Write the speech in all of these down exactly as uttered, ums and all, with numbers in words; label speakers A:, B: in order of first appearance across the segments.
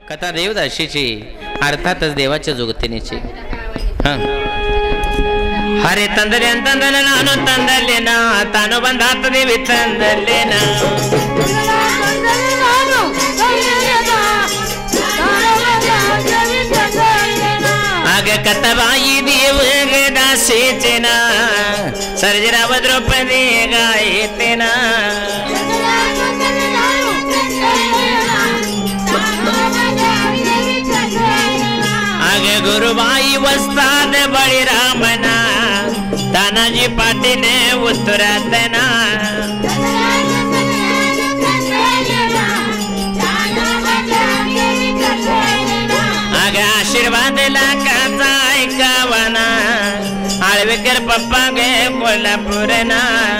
A: कथा देवदाशीची अर्थातच देवाच्या जुगतिनीची. हरे तंदले तंदले नानो तंदले ना तानो बंधात देवी तंदले ना आगे कथाबाई देव दासीचे ना सर्जराव द्रौपदी गायते ना आगे गुरुबाई वस्ताद बळीरामना तानाजी पाटील उत्तरात ना आगे आशीर्वाद लाखाचा ऐकावाना आळवेकर पप्पा गे कोल्हापूर ना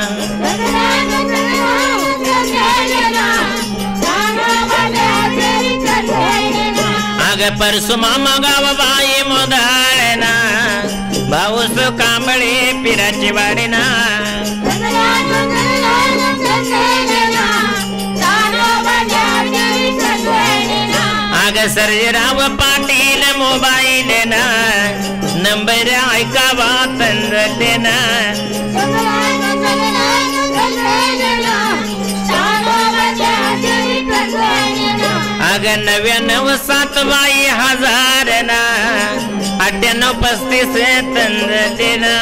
A: आगे परसु मामा गाव बाई मोदाळना भाऊस कांबळी पिराची वाडी ना आगे सर्जराव पाटील मोबाईल ना नंबर ऐकावा तंदले ना आगे नव्याण्णव सात बाई हजार ना अठ्ठ्याण्णव पस्तीस तंदले ना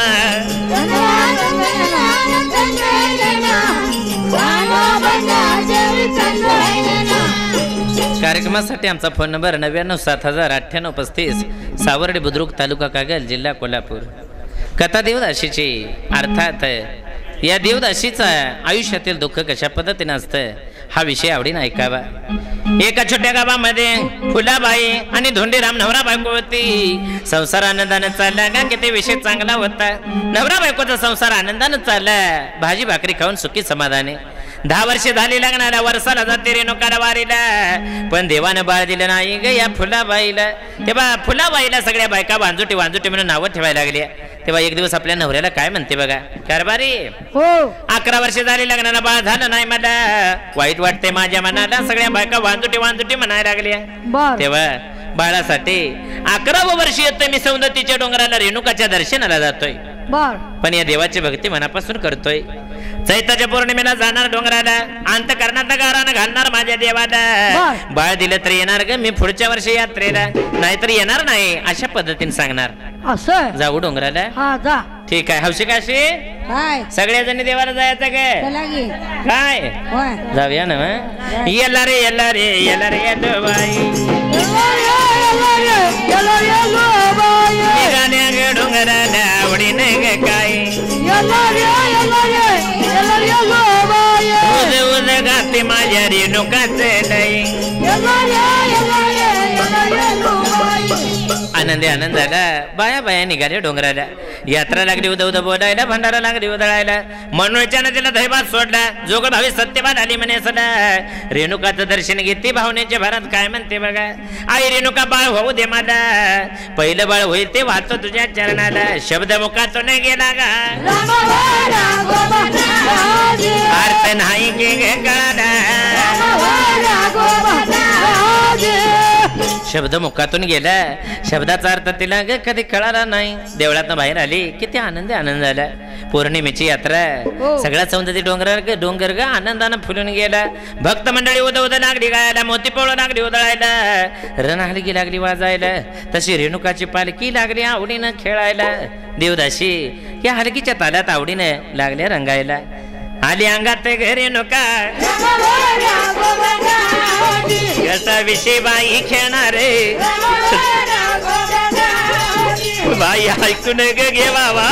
A: कार्यक्रमासाठी आमचा फोन नंबर नव्याण्णव सात हजार अठ्ठ्याण्णव पस्तीस सावर्डे बुद्रुक तालुका कागल जिल्हा कोल्हापूर. कथा देवदाशीची अर्थात या देवदाशीचा आयुष्यातील दुःख कशा पद्धतीने असतं हा विषय आवडीने ऐकावा. एका छोट्या गावामध्ये फुलाबाई आणि धोंडीराम नवरा बायको होती. संसार आनंदाने चालला का किती विषय चांगला होता. नवरा बायकोचा संसार आनंदाने चालला, भाजी भाकरी खाऊन सुखी समाधाने. दहा वर्ष झाली लग्नाला, वर्षाला जाते रेणुकाला वारीला, पण देवानं बाळ दिलं नाही ग या फुलाबाईला. तेव्हा फुलाबाईला सगळ्या बायका वांजुटी वांजुटी म्हणून नावं ठेवायला लागली. तेव्हा एक दिवस आपल्या नवऱ्याला काय म्हणते बघा, कारभारी
B: हो
A: अकरा वर्ष झाली लग्नाला, बाळ झालं नाही, मला वाईट वाटते माझ्या मनाला. सगळ्या बायका वांजुटी वांजुटी म्हणायला लागल्या. तेव्हा बाळासाठी अकरावं वर्ष येतोय मी सौंदतीच्या डोंगराला रेणुकाच्या दर्शनाला जातोय, पण या देवाची भक्ती मनापासून करतोय. चैत्राच्या पौर्णिमेला जाणार डोंगराला, अंत करणार गारानं घालणार माझ्या देवाला. बाळ दिलं तर येणार ग मी पुढच्या वर्षी यात्रेला, नाहीतर येणार नाही अशा पद्धतीने सांगणार.
B: असं
A: जाऊ डोंगराला?
B: हा जा.
A: ठीक आहे. हौशी काशी सगळ्या जणी देवाला जायचं काय? काय जाऊया ना. येला रे येला रे येला रे येलो बाई डोंगराला आवडीने ग काय उद उद गाते माझ्या रेणुकाचे नाही. आनंदी आनंद झाला. बाया बाया निघाले डोंगराला. यात्रा लागली उद उद बोलायला, भंडारा लागली उदळायला. मनोच्यानं तिला दहीभात सोडला. जोग भावी सत्यवान आली म्हणे सदा. रेणुकाचं दर्शन घेते भावनेच्या भरात काय म्हणते बघा. आई रेणुका बाळ होऊ दे मला, पहिलं बाळ होईल ते वाचतो तुझ्या चरणाला. शब्द मुखातून गेला गा अर्थ नाही गे कळाला. शब्द मुखातून गेला, शब्दाचा अर्थ तिला ग कधी कळाला नाही. देवळातनं बाहेर आली, किती आनंदी आनंद झाला. पौर्णिमेची यात्रा, सगळा सौंदर्य डोंगर ग डोंगर ग आनंदानं फुलून गेला. भक्त मंडळी उद उद लागली गायला, मोती पोळं लागली उदळायला, रणहलगी लागली वाजायला. तशी रेणुकाची पालखी लागली आवडीनं खेळायला. देवदाशी या हलकीच्या तालात आवडीनं लागल्या रंगायला. आली अंगात घरी नुका कसा विषय बाई खेळणार बाई ऐकून ग घेवावा.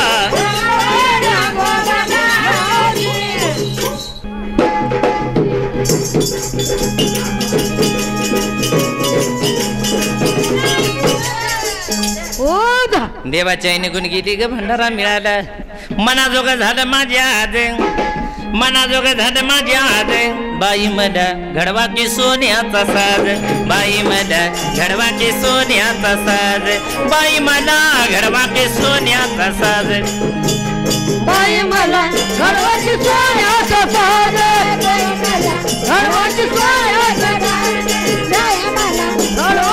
A: देवाच्या निघून गेली ग भंडारा मिळाला. मनाजोग झालं माझ्या आज, मनाजोग झालं माझ्या आज. बाई मला घडवा की सोन्याचा साज, बाई मला घडवा की सोन्याचा साज, बाई मला घडवा की सोन्याचा साज,
B: बाई मला घडवा की सोन्याचा साज, घडवा की सोन्याचा साज, बाई मला घडवा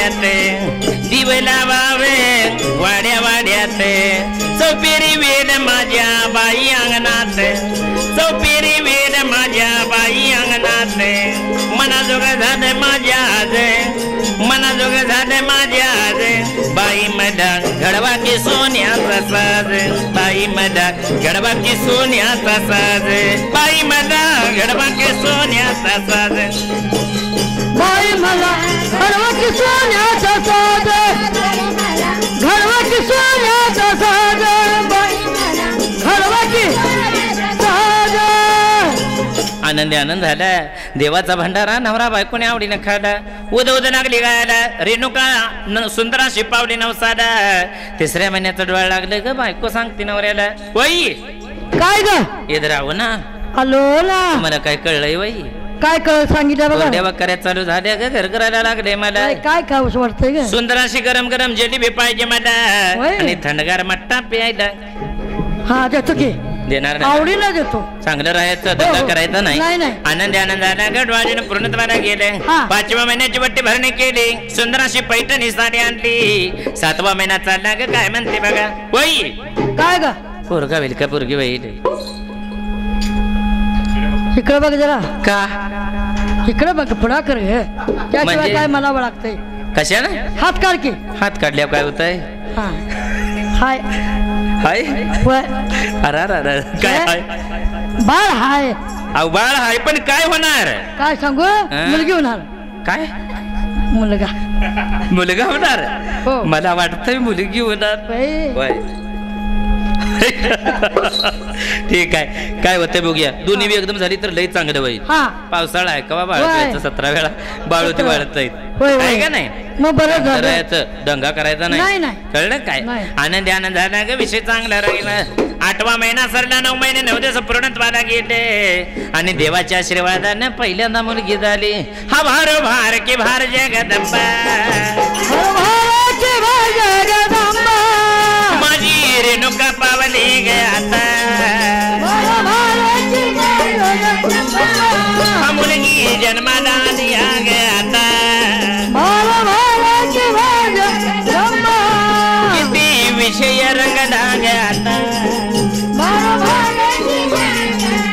A: वाड्यात दिवे लावावे वाड्या वाड्यात चौपेरी वेद माझ्या बाई अंगणात चौपेरी वेद माझ्या बाई अंगणात मनाजोग झालं माझ्या आज मनाजोग झालं माझ्या आज बाई मधा घडवा की सोन्याचा साज बाई मधा घडवा की सोन्याचा साज बाई मधा घडवा की सोन्याचा साज
B: बाई मला घडवा की सोन्याचा साज घडवा की सोन्याचा साज घडवा की साज
A: आनंदी आनंद झाला देवाचा भंडारा नवरा बायकोने आवडीने खाला उद उद लागली गायला रेणुका न सुंदरा शिपावली नवसाला तिसऱ्या महिन्याचं डोळा लागलं ग बायको सांगते नवऱ्याला वई
B: काय ग
A: येत राहू ना
B: आलो ना
A: मला काय कळलंय वई
B: काय कळ सांगितलं बघा
A: देवा करायला चालू झाल्या ग घर करायला लागले मला
B: काय काय खावंसं वाटतंय ग
A: सुंदराशी गरम गरम जिलेबी पाहिजे मला
B: वय.
A: आणि थंडगार मट्टा प्यायला
B: हा देतो की
A: देणार नाही
B: आवडीला देतो
A: चांगलं राहायचं
B: हो,
A: धंदा
B: हो.
A: करायचा नाही
B: नाही, नाही.
A: आनंदी आनंदाला गडवाडीनं पूर्णत्वाला गेले
B: हा.
A: पाचव्या महिन्याची वट्टी भरणी केली सुंदर अशी पैठणी साडी आणली सातवा महिना चालला ग काय म्हणते बघा वई
B: काय ग
A: पोरगा होईल का पोरगी होईल
B: इकडे बघ जरा
A: का
B: इकडे बघ पुढा कर हे त्याशिवाय
A: म्हणजे?
B: काय मला लागतंय
A: कशानं
B: हात काढ की
A: हात काढल्यावर काय होतंय
B: हा हाय
A: हाय
B: वय.
A: अरे अरे अरे काय
B: हे?
A: हाय
B: बाळ हाय
A: अहो बाळ हाय पण काय होणार
B: काय सांगू मुलगी होणार
A: काय
B: मुलगा
A: मुलगा होणार
B: हो.
A: मला वाटतंय मुलगी होणार
B: बाई.
A: होय. ठीक आहे काय होतंय बघूया दोन्ही बी एकदम झाली तर लई चांगलं होईल
B: हा
A: पावसाळा आहे कवा
B: होय.
A: बाळायचं सतरा वेळा बाळूती वाळत
B: होय, होय.
A: आहे का नाही
B: मग बरं झालं
A: करायचं दंगा करायचा
B: नाही,
A: नाही
B: नाही.
A: कळलं काय
B: नाही.
A: आनंदी आनंद झाला ग विषय चांगला राहिला आठवा महिना सरला नऊ महिने नऊ दिवस पूर्णत्वाला गेले आणि देवाच्या आशीर्वादाने पहिल्यांदा मुलगी झाली हा भार भार की भार जगदंबा
B: भारती भाई जगदंबा
A: माझी रेणुका पावली ग आता
B: भारती भाई जगदंबा
A: हा मुलगी जन्माला दिया ग आता
B: भारती भाई जगदंबा
A: किती विषय रंगला ग आता
B: भारती भाई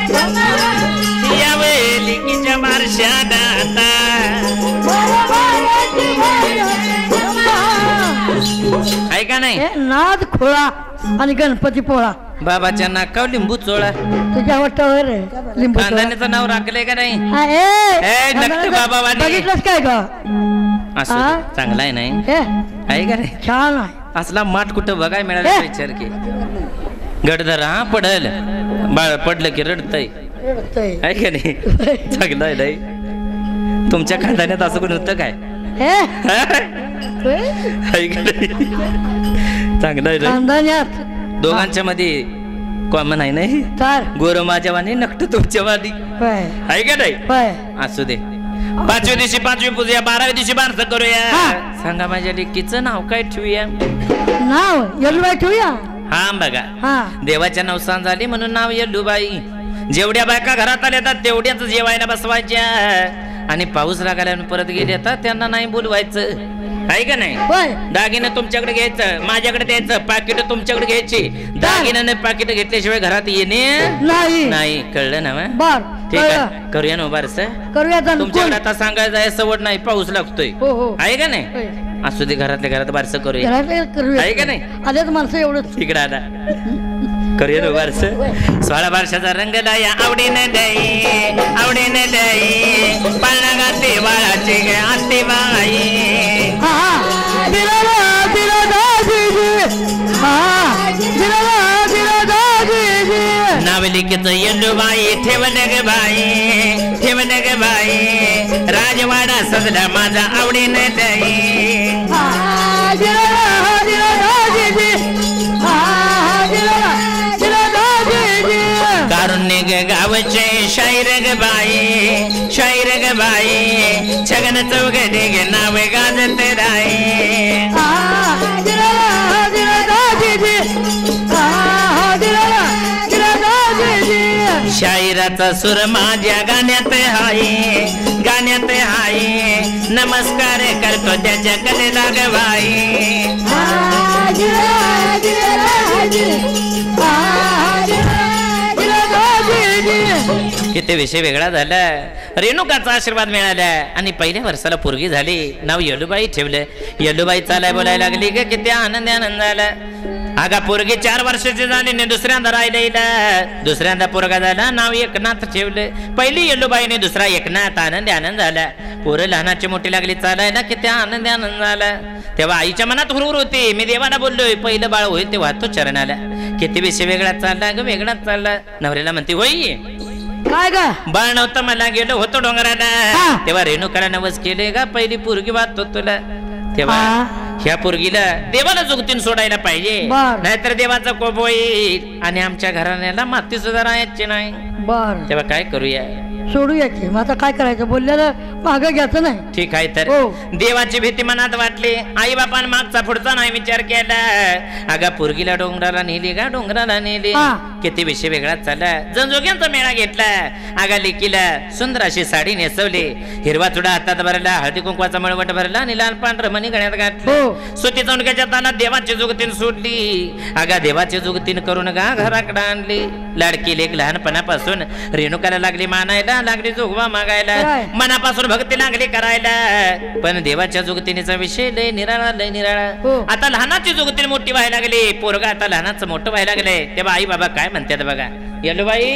B: जगदंबा
A: यावेळी किच्या मारशात आता
B: भारती भाई जगदंबा
A: आहे का नाही
B: हे नाद खोळा आणि गणपती पोळा
A: बाबाच्या नाकाव लिंबू चोळा
B: तुझ्या वाटावर लिंबू चोळा.
A: खानदानीचं नाव राखलंय का नाही
B: हा, ए,
A: ए, नक्की बाबा वाणी.
B: बघितलंस काय ग
A: असं
B: हा?
A: चांगला आहे नाही
B: हे
A: आहे का नाही
B: छान आहे
A: असला माठ कुठं बघाय मिळाला
B: ए.
A: विचार की गडधर हा पडल बाळ पडलं की रडतय
B: रडतंय.
A: आहे का नाही चांगलं आहे नाही तुमच्या खानदान्यात असं कोण होतं काय
B: हे हे?
A: आहे का नाही चांगलं आहे नाही
B: खानदान्यात
A: दोघांच्या मध्ये कॉमन आहे नाही
B: तर
A: गोर माझ्या वाणी नकट तुमच्या वाणी
B: होय
A: आहे का नाही
B: होय
A: असू दे पाचव्या दिवशी पाचवी पूजा बाराव्या दिवशी बारसं करूया
B: हा.
A: सांगा माझ्या लेकीचं नाव काय ठेवूया
B: नाव येलबाई ठेवूया
A: हा बघा
B: हा
A: देवाच्या नवसान झाली म्हणून नाव येल्लूबाई जेवढ्या बायका घरात आल्या येतात तेवढ्याच जेवायला बसवायच्या आणि पाऊस लागायला परत गेले येतात त्यांना नाही बोलवायचं आहे का नाही
B: होय
A: दागिनं तुमच्याकडे घ्यायचं माझ्याकडे द्यायचं पाकिट तुमच्याकडे घ्यायची दागिन्याने पाकिट घेतल्याशिवाय घरात येणे
B: नाही
A: नाही कळलं ना मग?
B: बर
A: ठीक
B: कळलं.
A: आहे करूया ना बारस
B: करूया तर
A: तुमच्याकडे आता सांगायचं आहे सवड नाही पाऊस लागतोय
B: हो हो
A: आहे का नाही
B: होय.
A: असू दे घरातल्या घरात बारस करूया
B: घरात करूया
A: आहे का नाही?
B: आल्याच माणसं एवढंच
A: तिकडे आला करूया ना बारस सोळा वर्षाचा रंग लाया आवडीने दई आवडीने दई पाळणा घाते बाळाचे ग आते बाई
B: हा हा दिला ना, दिला दाजीजी हा दिला ना, दिला दाजीजी
A: नावलिकेच येल्लू बाई ठेवलं ग बाई ठेवलं ग बाई राजवाडा सजला माझा आवडीने दई
B: हा दिला ना, दिला दाजीजी हा दिला ना, दिला दाजीजी
A: कारुण्य ग गावचे शाहीर ग बाई शाहीर ग बाई छगन चौघडे ग नाव गाजत राई
B: हा दिला ना, दिला दाजीजी हा दिला ना, दिला दाजीजी
A: शाहिराचा सुर माझ्या गाण्यात हाय गाण्यात हाय नमस्कार कर बघतो त्याच्या कलेला ग बाई. किती विषय वेगळा झाला. रेणुकाचा आशीर्वाद मिळाला आणि पहिल्या वर्षाला पोरगी झाली. नाव येलूबाई ठेवलं. येलूबाई चालाय बोलायला लागली ग किती आनंद आनंद आला. अगा पोरगी चार वर्षाची झाली ने दुसऱ्यांदा राहिलेला. दुसऱ्यांदा पोरगा झाला नाव एकनाथ ठेवलं. पहिली येलूबाईने दुसरा एकनाथ. आनंद आनंद झाला. पोरं लहानाची मोठी लागली चालायला किती आनंद आनंद झाला. तेव्हा आईच्या मनात हुरहुर होती. मी देवाला बोललोय पहिलं बाळ होईल तेव्हा तो चरणाला. किती विषय वेगळा चालला ग वेगळाच चालला. नवऱ्याला म्हणते होई
B: काय ग
A: बाळ नव्हतं मला गेलो होतो डोंगराला. तेव्हा रेणुकाला नवस केले का पहिली पोरगी वाटतो तुला. तेव्हा ह्या पोरगीला देवाला जुगतीन सोडायला पाहिजे नाहीतर देवाचा कोप होईल आणि आमच्या घराण्याला माती सुद्धा राहायची नाही.
B: बर
A: तेव्हा काय करूया
B: सोडूया की मग आता काय करायचं बोलल्याला मागं घ्यायचं नाही.
A: ठीक आहे तर देवाची भीती मनात वाटली. आई बापान मागचा पुढचा नाही विचार केला. अगा पोरगीला डोंगराला नेली का डोंगराला नेली. किती विषय वेगळा चालला. जनजोग्यांचा मेळा घेतला. अगा लेकीला सुंदर अशी साडी नेसवली. हिरवा चुडा हातात भरला. हळदी कुंकवाचा मळवट भरला आणि लाल पांढर मणी गळ्यात घातलं. सुती चौनक्याच्या तानात देवाची जुगतीन सोडली. अगा देवाची जुगतीन करून गा घराकडे आणली. लाडकी लेक लहानपणापासून रेणुकाला लागली मानायला लागली जोगवा मागायला. मनापासून भक्ती लागली करायला. पण देवाच्या जुगतीनेचा विषय लय निराळा लय निराळा. आता लहानाची जुगतीन मोठी व्हायला लागली. पोरगा आता लहानाचं मोठं व्हायला लागले. तेव्हा आई बाबा काय म्हणतात बघा. येलूबाई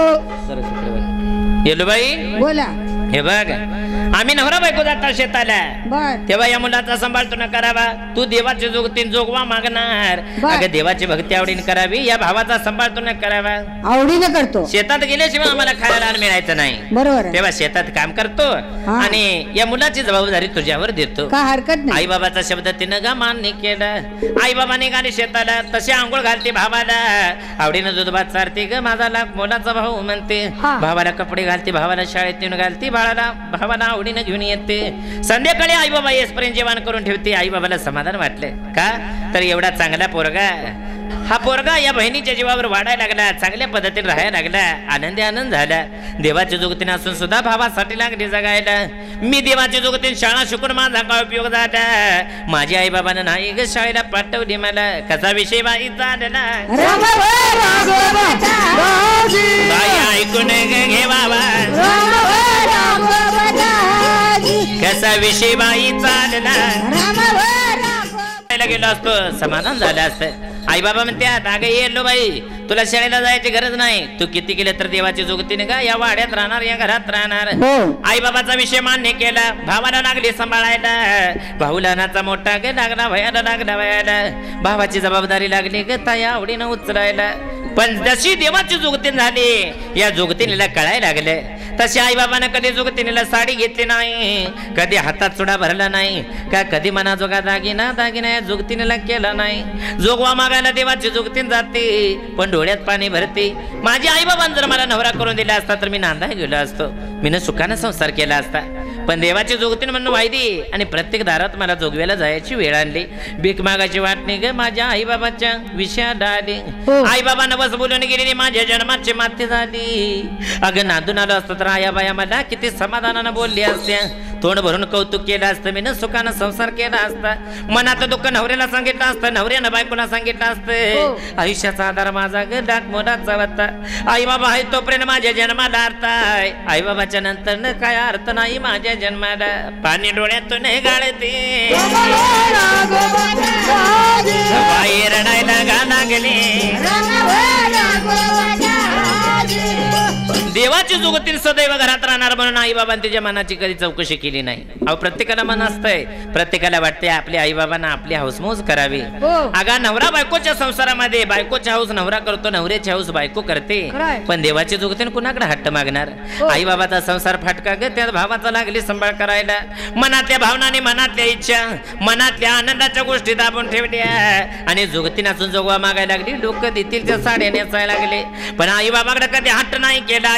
A: येलूबाई
B: बोला.
A: हे बघ आम्ही नवरा बायको जाता शेताला. तेव्हा या मुलाचा सांभाळ तू न करावा. तू देवाची जुगतीन जोगवा मागणार. अगं देवाची भक्ती आवडीने करावी. या भावाचा सांभाळ तू न करावा.
B: आवडीने करतो.
A: शेतात गेल्याशिवाय आम्हाला खायला मिळायचं नाही.
B: बरोबर.
A: तेव्हा शेतात काम करतो आणि या मुलाची जबाबदारी तुझ्यावर देतो.
B: काय हरकत नाही.
A: आई बाबाचा शब्द तिनं गा मान्य केला. आई बाबा निघाले शेताला. तसे आंघोळ घालते भावाला. आवडीनं दूध भात चारते ग माझा लाख मोलाचा भाऊ म्हणते. भावाला कपडे घालते. भावाला शाळेत नेऊन घालते. बाळाला भावाला आवडीनं घेऊन येते. संध्याकाळी आई बाबा येसपर्यंत जेवण करून ठेवते. आई बाबाला समाधान वाटले का तर एवढा चांगला पोरगा हा पोरगा या बहिणीच्या जीवावर वाढायला लागला. चांगल्या पद्धतीने राहायला लागला. आनंदी आनंद झाला. देवाच्या जुगतीने असून सुद्धा भावासाठी लागली जगायला. मी देवाच्या जुगतीने शाळा शिकून माझा काय उपयोग झाला. माझ्या आई बाबानं नाही ग शाळेला पाठवली मला. कसा विषय बाई झालेला ऐकून घे बाबा. कसा विषय बाई चालला गेलो असतो समाधान झालं असतं. आई बाबा म्हणतात अगं येलो बाई तुला शाळेला जायची गरज नाही. तू किती केलं तर देवाची जुगतीने का या वाड्यात राहणार या घरात राहणार. आई बाबाचा विषय मान्य केला. भावाला लागली सांभाळायला. भाऊ लहानाचा मोठा ग लागला वयाला लागला वयाला. भावाची जबाबदारी लागली ग ताया आवडीनं उचलायला. पण जशी देवाची जुगतीन झाली या जुगतीनेला कळायला लागले. तशी आई बाबानं कधी जुगतीनेला साडी घेतली नाही. कधी हातात चुडा भरला नाही का कधी मनाजोगा दागिना दागिना या जुगतीनेला केला नाही. जोगवा मागायला देवाची जुगतीन जाते पण डोळ्यात पाणी भरते. माझी आई बाबांनी जर मला नवरा करून दिला असता तर मी नांदाय गेलो असतो. मीनं सुखानं संसार केला असता. पण देवाची जुगतीन म्हणून वायदी आणि प्रत्येक दारात मला जोगव्याला जायची वेळ आणली. भीक मागायची वाटणी ग माझ्या आई बाबाच्या विषयात आली. आई बाबांना बस बोलून गेली माझ्या जन्माची माती झाली. अगं नांदून आलो असतो तर आया बाया मला किती समाधानानं बोलली असत्या. तोंड भरून कौतुक केलं असतं. मी न सुखानं संसार केला असता. मनात दुःख नवऱ्याला सांगितलं असतं. नवऱ्यानं बायकोला सांगितलं असतं. आयुष्याचा आधार माझा ग डाक मोलाचा होता. आई बाबा आहे तोपर्यंत माझ्या जन्माला अर्थ आहे. आई बाबाच्या नंतर न काय अर्थ नाही माझ्या जन्माला. पाणी डोळ्यातून गाळते बाहेर रडायला गाणं गेले. देवाची जुगतीन सदैव घरात राहणार म्हणून आई बाबांनी त्याच्या मनाची कधी चौकशी केली नाही. अहो प्रत्येकाला मन असतंय. प्रत्येकाला वाटते आपल्या आई बाबांना आपली हौसमौज करावी. अगा नवरा बायकोच्या संसारामध्ये बायकोच्या हौस नवरा करतो. नवऱ्याची हौस बायको करते. पण देवाची जुगतीन कुणाकडे हट्ट मागणार. आई बाबाचा संसार फाटका ग त्या भावाचा लागली सांभाळ करायला. मनातल्या भावनाने मनातल्या इच्छा मनातल्या आनंदाच्या गोष्टी दाबून ठेवल्या आणि जुगतीन असून जोगवा मागायला लागली. लोक देतील त्या साड्या नेसायला लागले. पण आई बाबाकडे कधी हट्ट नाही केला. आई बाबाकडे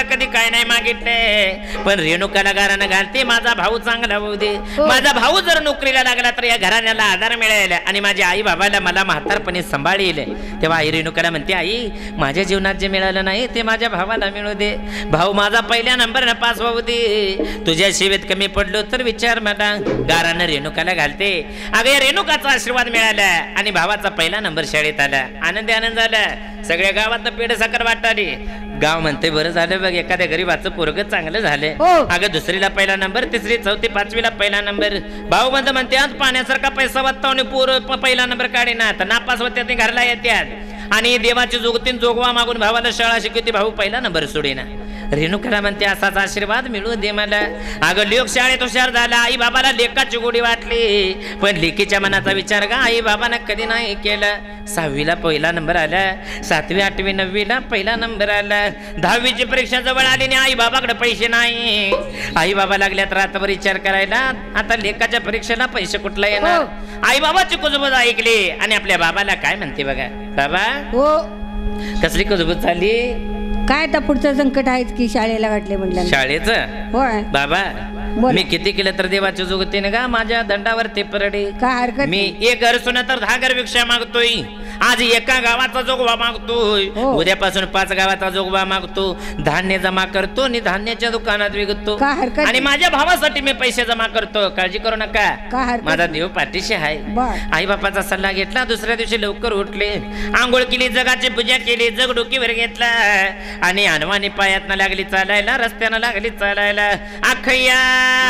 A: कधी काय नाही मागितले, पण रेणुकाला गारानं घालते माझा भाऊ चांगला होऊ दे. माझा भाऊ जर नोकरीला लागला तर या घराण्याला आधार मिळेल आणि माझ्या आई बाबाला मला म्हातारपणी सांभाळील. तेव्हा आई रेणुकाला म्हणते, आई माझ्या जीवनात जे मिळालं नाही ते माझ्या भावाला मिळू दे. भाऊ माझा पहिल्या नंबरनं पास होऊ दे. तुझ्या सेवेत कमी पडलो तर विचार मला. गारानं रेणुकाला घालते. अगं या रेणुकाचा आशीर्वाद मिळाला आणि भावाचा पहिला नंबर शाळेत आला. आनंदी आनंद झाला. सगळ्या गावात पेढ साखर वाटली. गाव म्हणते बरं झालं बघ, एखाद्या गरीबाचं पोरग चांगलं झालं. अगं दुसरीला पहिला नंबर, तिसरी चौथी पाचवीला पहिला नंबर. भाऊ बंद म्हणते आज पाण्यासारखा पैसा वाटता पोर पहिला नंबर काढे ना, तर नापास होत्या ते घरला येत्यात आणि देवाची जोगतीन जोगवा मागून भावाला शाळा शिकवते. भाऊ पहिला नंबर सोडेना. रेणुकाला म्हणते असाच आशीर्वाद मिळू दे मला. अगं लेक शाळेत हुशार झाला. आई बाबाला लेकाची गोडी वाटली, पण लेकीच्या मनाचा विचार का आई बाबानं कधी नाही केला. सहावीला पहिला नंबर आला, सातवी आठवी नववीला पहिला नंबर आला. दहावीची परीक्षा जवळ आली आणि आई बाबाकडे पैसे नाही. आई बाबा लागल्यात रात्रभर विचार करायला, आता लेकाच्या परीक्षेला पैसे कुठला येणार. आई बाबाची कुजबूज ऐकली आणि आपल्या बाबाला काय म्हणते बघा. बाबा
B: हो
A: कसली कुजबूज झाली.
B: काय आता पुढचं संकट आहेच की शाळेला वाटले म्हटलं.
A: शाळेचं
B: होय
A: बाबा मी किती केलं तर देवाच्या जोगतीने का माझ्या दंडावर ते परडे.
B: काय हरकत
A: मी एक घर सुना तर दहा घर भिक्षा मागतोय. आज एका गावाचा जोगवा मागतोय, उद्यापासून पाच गावाचा जोगवा मागतो. धान्य जमा करतो आणि धान्याच्या दुकानात विकतो आणि माझ्या भावासाठी मी पैसे जमा करतो. काळजी करू नका, माझा देव पाठीशी आहे. आई बापाचा सल्ला घेतला. दुसऱ्या दिवशी लवकर उठले, आंघोळ केली, जगाची पूजा केली, जग डोकीवर घेतला आणि अनवानी पायातनं लागली चालायला, रस्त्यानं लागली चालायला. अखया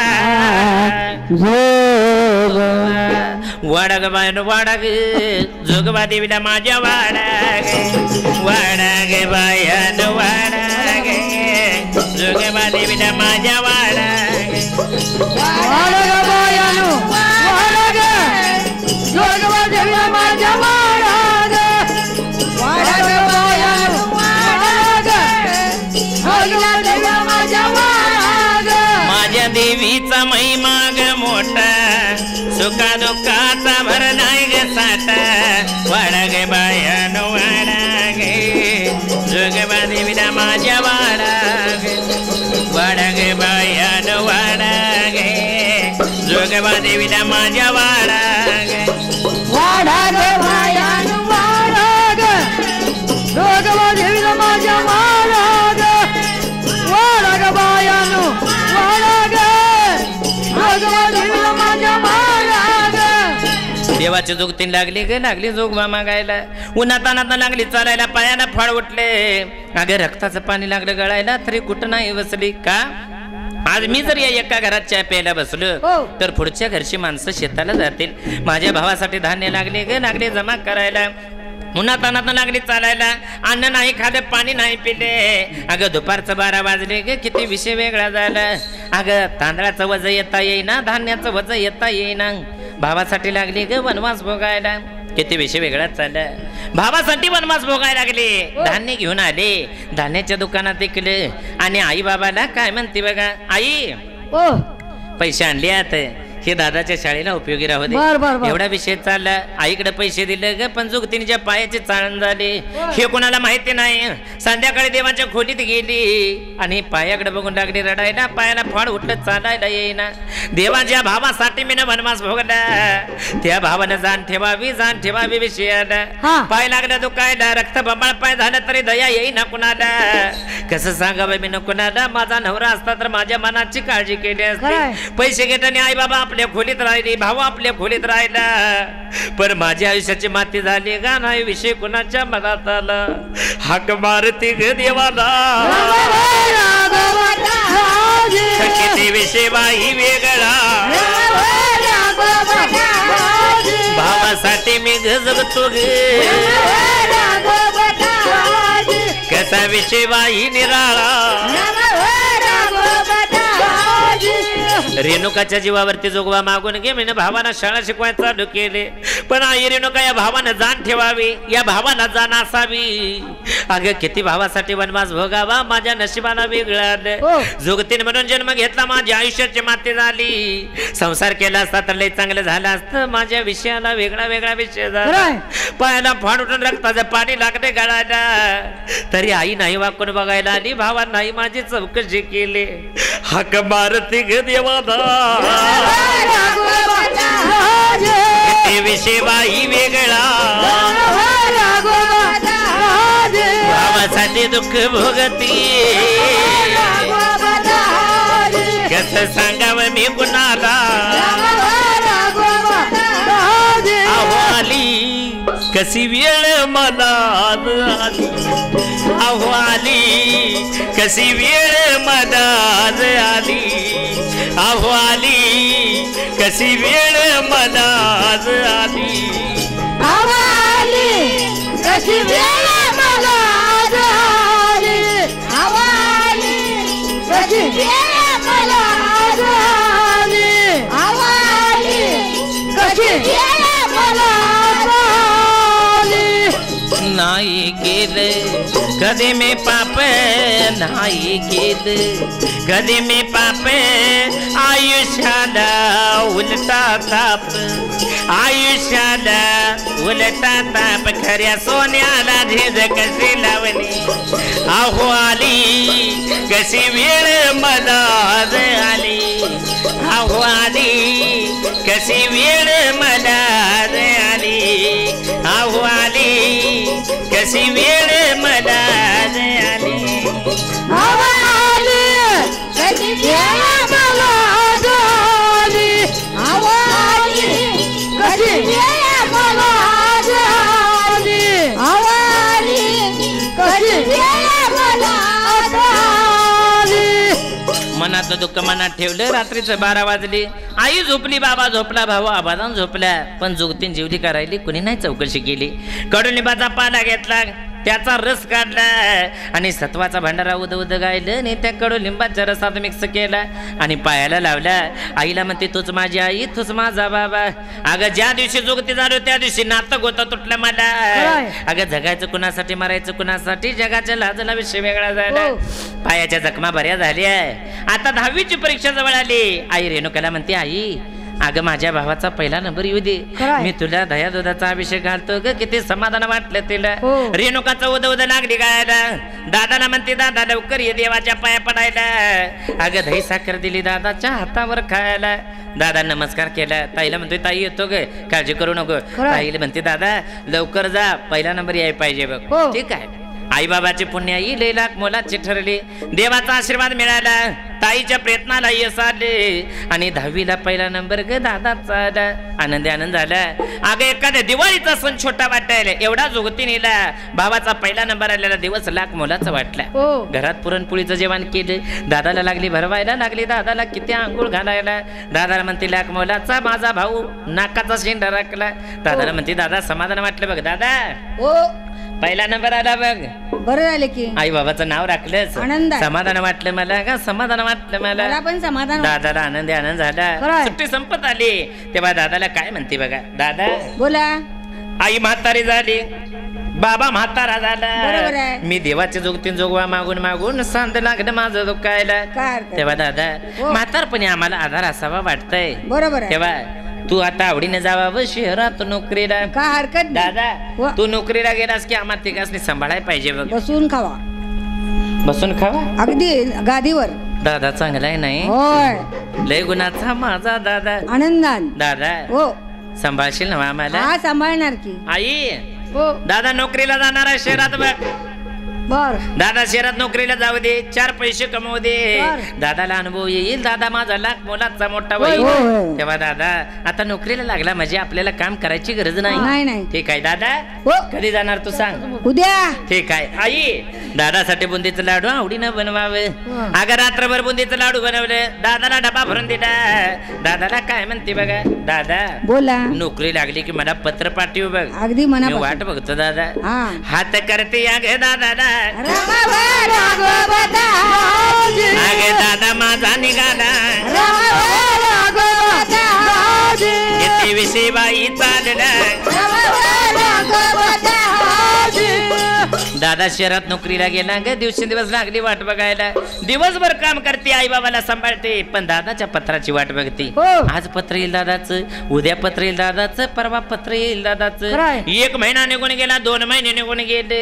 A: वाडा ग बायन वाडा ग जोगबा देवीला माझ्या वाडा ग वाडा ग बायन वाडा ग जोगबा देवीला माझ्या वाडा वाडा ग बायन वाडा ग जोगबा देवीला माझ्या वाडा ग वाडा ग बायन वाडा ग जोगबा देवीला माझ्या वाडा ग. माझ्या देवीचा महिमा ग मोठा, सुखा दुःखाचा भर नाही ग साठा. वाडा गे बायन वाडा गे जोगबा देवीला माझ्या वाडा गे वाडा गे बायन वाडा गे जोगबा देवीला माझ्या वाडा गे वाडा गे बायन वाडा गे जोगबा देवीला माझ्या वाडा गे वाडा गे बायन वाडा गे जोगबा देवीला माझ्या वाडा गे. देवाची जोगतीन लागली ग लागली जोगवा मागायला. उन्हातानात लागली चालायला, पायाला फळ उठले. अगं रक्ताचं पाणी लागलं गळायला तरी कुठं नाही बसली का. आज मी जर या एका घरात चहा प्यायला बसलो तर पुढच्या घरची माणसं शेताला जातील. माझ्या भावासाठी धान्य लागले ग लागले जमा करायला. उन्हातानात लागली चालायला, अन्न नाही खाल्लं, पाणी नाही पिले. अगं दुपारचं बारा वाजले ग किती विषय वेगळा झाला. अगं तांदळाचं वज येता येईना, धान्याचं वज येता येईना. भावासाठी लागली ग वनवास भोगायला, किती विषय वेगळाच चालला. भावासाठी वनवास भोगायला लागले, धान्य घेऊन आले, धान्याच्या दुकानात ऐकले आणि आई बाबाला काय म्हणते बघा. आई पैसे आणले आता हे दादाच्या शाळेला उपयोगी राहू दे. एवढा विषय चालला. आईकडे पैसे दिले ग पण जोगतीच्या पायाची चाळण झाली. हे कोणाला माहिती नाही. संध्याकाळी देवाच्या खोलीत गेली आणि पायाकडे बघून लागली रडायला. पायाला फळ उठलं, चालायला येईना. देवाच्या भावासाठी मी वनवास भोगला. त्या भावानं जाण ठेवावी जाण ठेवावी विषयाला. पाय लागला दुखायला, रक्त बंबाळ पाय झालं तरी दया येईना कुणाला. कसं सांगावं मी न कुणाला. माझा नवरा असता तर माझ्या मनाची काळजी केली असती. पैसे घेताना आई बाबा आपल्या खोलीत राहिली, भाऊ आपल्या खोलीत राहिला, पण माझ्या आयुष्याची माती झाली का नाही विषय कुणाच्या मनात आला. हाक मारती ग देवाला किती विषय बाई वेगळा. भावासाठी मी जगतो ग कसा विषय बाई निराळा. रेणुकाच्या जीवावरती जोगवा मागून घे मी भावाना शाळा शिकवायला चालू केले, पण आई रेणुका या भावानं जाण ठेवावी, या भावाला जाण असावी. अगं किती भावासाठी वनवास भोगावा, माझ्या नशिबाला वेगळं. जोगतीन म्हणून जन्म घेतला, माझ्या आयुष्याची माती झाली. संसार केला असता तर लय चांगलं झालं असतं, माझ्या विषयाला वेगळा वेगळा विषय झाला. पायाला फाड उठून रक्ताचं पाणी लागते गळायला, तरी आई नाही वाकून बघायला आली, भावा नाही माझी चौकशी केली. हाक मारती ग देवादा विषय बाई वेगळा, भावासाठी दुःख भोगती, कसं सांगावं मी कुणाला. अहो आली कशी वेळ मला आली, अहो आली कशी वेळ मला आली, अहो आली कशी वेळ मला आली,
B: अहो आली कशी वेळ मला आली, अहो आली कशी वेळ मला आली, अहो आली कशी वेळ मला आली.
A: नाही केलं कधी मी पाप, नाही केलं कधी मी पाप, आयुष्याला उलटा ताप, आयुष्याला उलटा ताप, खऱ्या सोन्याला झेज कशी लावली. अहो आली कशी वेळ मला आली, अहो आली कशी वेळ मला आली, अहो आली कशी वेळ मला आली,
B: अहो आली कशी वेळ मला आली, अहो आली कशी वेळ मला आली, अहो आली कशी वेळ मला आली.
A: मनातलं दुःख मनात ठेवलं, रात्रीचं बारा वाजली, आई झोपली, बाबा झोपला, भाऊ आबादान झोपला, पण जोगतीन जीवली करायली, कुणी नाही चौकशी केली. कडुलिंबाचा पाला घेतला, त्याचा रस काढला आणि सत्वाचा भांडारा उद उद गायलं आणि त्या कडुलिंबाच्या रसात मिक्स केला आणि पायाला लावला. आईला म्हणते तूच माझी आई, तूच माझा बाबा. अगं ज्या दिवशी जोगती झालो त्या दिवशी नातं गोतं तुटलं मला. अगं जगायचं कुणासाठी, मरायचं कुणासाठी, जगाच्या लाजला विषय वेगळा झाला. पायाच्या जखमा बऱ्या झाल्या. आता दहावीची परीक्षा जवळ आली. आई रेणुकाला म्हणते आई अगं माझ्या भावाचा पहिला नंबर येऊ दे, मी तुला दया दुधाचा अभिषेक घालतो ग. किती समाधान वाटलं तिला. रेणुकाचं उद उद लागली गायला. दादाला म्हणते दादा लवकर ये देवाच्या पाया पडायला. अगं दही साखर दिली दादाच्या हातावर खायला. दादा नमस्कार केला. ताईला म्हणतोय ताई येतो ग, काळजी करू नको. ताईला म्हणते दादा लवकर जा, पहिला नंबर याय पाहिजे बघ. ठीक आहे. आई बाबाची पुण्याई लय लाख मोलाची ठरली. देवाचा आशीर्वाद मिळाला. ताईच्या प्रयत्नाला यश आले आणि दहावीला पहिला नंबर ग दादाचा आला. आनंदी आनंद झाला. अगं एखाद्या दिवाळीचा सण छोटा वाटायला एवढा जोगतीनेला भावाचा पहिला नंबर आलेला दिवस लाख मोलाचा वाटला. घरात पुरणपोळीचं जेवण केलं. दादाला लागली भरवायला लागली. दादाला किती आंघोळ घालायला. दादाला म्हणते लाख मोलाचा माझा भाऊ नाकाचा शेंडा राखला. दादाला म्हणते दादा समाधान वाटलं बघ दादा, पहिला नंबर आला बघ.
B: बरं झालं की
A: आई बाबाचं नाव राखलं.
B: आनंद
A: समाधान वाटलं मला का समाधान वाटलं मला
B: पण समाधान.
A: दादाला आनंदी आनंद झाला. सुट्टी संपत आली तेव्हा दादाला काय म्हणते बघा. दादा
B: बोला.
A: आई म्हातारी झाली, बाबा म्हातारा झाला. मी देवाच्या जोगतीन जोगवा मागून मागून सांद लागलं माझं दुखायला. तेव्हा दादा म्हातारपणी आम्हाला आधार असावा वाटतंय.
B: बरोबर.
A: तेव्हा तू आता आवडीने जावा शहरात नोकरीला.
B: का हरकत
A: दादा तू नोकरीला गेलास की आम्हाला तिघांनी सांभाळायला पाहिजे बघ.
B: बसून खावा.
A: बसून खावा
B: अगदी गादीवर.
A: दादा चांगला आहे नाही.
B: होय.
A: लय गुणाचा माझा दादा.
B: आनंदान.
A: दादा
B: हो
A: सांभाळशील ना आम्हाला.
B: हा सांभाळणार की.
A: आई
B: हो
A: दादा नोकरीला जाणार आहे शहरात बघ.
B: बर.
A: दादा शहरात नोकरीला जाऊ दे, चार पैसे कमवू दे. दादाला अनुभव येईल. दादा माझा लाख मोलाचा मोठा होईल. तेव्हा दादा आता नोकरीला लागला म्हणजे आपल्याला काम करायची गरज नाही.
B: नाही.
A: ठीक आहे दादा. कधी जाणार तू सांग.
B: उद्या.
A: ठीक आहे. आई दादासाठी बुंदीचं लाडू आवडीनं बनवावं. अगं रात्रभर बुंदीचं लाडू बनवलं. दादाला डबा भरून दिला. दादाला काय म्हणते बघा. दादा
B: बोला.
A: नोकरी लागली की मला पत्र पाठव बघ.
B: अगदी मना
A: वाट बघतो दादा. हात करते या गे दादाला अगे दादा माझा निघाला किती विषय बाई चालला दादा शहरात नोकरीला गेला ग दिवसेंदिवस लागली वाट बघायला दिवसभर काम करते आई बाबाला सांभाळते पण दादाच्या पत्राची वाट बघते आज पत्र येईल दादाचं उद्या पत्र येईल दादाचं परवा पत्र येईल दादाचं एक महिना निघून गेला दोन महिने निघून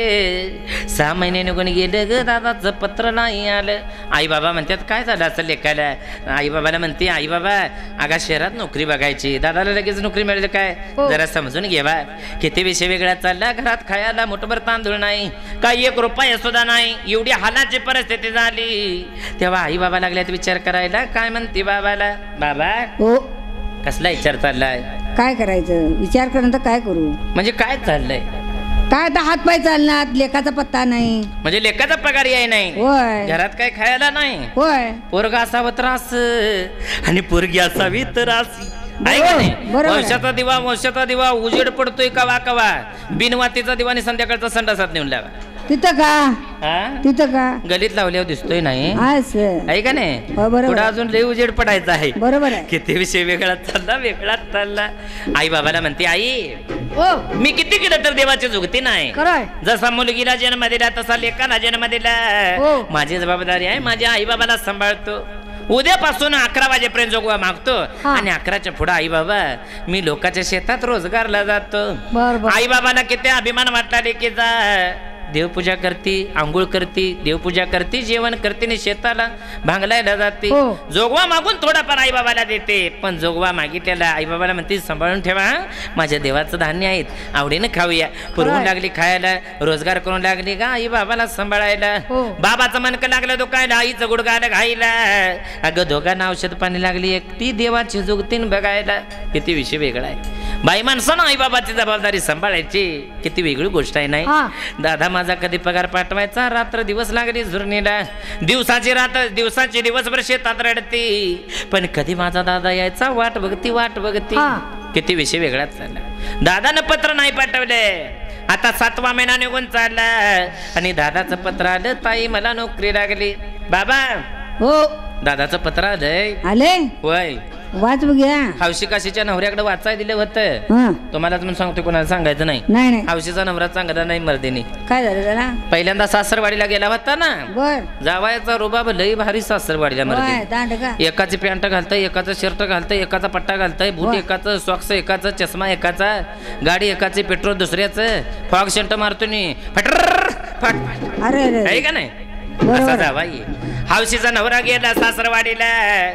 A: गेले सहा महिने निघून गेले ग दादाचं पत्र नाही आलं आई बाबा म्हणतात काय झालं असं लेखायला आई बाबाला म्हणते आई बाबा अगा शहरात नोकरी बघायची दादाला लगेच नोकरी मिळेल काय जरा समजून घेवा किती विषय वेगळा चालला घरात खायला मोठभर तांदूळ नाही काही एक रुपया सुद्धा नाही एवढी हालाची परिस्थिती झाली तेव्हा आई बाबा लागल्यात विचार करायला काय म्हणते बाबाला बाबा
B: हो
A: कसला विचार चाललाय
B: काय करायचं विचार करून काय करू
A: म्हणजे काय चाललंय
B: काय आता हात पाय चालणार लेखाचा पत्ता नाही
A: म्हणजे लेखाचा पगार याय नाही
B: होय
A: घरात काय खायला नाही
B: होय
A: पोरगा असावं त्रास आणि पोरगी असावी त्रास
B: बरोबर.
A: वंशाचा दिवा वंशाचा दिवा उजेड पडतोय कवा कवा बिनवातीचा दिवा आणि संध्याकाळचा संडासात नेऊन लावा
B: तिथं का
A: हा?
B: तिथं का
A: गलीत लावल्यावर दिसतोय नाही
B: असं
A: आहे का नाही
B: हो, बरोबर.
A: पुढे अजून लय उजेड पडायचा आहे
B: बरोबर आहे
A: किती विषय वेगळा चालला वेगळा चालला आई बाबाला म्हणते आई
B: हो
A: मी किती केलं तर देवाची जुगती नाही
B: खरंय
A: जसा मुलगीला जन्म दिला तसा लेकाला जन्म दिला
B: हो.
A: माझी जबाबदारी आहे माझ्या आई बाबाला सांभाळतो उद्यापासून अकरा वाजेपर्यंत जोगवा मागतो आणि अकराच्या पुढे आई बाबा मी लोकांच्या शेतात रोजगारला जातो
B: बरोबर
A: आई बाबाला किती अभिमान वाटला लेकीचा देवपूजा करती आंघोळ करती देवपूजा करती जेवण करते आणि शेताला भांगलायला जाते जोगवा मागून थोडाफार आई बाबाला देते पण जोगवा मागितलेला आई बाबाला म्हणते सांभाळून ठेवा माझ्या देवाचं धान्य आहेत आवडीनं खाऊया पुरवून लागली खायला रोजगार करून लागली का आई बाबाला सांभाळायला बाबाचं मनकं लागलं दुखायला आईचं गुडगायला घाईला अगं दोघांना औषध पाणी लागली एकटी देवाची जुगतीन बघायला किती विषय वेगळा आहे बाई माणसानं आई बाबाची जबाबदारी सांभाळायची किती वेगळी गोष्ट आहे नाही दादा माझा कधी पगार पाठवायचा रात्र दिवस लागली झुरणीला दिवसाची रात दिवसाची दिवसभर शेतात रडती पण कधी माझा दादा यायचा वाट बघती वाट बघती किती विषय वेगळाच झाला दादानं पत्र नाही पाठवले आता सातवा महिना निघून चालला आणि दादाचं पत्र आलं ताई मला नोकरी लागली बाबा
B: हो
A: दादाचं पत्र आलंय
B: आले
A: होय
B: वाच बघ्या
A: हौशी काशीच्या नवऱ्याकडे वाचाय दिलं होतं तुम्हालाच म्हणून सांगतो कोणाला सांगायचं नाही
B: नाही
A: हौशीचा नवरा चांगला नाही मर्दिनी
B: काय झालं त्याला
A: पहिल्यांदा सासरवाडीला गेला होता ना
B: बर
A: जावायचा रुबाब लई भारी सासरवाडीला मर्दिनी एकाची पॅन्ट घालतंय एकाचं शर्ट घालतंय एकाचा पट्टा घालतंय बूट एकाचं सॉक्स एकाचं चष्मा एकाचा गाडी एकाचे पेट्रोल दुसऱ्याचं फॉग शर्ट मारतो नी फटर फट
B: अरे
A: आहे का नाही असा जावाई हौशीचा नवरा गेला सासरवाडीला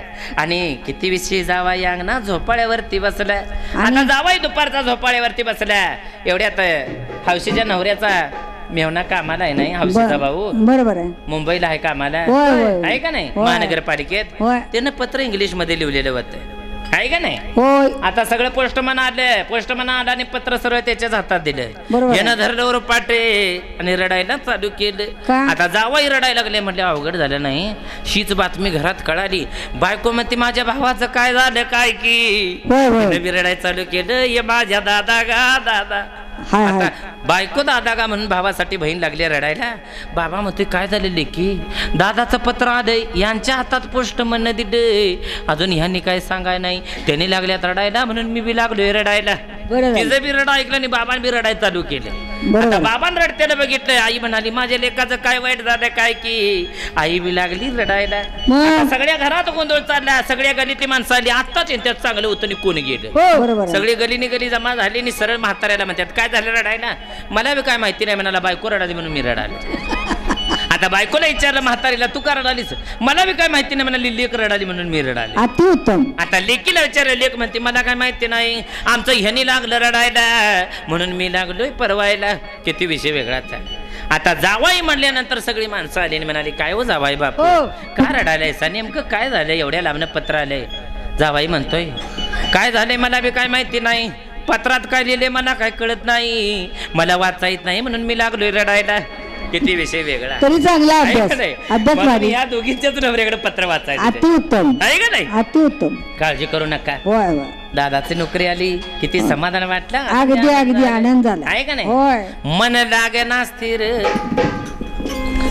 A: आणि किती विषयी जावाई अंगणा झोपाळ्यावरती बसला आता जावाई दुपारचा झोपाळ्यावरती बसला एवढ्यात हौशीच्या नवऱ्याचा मेवना कामाला आहे नाही हौशीचा भाऊ
B: बरोबर आहे
A: मुंबईला आहे कामाला आहे का नाही महानगरपालिकेत त्यानं पत्र इंग्लिश मध्ये लिहिलेलं होतं आहे का नाही
B: होय
A: आता सगळं पोस्टमन आले पोस्टमन आला आणि पत्र सर्व त्याच्याच हातात दिलं यानं धरलं पाटे आणि रडायला चालू केलं आता जावाई रडायला लागले म्हटले अवघड झालं नाही शीच बातमी घरात कळाली बायको म्हणते माझ्या भावाचं काय झालं काय की रडायला चालू केलं ये माझ्या दादा गा दादा आता बायको दादा का म्हणून भावासाठी बहीण लागली रडायला बाबा म्हणते काय झाले लेकी दादाचं पत्र आलंय यांच्या हातात पोस्ट म्हणणं दिले अजून ह्यांनी काय सांगाय नाही त्यांनी लागल्यात रडायला म्हणून मी बी लागलोय रडायला तिचं बी रडा ऐकलं आणि बाबांनी बी रडायला चालू केलं बाबांनी रडतेला बघितलंय आई म्हणाली माझ्या लेकाचं काय वाईट झालं काय की आई बी लागली रडायला सगळ्या घरात गोंधळ चालला सगळ्या गलीतली माणसं आली आत्ताच त्यात चांगलं होतं कोण गेलं सगळी गलीने गली जमा झाली आणि सरळ म्हाताऱ्याला म्हणतात काय झालं रडायला मला बी काय माहिती नाही म्हणाला बायको रडाली म्हणून मी रडाले आता बायकोला विचारलं म्हातारीला तू का रडालीस मला बी काय माहिती नाही म्हणाली लेक रडाली म्हणून मी रडाले
B: अतिउत्तम
A: आता लेकीला विचारलं लेक म्हणते मला काय माहिती नाही आमचं ह्यानी लागलं रडायला म्हणून मी लागलोय परवायला किती विषय वेगळाच आहे आता जावाई म्हणल्यानंतर सगळी माणसं आली आणि म्हणाली काय हो जावाई बापू का रडायलायसा नेमकं काय झालंय एवढ्या लांबनं पत्र आलंय जावाई म्हणतोय काय झालंय मला बी काय माहिती नाही पत्रात काय लिहिले मला काय कळत नाही मला वाचता येत नाही म्हणून मी लागलोय रडायला किती विषय वेगळा
B: तरी चांगला अभ्यास अभ्यास
A: या दोघींच्याच नवऱ्याकडे पत्र वाचायचं
B: अतिउत्तम
A: आहे का नाही
B: अतिउत्तम
A: काळजी करू नका
B: होय होय
A: दादाची नोकरी आली किती समाधान वाटलं
B: अगदी अगदी आनंद झाला
A: आहे का नाही
B: होय
A: मन लागे ना स्थिर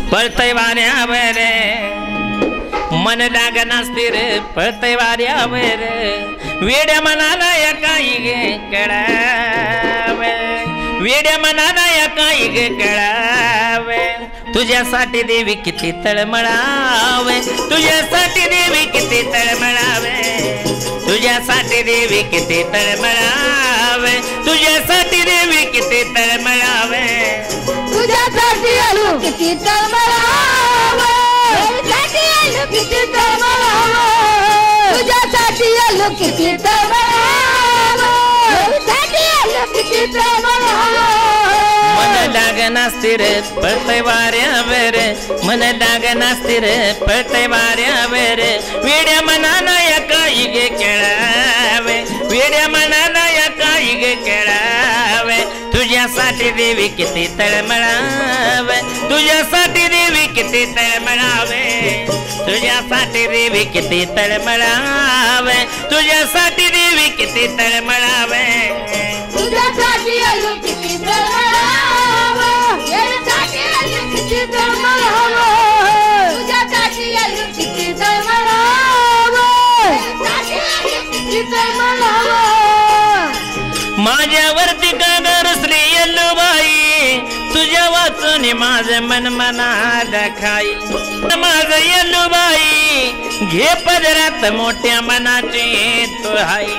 A: पळतय वाऱ्यावर मन लागना स्थिर पळतय वाऱ्यावर वेड्या मनाला या काही गे कळावे वेड्या मनाला या काही गे कळावे तुझ्यासाठी देवी किती तळमळावे तुझ्यासाठी देवी किती तळमळावे तुझ्यासाठी देवी किती तळमळावे तुझ्यासाठी देवी किती तळमळावे
B: तुझ्यासाठी आलो किती तळमळावे तुझ्यासाठी आलो किती तळमळावे तुझ्यासाठी आलो किती तळमळावे तुझ्यासाठी आलो किती तळमळावे
A: मन लागना स्थिर पळतय वाऱ्यावर मन लागना स्थिर पळतय वाऱ्यावर वेड्या मनाला या काही गे खेळावे वेड्या मनाला या काही गे खेळावे तुझ्यासाठी देवी किती तळमळावे तुझ्यासाठी देवी किती तळमळावे तुझ्यासाठी देवी किती तळमळावे तुझ्यासाठी देवी किती तळमळावे
B: तुझ्यासाठी आलो किती तळमळावे तुझ्यासाठी आलो किती तळमळावे तुझ्यासाठी आलो किती तळमळावे तुझ्यासाठी आलो किती तळमळावे
A: माझ्यावरती कागर श्री येल्लूबाई तुझ्या वाचून माझं मन मनाला खाई माझं येल्लूबाई घे पदरात मोठ्या मनाची तू हाई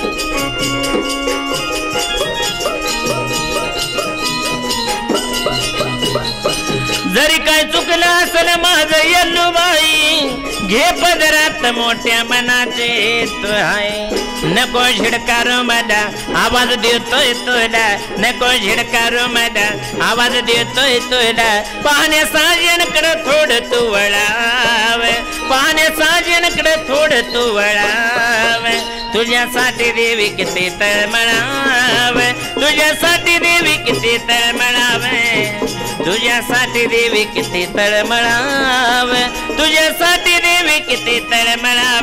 A: जरी काय चुकलं असेल माझं येल्लूबाई घे पदरात मोठ्या मनाचे तू हाय नको झिडकारू मला आवाज देतोय तुला नको झिडकारू मला आवाज देतोय तुला पाहण्या साजनकडे थोडं तू वळाव पाहण्या साजनकडे थोडं तू वळाव तुझ्यासाठी देवी किती तळमळाव तुझ्यासाठी देवी किती तळमळाव तुझ्यासाठी देवी किती तळमळाव तुझ्यासाठी देवी किती तळमळाव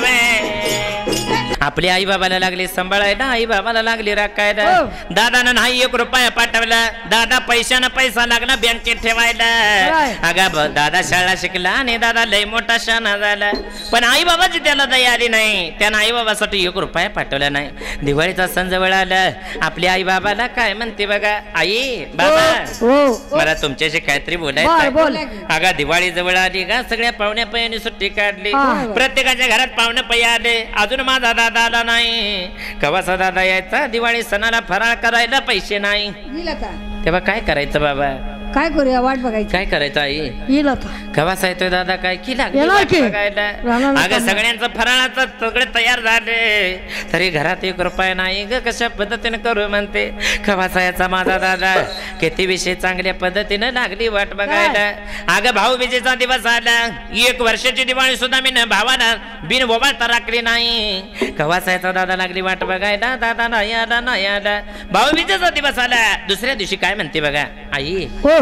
A: आपल्या आई बाबाला लागले सांभाळायला आई बाबाला लागली राखायला दादानं नाही एक रुपया पाठवला दादा पैशानं पैसा लागला बँकेत ठेवायला अगा दादा शाळा शिकला आणि दादा लय मोठा शाणा झाला पण आई बाबाची त्याला दया आली नाही त्यानं आई बाबासाठी एक रुपया पाठवला नाही दिवाळीचा सण जवळ आला आपल्या आई बाबाला काय म्हणते बघा आई बाबा मला तुमच्याशी काहीतरी बोलायचं अगा दिवाळी जवळ आली का सगळ्या पाहुण्या पयानी सुट्टी काढली प्रत्येकाच्या घरात पाहुणे पया आले अजून माझा दादा आला नाही कवाचा दादा यायचा दिवाळी सणाला फराळ करायला पैसे नाही तेव्हा काय करायचं बाबा
B: काय करूया वाट बघायची
A: काय करायचं आई
B: येईल आता
A: कवासा येतोय दादा काय की लागली बघायला अगं सगळ्यांचं फराळाचं सगळे तयार झाले तरी घरात एक रुपया नाही ग कशा पद्धतीने करू म्हणते कवासा याचा माझा दादा किती विषय चांगल्या पद्धतीने लागली वाट बघायला अगं भाऊबीजेचा दिवस आला एक वर्षाची दिवाळी सुद्धा मी भावाला बिन बोबाळता राखली नाही कवासा याचा दादा लागली वाट बघायला दादा नाही आला नाही आला भाऊबीजेचा दिवस आला दुसऱ्या दिवशी काय म्हणते बघा आई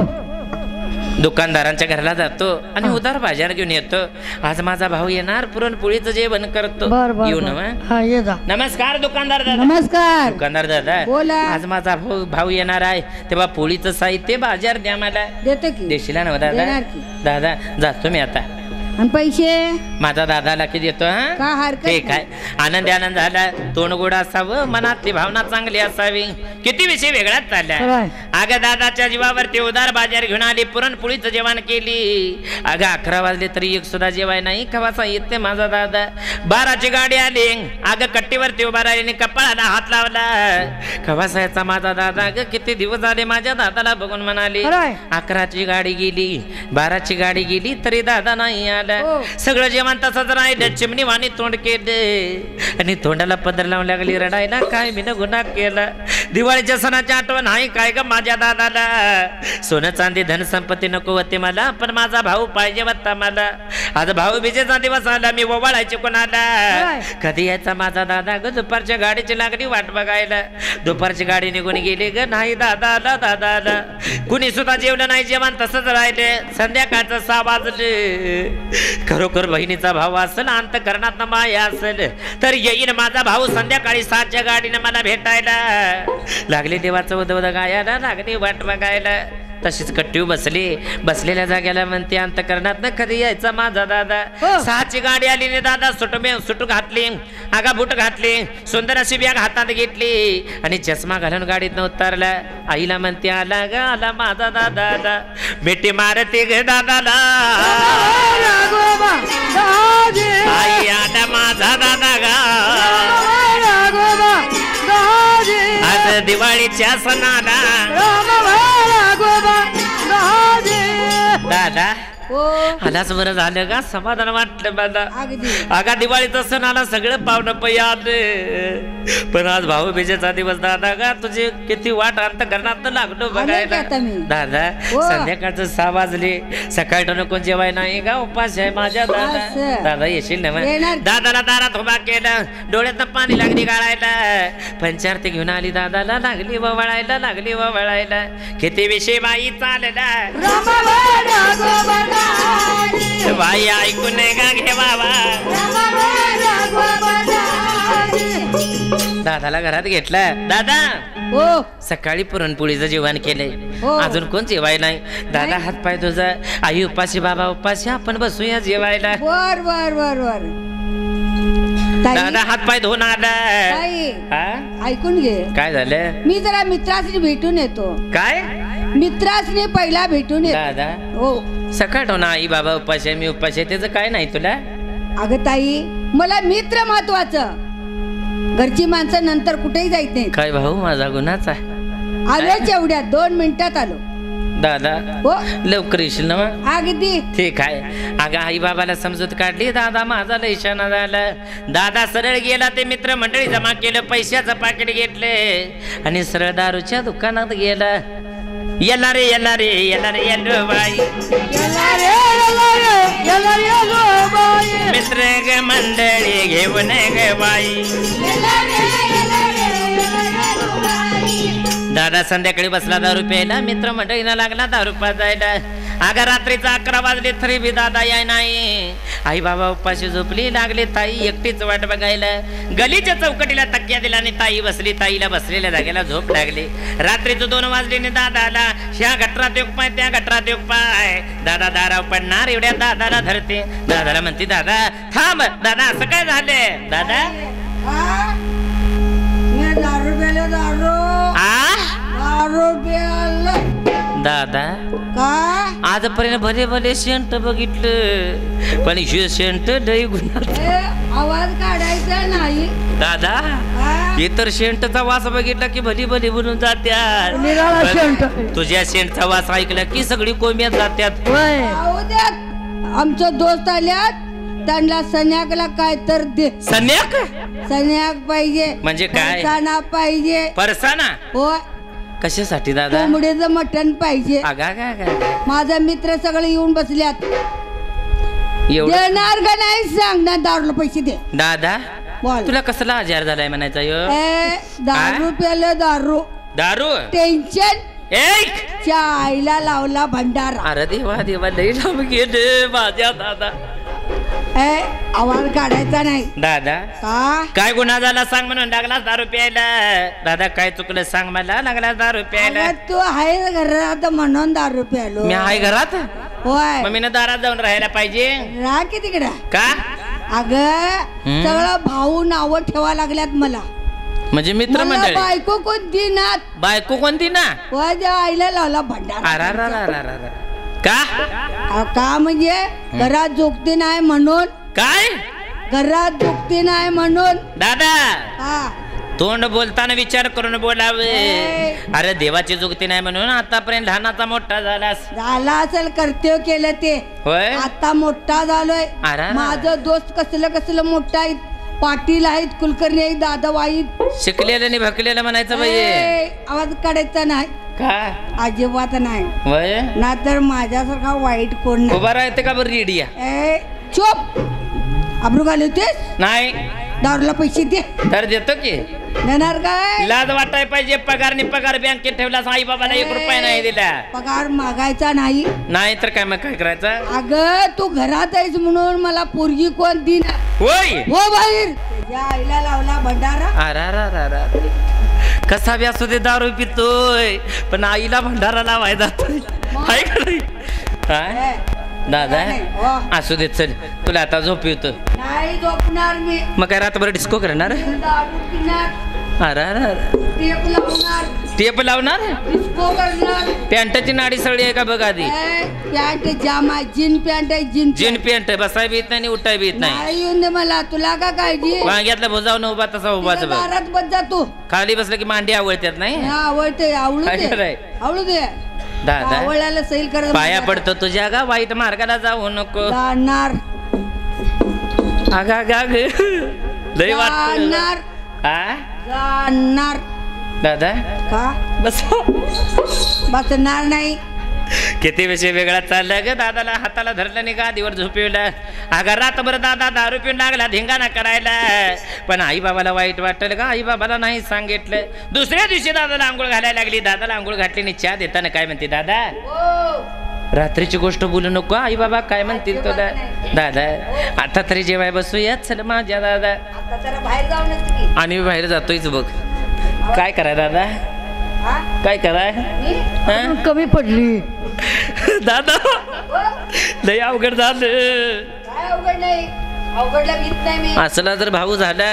A: दुकानदारांच्या घराला जातो आणि उधार बाजार घेऊन येतो आज माझा भाऊ येणार पुरणपोळीचं जेवण करतो येऊ ना नमस्कार दुकानदार दादा
B: नमस्कार
A: दुकानदार दादा
B: बोला आज
A: माझा भाऊ भाऊ येणार आहे तेव्हा पोळीचं साहित्य बाजार द्या मला
B: देतो की
A: देशीला ना दादा दादा जातो मी आता
B: आणि पैसे
A: माझा दादाला किती देतो हा ठीक आहे आनंद आनंद झाला तोंड गोड असावं मनातली भावना चांगली असावी किती विषय वेगळाच चालला अगं दादाच्या जीवावरती उदार बाजार घेऊन आली पुरणपोळीचं जेवण केली अगं अकरा वाजले तरी एक सुद्धा जेवाय नाही कवासा येते माझा दादा बाराची गाडी आली अगं कट्टीवरती उभा राहिली कपाळाला हात लावला कवासा याचा माझा दादा अगं किती दिवस झाले माझ्या दादाला बघून म्हणाली अकराची गाडी गेली बाराची गाडी गेली तरी दादा नाही आला सगळं जेवण तसंच राहिलं चिमणी वाणी तोंड केलं आणि तोंडाला पदर लावून लागली रडायला काय मी गुन्हा केला दिवाळीच्या सणाची आठवण आहे काय ग माझ्या दादाला सोनं चांदी धन संपत्ती नको होते मला पण माझा भाऊ पाहिजे होता मला आज भाऊ बीजेचा दिवस आला मी ओवाळायची कोणाला कधी यायचा माझा दादा ग दुपारच्या गाडीची लागली वाट बघायला दुपारची गाडी निघून गेली ग नाही दादा आला दादा आला कुणी सुद्धा जेवलं नाही जेवण तसंच राहिले संध्याकाळचं सहा वाजले खरोखर बहिणीचा भाव असेल अंतकरणात माया असेल तर येईन माझा भाऊ संध्याकाळी सातच्या गाडीने मला भेटायला लागले देवाचं उद उद गायला लागली वाट बघायला तशीच कट्टीव बसली बसलेल्या जाग्याला म्हणते अंतकरणात ना कधी यायचा माझा दादा
B: हो.
A: सहाची गाडी आली ने दादा सुट सुट घातली आगा बुट घातली सुंदर अशी बॅग हातात घेतली आणि चष्मा घालून गाडीत उतरला आईला म्हणते आला ग आला माझा दादा बेटी मारते ग दादाला
B: राघोबा दाजी
A: आई आला माझा दादा गा
B: राघोबा दाजी
A: आज दिवाळीच्या सणाला
B: राघोबा दाजी
A: दादा
B: हो
A: आलाच बरं झालं का समाधान वाटलं मला
B: अगदी
A: आगा दिवाळीचा सण आला सगळं पाहुणं पै आले पण आज भाऊबीजेचा दिवस दादा का तुझी किती वाट अंत करणार लागलो बघायला
B: आता मी.
A: दादा
B: हो.
A: संध्याकाळचं सहा वाजले सकाळी नको जेवाय नाही का उपास आहे माझ्या दादा
B: असं.
A: दादा येशील ना मग?
B: येणार.
A: दादाला दारात उभा केलं डोळ्यात पाणी लागली गाळायला पंचारती घेऊन आली दादाला लागली वळायला लागली वळायला किती विषय बाई चालला
B: रामाबाई राघोबा दाजी
A: बाई ऐकून का घे बाबा
B: रामाबाई राघोबा दाजी
A: दादाला घरात घेतलं दादा
B: हो
A: सकाळी पुरणपोळीचं जेवण केलंय
B: हो.
A: अजून कोण जेवाय नाही दादा
B: नाही.
A: हात पाय तुझा आई उपाशी बाबा उपाशी आपण बसूया जेवायला
B: बर बर बर बर ताई,
A: दादा हात पाय धुवून आला
B: ताई,
A: हा?
B: ऐकून घे
A: काय झालं
B: मी जरा मित्रासनी भेटून येतो
A: काय
B: मित्रासनी पहिला भेटून येतो
A: दादा
B: हो
A: सकाळ हो ना आई बाबा उपाशी आहे, मी उपाशी आहे, त्याचं काय नाही तुला
B: अगं ताई मला मित्र महत्वाचं घरची माणसं नंतर कुठेही जायत नाही
A: काय भाऊ माझा गुन्हाच आहे
B: आलोच एवढ्या दोन मिनिटात आलो
A: दादा
B: हो
A: लवकर येशील ना मग
B: अगदी
A: ठीक आहे अगं आई बाबाला समजूत काढली दादा माझा लय शाना झाला दादा सरळ गेला ते मित्र मंडळी जमा केलं पैशाचं पाकिट घेतले आणि सरळ दारूच्या दुकानात गेला येला रे येला रे येला रे येलो बाई
B: येला रे, येला रे, येला रे, येलो बाई.
A: मित्र ग मंडळी घेऊन ग बाई
B: येला रे, येला रे, येला रे, येलो बाई.
A: दादा संध्याकाळी बसला दारू प्यायला मित्र मंडळीला लागला दारू पाजायला अगं रात्रीचा अकरा वाजले तरी बी दादा याय नाही आई बाबा उपाशी झोपली लागले ताई एकटीच वाट बघायला गलीच्या चौकटीला तक्क्या दिला आणि ताई बसली ताईला बसलेल्या जागेला झोप लागली रात्रीचं दोन वाजले आणि दादाला ह्या गटरात योग पाय त्या गटरात योग पाय दादा दाराव पडणार एवढ्या दादाला धरते दादाला म्हणते दादा थांब दादा असं काय झालंय दादा
B: हा? मी दारू प्यायला दारू
A: आ
B: दारू प्यायला
A: दादा
B: का
A: आजपर्यंत भले भले शेंट बघितलं पण हे शेंट लय गुन्हा
B: ए, आवाज काढायचा नाही
A: दादा
B: हा?
A: इतर शेंटचा वास बघितला की भली भली बनून जात्यात
B: निराळा
A: पण
B: शेंट.
A: तुझ्या शेंटचा वास ऐकला की सगळी कोंब्यात जात्यात
B: जाऊ द्यात आमचं दोस्त आल्यात त्यांना सन्याकला काय तर दे
A: संन्याक
B: सन्याक पाहिजे
A: म्हणजे काय?
B: फरसाणा पाहिजे
A: परसाना
B: हो
A: कशासाठी दादा
B: कोंबडीचं मटण पाहिजे
A: आगा गा गा
B: माझा मित्र सगळे येऊन बसल्यात
A: एवढं
B: देणार का नाही सांग ना दारूला पैसे दे
A: दादा
B: बोल
A: तुला कसला आजार झालाय म्हणायचा ह्यो?
B: ए दारू प्यालं दारू
A: दारू
B: टेन्शन
A: एक
B: च्या आईला लावला भंडारा
A: अरे देवा देवा लई लांब गेले माझ्या दादा
B: ए आवाज काढायचा नाही
A: दादा
B: का
A: काय गुन्हा झाला सांग म्हणून लागला दारू प्यायला दादा काय चुकलं सांग मला लागला दारू प्यायला
B: अगं, तू आहे घरात म्हणून दारू प्यालो
A: मी आहे घरात
B: होय
A: मम्मीनं दारात जाऊन राहायला पाहिजे
B: राह की तिकडं
A: का
B: अग
A: हम्म.
B: सगळं भाऊ नाव ठेवा लागल्यात मला
A: म्हणजे मित्र
B: मला
A: मंडळी
B: बायको कोणती नात
A: बायको कोणती ना
B: माझ्या आईला लावला भंडारा
A: अरारारारारा. का
B: अ, का म्हणजे घरात जोगती नाही म्हणून
A: काय
B: घरात जोगती नाही म्हणून
A: दादा
B: हा
A: तोंड बोलताना विचार करून बोलावे
B: ए.
A: अरे देवाची जुगती नाही म्हणून आतापर्यंत लहानाचा मोठा झालास
B: झाला असेल कर्तव्य केलं ते
A: होय
B: आता मोठा झालोय
A: अरे.
B: माझं दोस्त कसलं कसलं मोठा आहेत पाटील आहेत कुलकर्णी आहेत दादा आहेत
A: शिकलेलं आणि भकलेलं म्हणायचं बाई
B: ए, आवाज काढायचा नाही
A: का
B: अजिबात नाही
A: वय
B: ना तर माझ्यासारखा वाईट कोण नाही
A: उभा राहते का बरं रेडिया
B: ए चोप अब्रू घालू होतेस
A: नाही
B: दारूला पैसे दे
A: तर देतो की
B: देणार काय
A: लाज वाटाय पाहिजे पगारने पगार बँकेत ठेवला आई बाबाला एक रुपया नाही दिला
B: पगार मागायचा नाही
A: नाही तर काय मग काय करायचं
B: अगं तू घरात आहेस म्हणून मला पोरगी कोण देणार
A: होय
B: हो बाहेर तुझ्या आईला लावला भंडारा
A: अरारारारा. कसा बी असू दे दारू पितोय पण आईला भंडारा लावाय जातोय हाय का नाही हा? दादा असू दे चल तुला आता झोप येतो
B: नाही झोपणार मी
A: मग काय रात्रभर डिस्को करणार
B: दारू पिणार
A: अरे अरे
B: टेप लावणार
A: टेप लावणार
B: डिस्को करणार
A: पॅन्टाची नाडी सळी आहे का बघ आधी
B: ए, पॅन्ट जाम आहे जीन पॅन्ट आहे जीन
A: जीन पॅन्ट बसाय बी येत नाही आणि उठाय बी येत नाही
B: नाही येऊन दे मला तुला का काळजी
A: वांग्यातला भुजावून उभा तसा उभाच बघ
B: दारात बस जा तू
A: खाली बसलं की मांडी आवडतात नाही
B: हा आवडते आवडू
A: काय
B: दे
A: कराय?
B: आवडू दे
A: दादा
B: आवळाला सैल करत
A: पाया पडतो तुझ्या गा वाईट मार्गाला जाऊ नको
B: जाणार
A: आगा गा ग लय वाटत
B: जाणार
A: हा
B: जाणार
A: दादा
B: का
A: बस
B: बसणार नाही
A: किती विषय वेगळा चाललाय ग दादाला हाताला धरलं नाही गादीवर झोपवलं अगा रातभर दादा दारू पिऊन लागला धिंगाणा करायला पण आई बाबाला वाईट वाटलं का आई बाबाला नाही सांगितलं दुसऱ्या दिवशी दादाला आंघोळ घालायला लागली दादाला आंघोळ घातली आणि चहा देताना काय म्हणते दादा रात्रीची गोष्ट बोलू नको आई बाबा काय म्हणतील तुला दादा आता तरी जेवाय बसूया चल माझ्या दादा
B: आता जरा बाहेर जाऊनच की
A: आणि मी बाहेर जातोयच बघ काय कराय दादा
B: हा?
A: काय कराय
B: मी?
A: हा?
B: कमी पडली
A: दादा लय अवघड झालं
B: काय अवघड नाही अवघडला भीत नाही मी
A: असला जर भाऊ झाला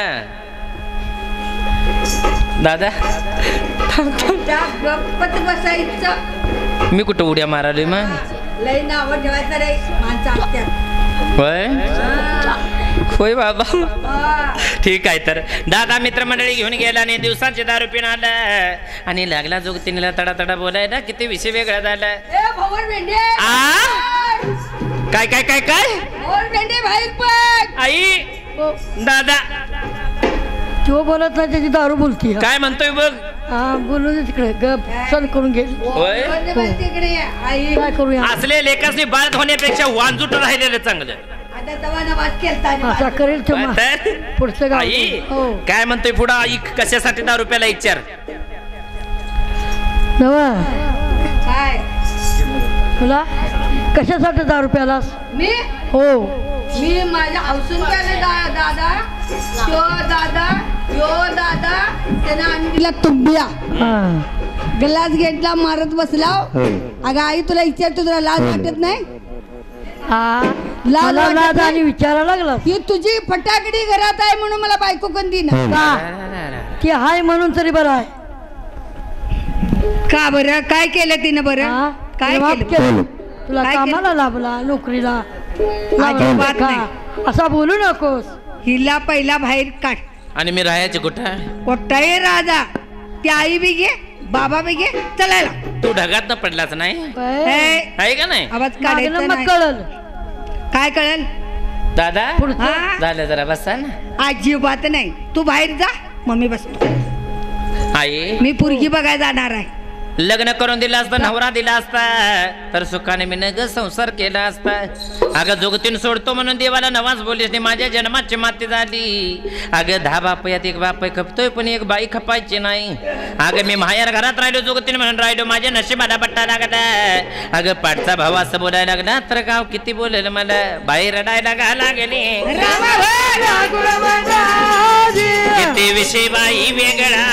A: दादा
B: त्या गप्पत बसायचं
A: मी कुठं उड्या मारालोय मग
B: लय नाव ठेवायचं रे माणसं असत्यात
A: होय होय बाबा
B: हा.
A: ठीक आहे तर दादा मित्रमंडळी घेऊन गेला आणि दिवसांचे दारू पिऊन आला आणि लागला जोगतीला तडा तडा बोलायला किती विषय वेगळा झाला
B: ए भवर भेंडे
A: आ काय काय काय काय
B: भवर भेंडे बाहेर पण
A: आई दादा
C: तो बोलत नाही त्याची दारू बोलती
A: काय म्हणतोय बघ
C: हा बोलू दे तिकडे गप सण करून घे
A: होय
B: बोलते बस तिकडे ये. आई
C: काय करूया
A: असले लेखासनी बाळत होण्यापेक्षा वांजूट राहिलेलं चांगलं
B: आता तवा नवाज केलता
C: असा करेल तो
A: काय
C: मा-
A: तर?
C: पुढचं गाव
A: आई
C: हो
A: काय म्हणतोय पुढं आई कशासाठी दारू प्याला विचार
C: नवा
B: काय
C: तुला कशासाठी दारू प्यालास
B: मी
C: हो
B: मी माझ्या हौसून केलं दा- दादा त्यो दादा यो दादा त्यानं आणून दिला तुंबिया
C: हा
B: ग्लास घेतला मारत बसला अगं आई तुला विचारतो तुला लाज वाटत नाही
C: हा
B: लाज
C: मला
B: वाटत
C: लाज
B: नाही?
C: आणि विचारायला लागला
B: ही तुझी फटाकडी घरात आहे म्हणून मला बायको कंदी ना
C: का की हाय म्हणून तरी बरं आहे
B: का बरं काय केलं तिनं बरं
C: हा?
B: काय
C: तुला माफ
B: केलं
C: केलं तुला
B: काय केलं?
C: कामाला लाभला नोकरीला लाभला
B: अजिबात
C: का?
B: नाही.
C: असा बोलू नकोस
B: हिला पहिला बाहेर काढ
A: आणि मी राहायचे कुठं
B: कोट्टाही राजा ती आई बी घे बाबा बी घे चलायला
A: तू ढगात न पडलाच नाही
B: ए,
A: आहे का नाही
B: आवाज
C: मागणं
B: काढायचा
C: मग
B: नाही.
C: कळल
B: काय कळेल
A: दादा
C: पुढचं
B: हा?
A: झालं जरा बसा ना
B: अजिबात नाही तू बाहेर जा मम्मी बसतो
A: आई
B: मी पुरगी बघायला जाणार आहे
A: लग्न करून दिलं असतं नवरा दिला असता तर सुखाने मी नग संसार केला असता अगं जोगतीन सोडतो म्हणून देवाला नवाज बोलीस नाही माझ्या जन्माची माती झाली अगं दहा बापयात एक बाप खपतोय पण एक बाई खपायची नाही अगं मी माहेर घरात राहिलो जोगतीन म्हणून राहिलो माझ्या नशिबाला बट्टा लागला अगं पाठचा भाऊ असं बोलायला लागला तर गाव किती बोलेल मला बाई रडायला घाला गेली किती विषय बाई वेगळा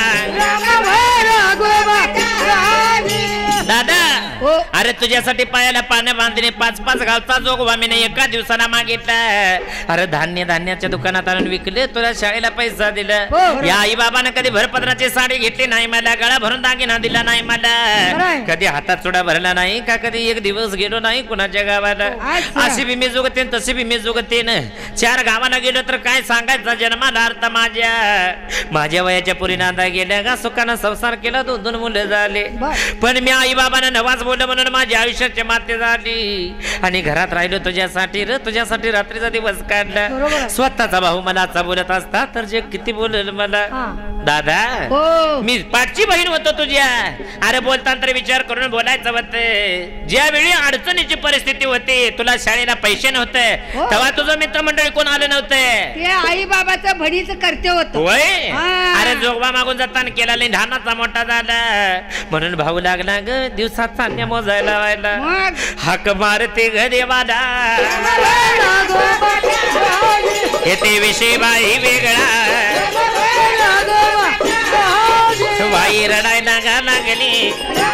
A: दादा
B: हो.
A: अरे तुझ्यासाठी पायाला पानं बांधणे पाच पाच गावचा जोगवा मी एका दिवसाला मागितला अरे धान्य धान्याच्या दुकानात आणून विकले तुला शाळेला पैसा दिला
B: हो.
A: या आई बाबानं कधी भरपत्राची साडी घेतली नाही मला गळा भरून दागिना दिला नाही मला
B: खरंय.
A: कधी हातात चुडा भरला नाही का कधी एक दिवस गेलो नाही कुणाच्या गावाला
B: अच्छा.
A: अशी बी मी जोगतेन तशी बी मी जोगतेन चार गावाला गेलो तर काय सांगायचं जन्माला अर्थ माझ्या माझ्या वयाच्या पुरी नांदा गेल्या का सुखानं संसार केला दोन दोन मुलं झाले
B: बर.
A: पण मी आई बाबानं नवाज बोललं म्हणून माझ्या आयुष्याची माती झाली आणि घरात राहिलो तुझ्यासाठी र तुझ्यासाठी रात्रीचा दिवस काढला
C: बरोबर.
A: स्वतःचा भाऊ मला असा बोलत असता तर जे किती बोलेल मला
C: हा.
A: दादा
B: हो
A: मी पाठची बहीण होतो तुझ्या अरे बोलताना तर विचार करून बोलायचं होतं ज्यावेळी अडचणीची परिस्थिती होती तुला शाळेला पैसे नव्हते
B: हो.
A: तेव्हा तुझं मित्रमंडळी कोण आलं नव्हते
B: ते आई बाबाचं भडीचं करते होत
A: होय
B: हा.
A: अरे जोगवा मागून जाताना केला नाही धानाचा मोठा झाला म्हणून भाऊ लागला ग दिवसात चालण्या मोजायला व्हायला
B: मग
A: हाक मारते ग देवाला येते विषय बाई वेगळा बाई रडायला गा लागली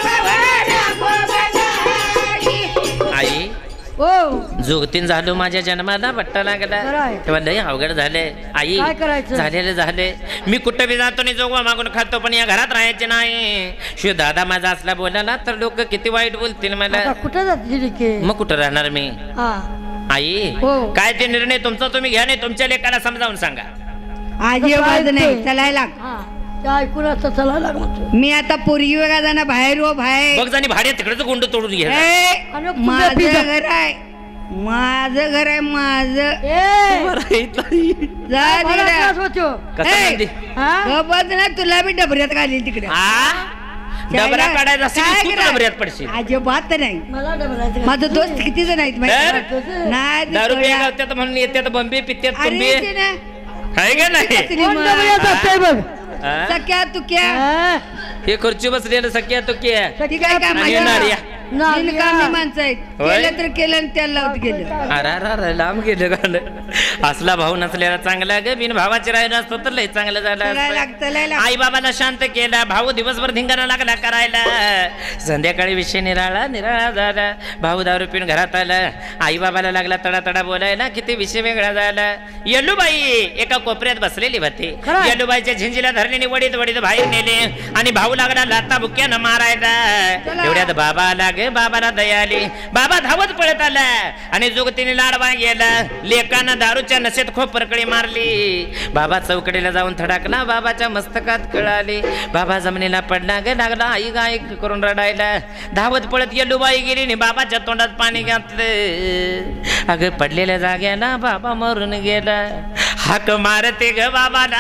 A: आई
C: हो
A: जोगतीन झालो माझ्या जन्माला बट्टा लागला
C: खरंय.
A: तेव्हा लय अवघड झाले आई
C: काय करायचं?
A: झालेले झाले मी कुठं बी जातो नाही जोगवा मागून खातो पण या घरात राहायचे नाही शिव दादा माझा असला बोलायला तर लोक किती वाईट बोलतील मला
C: आता कुठं जाते लिके
A: मग कुठं राहणार मी
C: हा
A: आई
C: हो.
A: काय ते निर्णय तुमचा तुम्ही घ्या नाही तुमच्या लेकाला समजावून सांगा
B: अजिबात नाही चलायला
C: हा ते ऐकून असं चला लाग म्हणतो
B: मी आता पोरगी वेगळा जाणार बाहेर हो बाहेर
A: बघ जाणी भाड्या तिकडच गुंड तोडून घे
B: ए,
C: आणि तुझं
B: माझं
C: पिझ्झा.
B: घर आहे माझं घर आहे माझं
C: ए
B: जा
C: मला
B: तिकडे
C: त्रास होतो
A: कसं
B: ए,
A: म्हणते?
C: हा
B: गप्पच ना तुला बी डबऱ्यात घालील तिकडे
A: आ? डबरा काढायचा असेल
B: काय
A: की तू
B: करा?
A: डबऱ्यात पडशील
B: अजिबात नाही
C: मला डबलायचं
B: माझं दोस्त किती जण आहेत माहिती
A: तर?
B: आहे? नाही
A: दारू
B: ते
A: पिया
B: कळलं.
A: गावत्यात म्हणून येत्यात बंबे पित्यात
B: अरे
A: तुंबे
B: ते ना,
A: आहे का नाही
C: कोण डबलायचं असतंय बघ
A: आ?
B: सख्या तुक्या
C: हा?
A: हे खुर्ची बसलेलं सख्या तो के
B: ती काय काम
A: आणि
B: आहे?
A: नार्या.
C: नार्या.
B: बिनकामी माणसं आहेत
A: होय?
B: केलं तर केलं आणि त्याला लावत गेलं
A: अरे अरे अरे लांब गेलं गाणं असला भाऊ नसलेला चांगला ग बिन भावाचे राहिलं असतं तर लय चांगलं झालं
B: चलायला
A: असतं.
B: लाग- चलायला लाग.
A: आई बाबाला शांत केला भाऊ दिवसभर धिंगाणा लागला करायला संध्याकाळी विषय निराळा निराळा झाला भाऊ दारू पिऊन घरात आला आई बाबाला लागला तडा तडा बोलायला किती विषय वेगळा झाला येलूबाई एका कोपऱ्यात बसलेली होती
C: खरं?
A: येलूबाईच्या झिंजीला धरलेली वडीत वडीत बाहेर नेले आणि भाऊ लागला लाता बुक्यानं मारायला एवढ्यात बाबा आला ग बाबाला दया आली बाबा धावत पळत आला आणि जोगतीने लाडवा गेला लेकानं दारूच्या नशेत खोपरकळी मारली बाबा चौकडीला जाऊन थडाकला बाबाच्या मस्तकात कळाली बाबा जमिनीला पडला ग लागला आई गाय करून रडायला धावत पळत येलूबाई गेली आणि बाबाच्या तोंडात पाणी घातलं अगं पडलेल्या जाग्याला बाबा मरून गेला हाक मारते ग बाबाला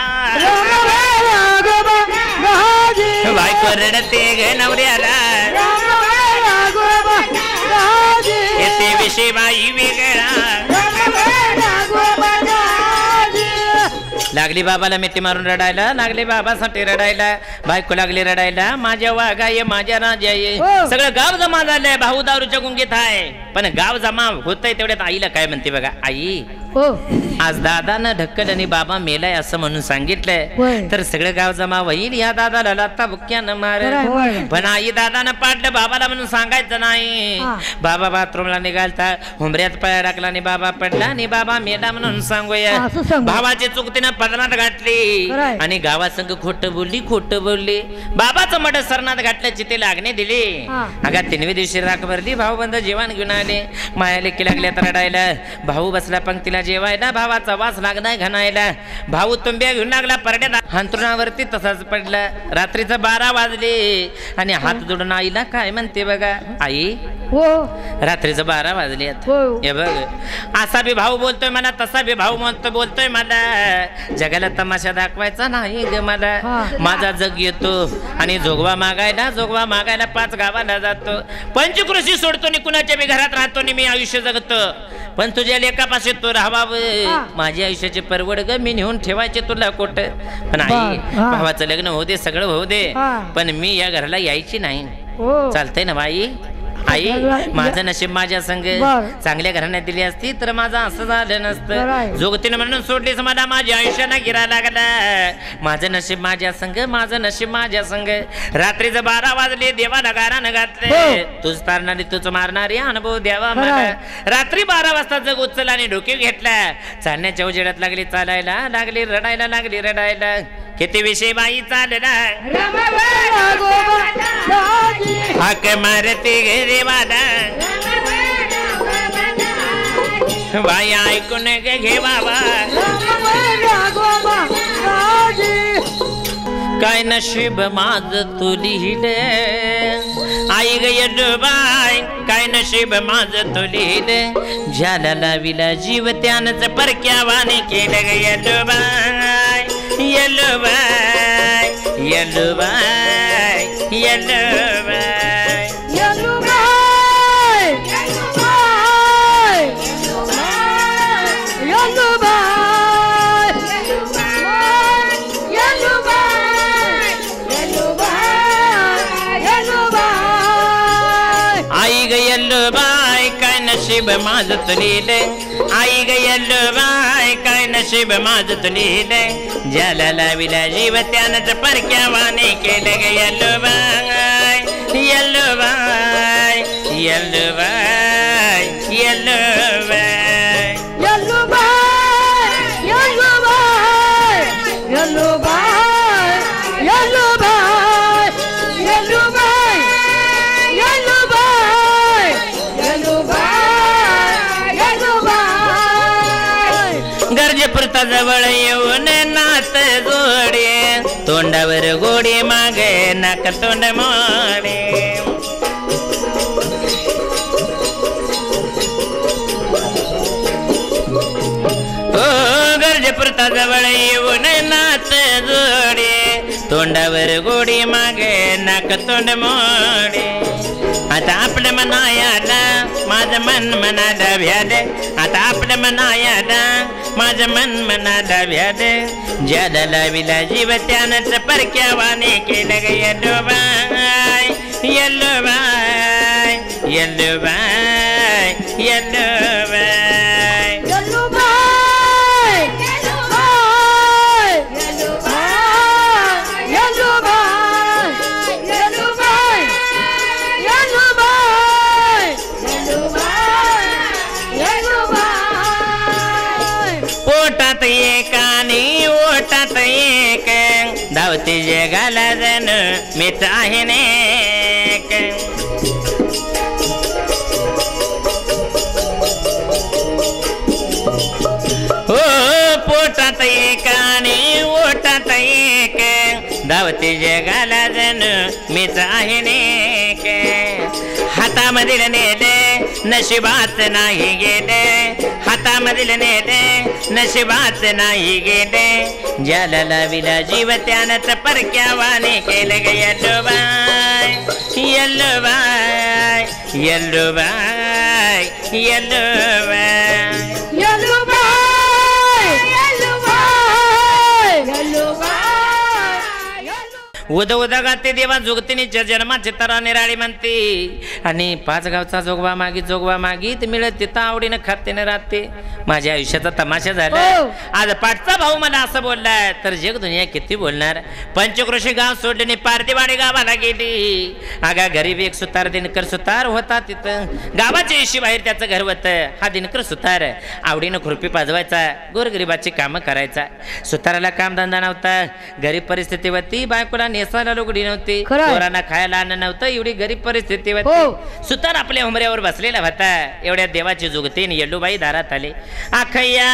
A: बायको रडते ग नवऱ्याला येते विषय बाई वेगळा लागली बाबाला मिठी मारून रडायला लागले बाबासाठी रडायला बायको लागली रडायला माझ्या वाघाय माझ्या राजाय
C: हो.
A: सगळं गाव जमा झालंय भाऊ दारूच्या गुंगीत आहे पण गाव जमा होतंय तेवढ्यात आईला काय म्हणते बघा आई
C: हो
A: आज दादानं ढक्कल आणि बाबा मेलाय असं म्हणून सांगितलंय
C: होय.
A: तर सगळं गाव जमा होईल या दादाला लाता बुक्यानं मार
C: खरंय, होय.
A: पण आई दादानं पाडलं बाबाला म्हणून सांगायचं नाही
C: हा.
A: बाबा बाथरूमला निघालता हुंबऱ्यात पाया टाकला आणि बाबा पडला आणि बाबा मेला म्हणून सांगूया
C: असं सांगू.
A: भावाची चुकतीनं पदरात घातली
C: खरंय.
A: आणि गावासंग खोट बोलली खोट बोलली बाबाचं मठ सरणात घातलं चिते लागणे दिली
C: हा.
A: अगा तिनवी दिवशी राख भरली भाऊ बंद जेवण घेऊन आले माया लेकी लागल्या तर रडायला भाऊ बसला पंक्तीला जेवायला भावाचा वास लागलाय घनायला भाऊ तुंब्या घेऊन लागला परड्यात हांतरुणावरती तसाच पडला रात्रीचं बारा वाजले आणि हात जोडून आईला काय म्हणते बघा आई
C: हो
A: रात्रीचं बारा वाजले
C: हो.
A: हे बघ असा बी भाऊ बोलतोय मला तसा बी भाऊ म्हणतो बोलतोय मला जगाला तमाशा दाखवायचा नाही ग मला
C: हा.
A: माझा जग येतो आणि जोगवा मागायला जोगवा मागायला पाच गावाला जातो पंचकृषी सोडतो नि कुणाच्या बी घरात राहतो नि मी आयुष्य जगतो पण तुझ्या लेकापाशी तू राहावं
C: हा.
A: माझ्या आयुष्याचे परवड ग मी नेऊन ठेवायचे तुला कोट पण आई
C: बर. हा.
A: भावाचं लग्न होऊ दे सगळं होऊ दे
C: हा.
A: पण मी या घराला यायची नाही
C: हो
A: चालतंय ना बाई आई माझं नशीब माझ्या संग
C: बर.
A: चांगल्या घराण्यात दिली असती तर माझं असं झालं
C: बरं
A: नसतं
C: आहे.
A: जोगतीनं म्हणून सोडलीस मला माझ्या आयुष्याला गिरा लागला माझं नशीब माझ्या संग माझं नशीब माझ्या संग रात्रीचं बारा वाजले देवाला गारानं घातले
C: हो.
A: तूच तारणारी तूच मारणारी अनुभव द्यावा
C: खरं
A: मला
C: आहे.
A: रात्री बारा वाजता जग उचलला आणि डोके घेतला चालण्याच्या उजेडात लागली चालायला लागली रडायला लागली रडायला किती विषय बाई चालला हाक मारते घे वादा बाई ऐकून ग घे बाबा काय नशीब माझ तू लिहिले आई ग बाय काय नशीब माझ तू लिहिले ज्याला लाविला जीव त्यानंच परक्यावाने केलं ग येलो बाय येलो बाय येलो बाय येलो बाय आई ग येलो बाय काय नशीब माझ तुलील आई ग येलो बाय बाय काय नशीब माझं लिहिलंय ज्याला लाविला जीव त्यानंच परक्या वाने केलं ग यल्लू बाय यल्लू बाय यल्लू बाय यल्लू बाय
C: यल्लू बाय यल्लू बाय यल्लू बाय यल्लू बाय यल्लू बाय यल्लू बाय यल्लू बाय यल्लू बाय
A: गरजेपुरता जवळ येऊन नात जोडे तोंडावर गोडी मागे नाक तोंड मोडे गरजेपुरता जवळ येऊन नात जोडे तोंडावर गोडी मागे नाक तोंड मोडे आता आपलं मनायाला माझं मन मनाला भ्याद आता आपलं मनायाला माझं मन मनाला भ्याद ज्याला लाविला जीव त्यानंच परक्या वाने केलं ग यल्लू बाय यल्लू बाय यल्लू बाय यल्लू बाय
C: यल्लू बाय यल्लू बाय यल्लू बाय यल्लू बाय यल्लू बाय यल्लू बाय यल्लू बाय
A: पोटात एक आणि ओटात एक धावती जगाला जण मीच आहे नेक हो पोटात एक आणि ओटात एक धावती जगाला जण मीच आहे नेक हातामधील नेले नशिबात नाही गेले हातामधील नेले नशिबात नाही गेले ज्याला लाविला जीव त्यानंच परक्या वाने केलं ग यल्लू बाय यल्लू बाय यल्लू बाय यल्लू बाय
C: यल्लू बाय यल्लू बाय यल्लू बाय
A: उद उदा गाते देवा जोगतिनीच्या जन्माचे तरा निराळी म्हणते आणि पाच गावचा जोगवा मागी जोगवा मागीत मिळत तिथं आवडीनं खाते राहते माझ्या आयुष्याचा तमाशा झाला आज पाठचा भाऊ मला असं बोललाय तर जग दुनिया किती बोलणार पंचक्रोशी गाव सोडले पारदेवाडी गावाला गेली अगा गरीब एक सुतार दिनकर सुतार होता तिथं गावाच्या इशी बाहेर त्याचं घर होतं हा दिनकर सुतार आवडीनं खुरपी पाजवायचा गोरगरिबाची कामं करायचा सुताराला कामधंदा नव्हता गरीब परिस्थिती होती बायकोला नेसायला लुगडी नव्हती पोरांना खायला अन्न नव्हतं एवढी गरीब परिस्थिती होती सुतार आपल्या उमऱ्यावर बसलेला होता एवढ्या देवाची जुगतीन येल्लूबाई दारात आले आखया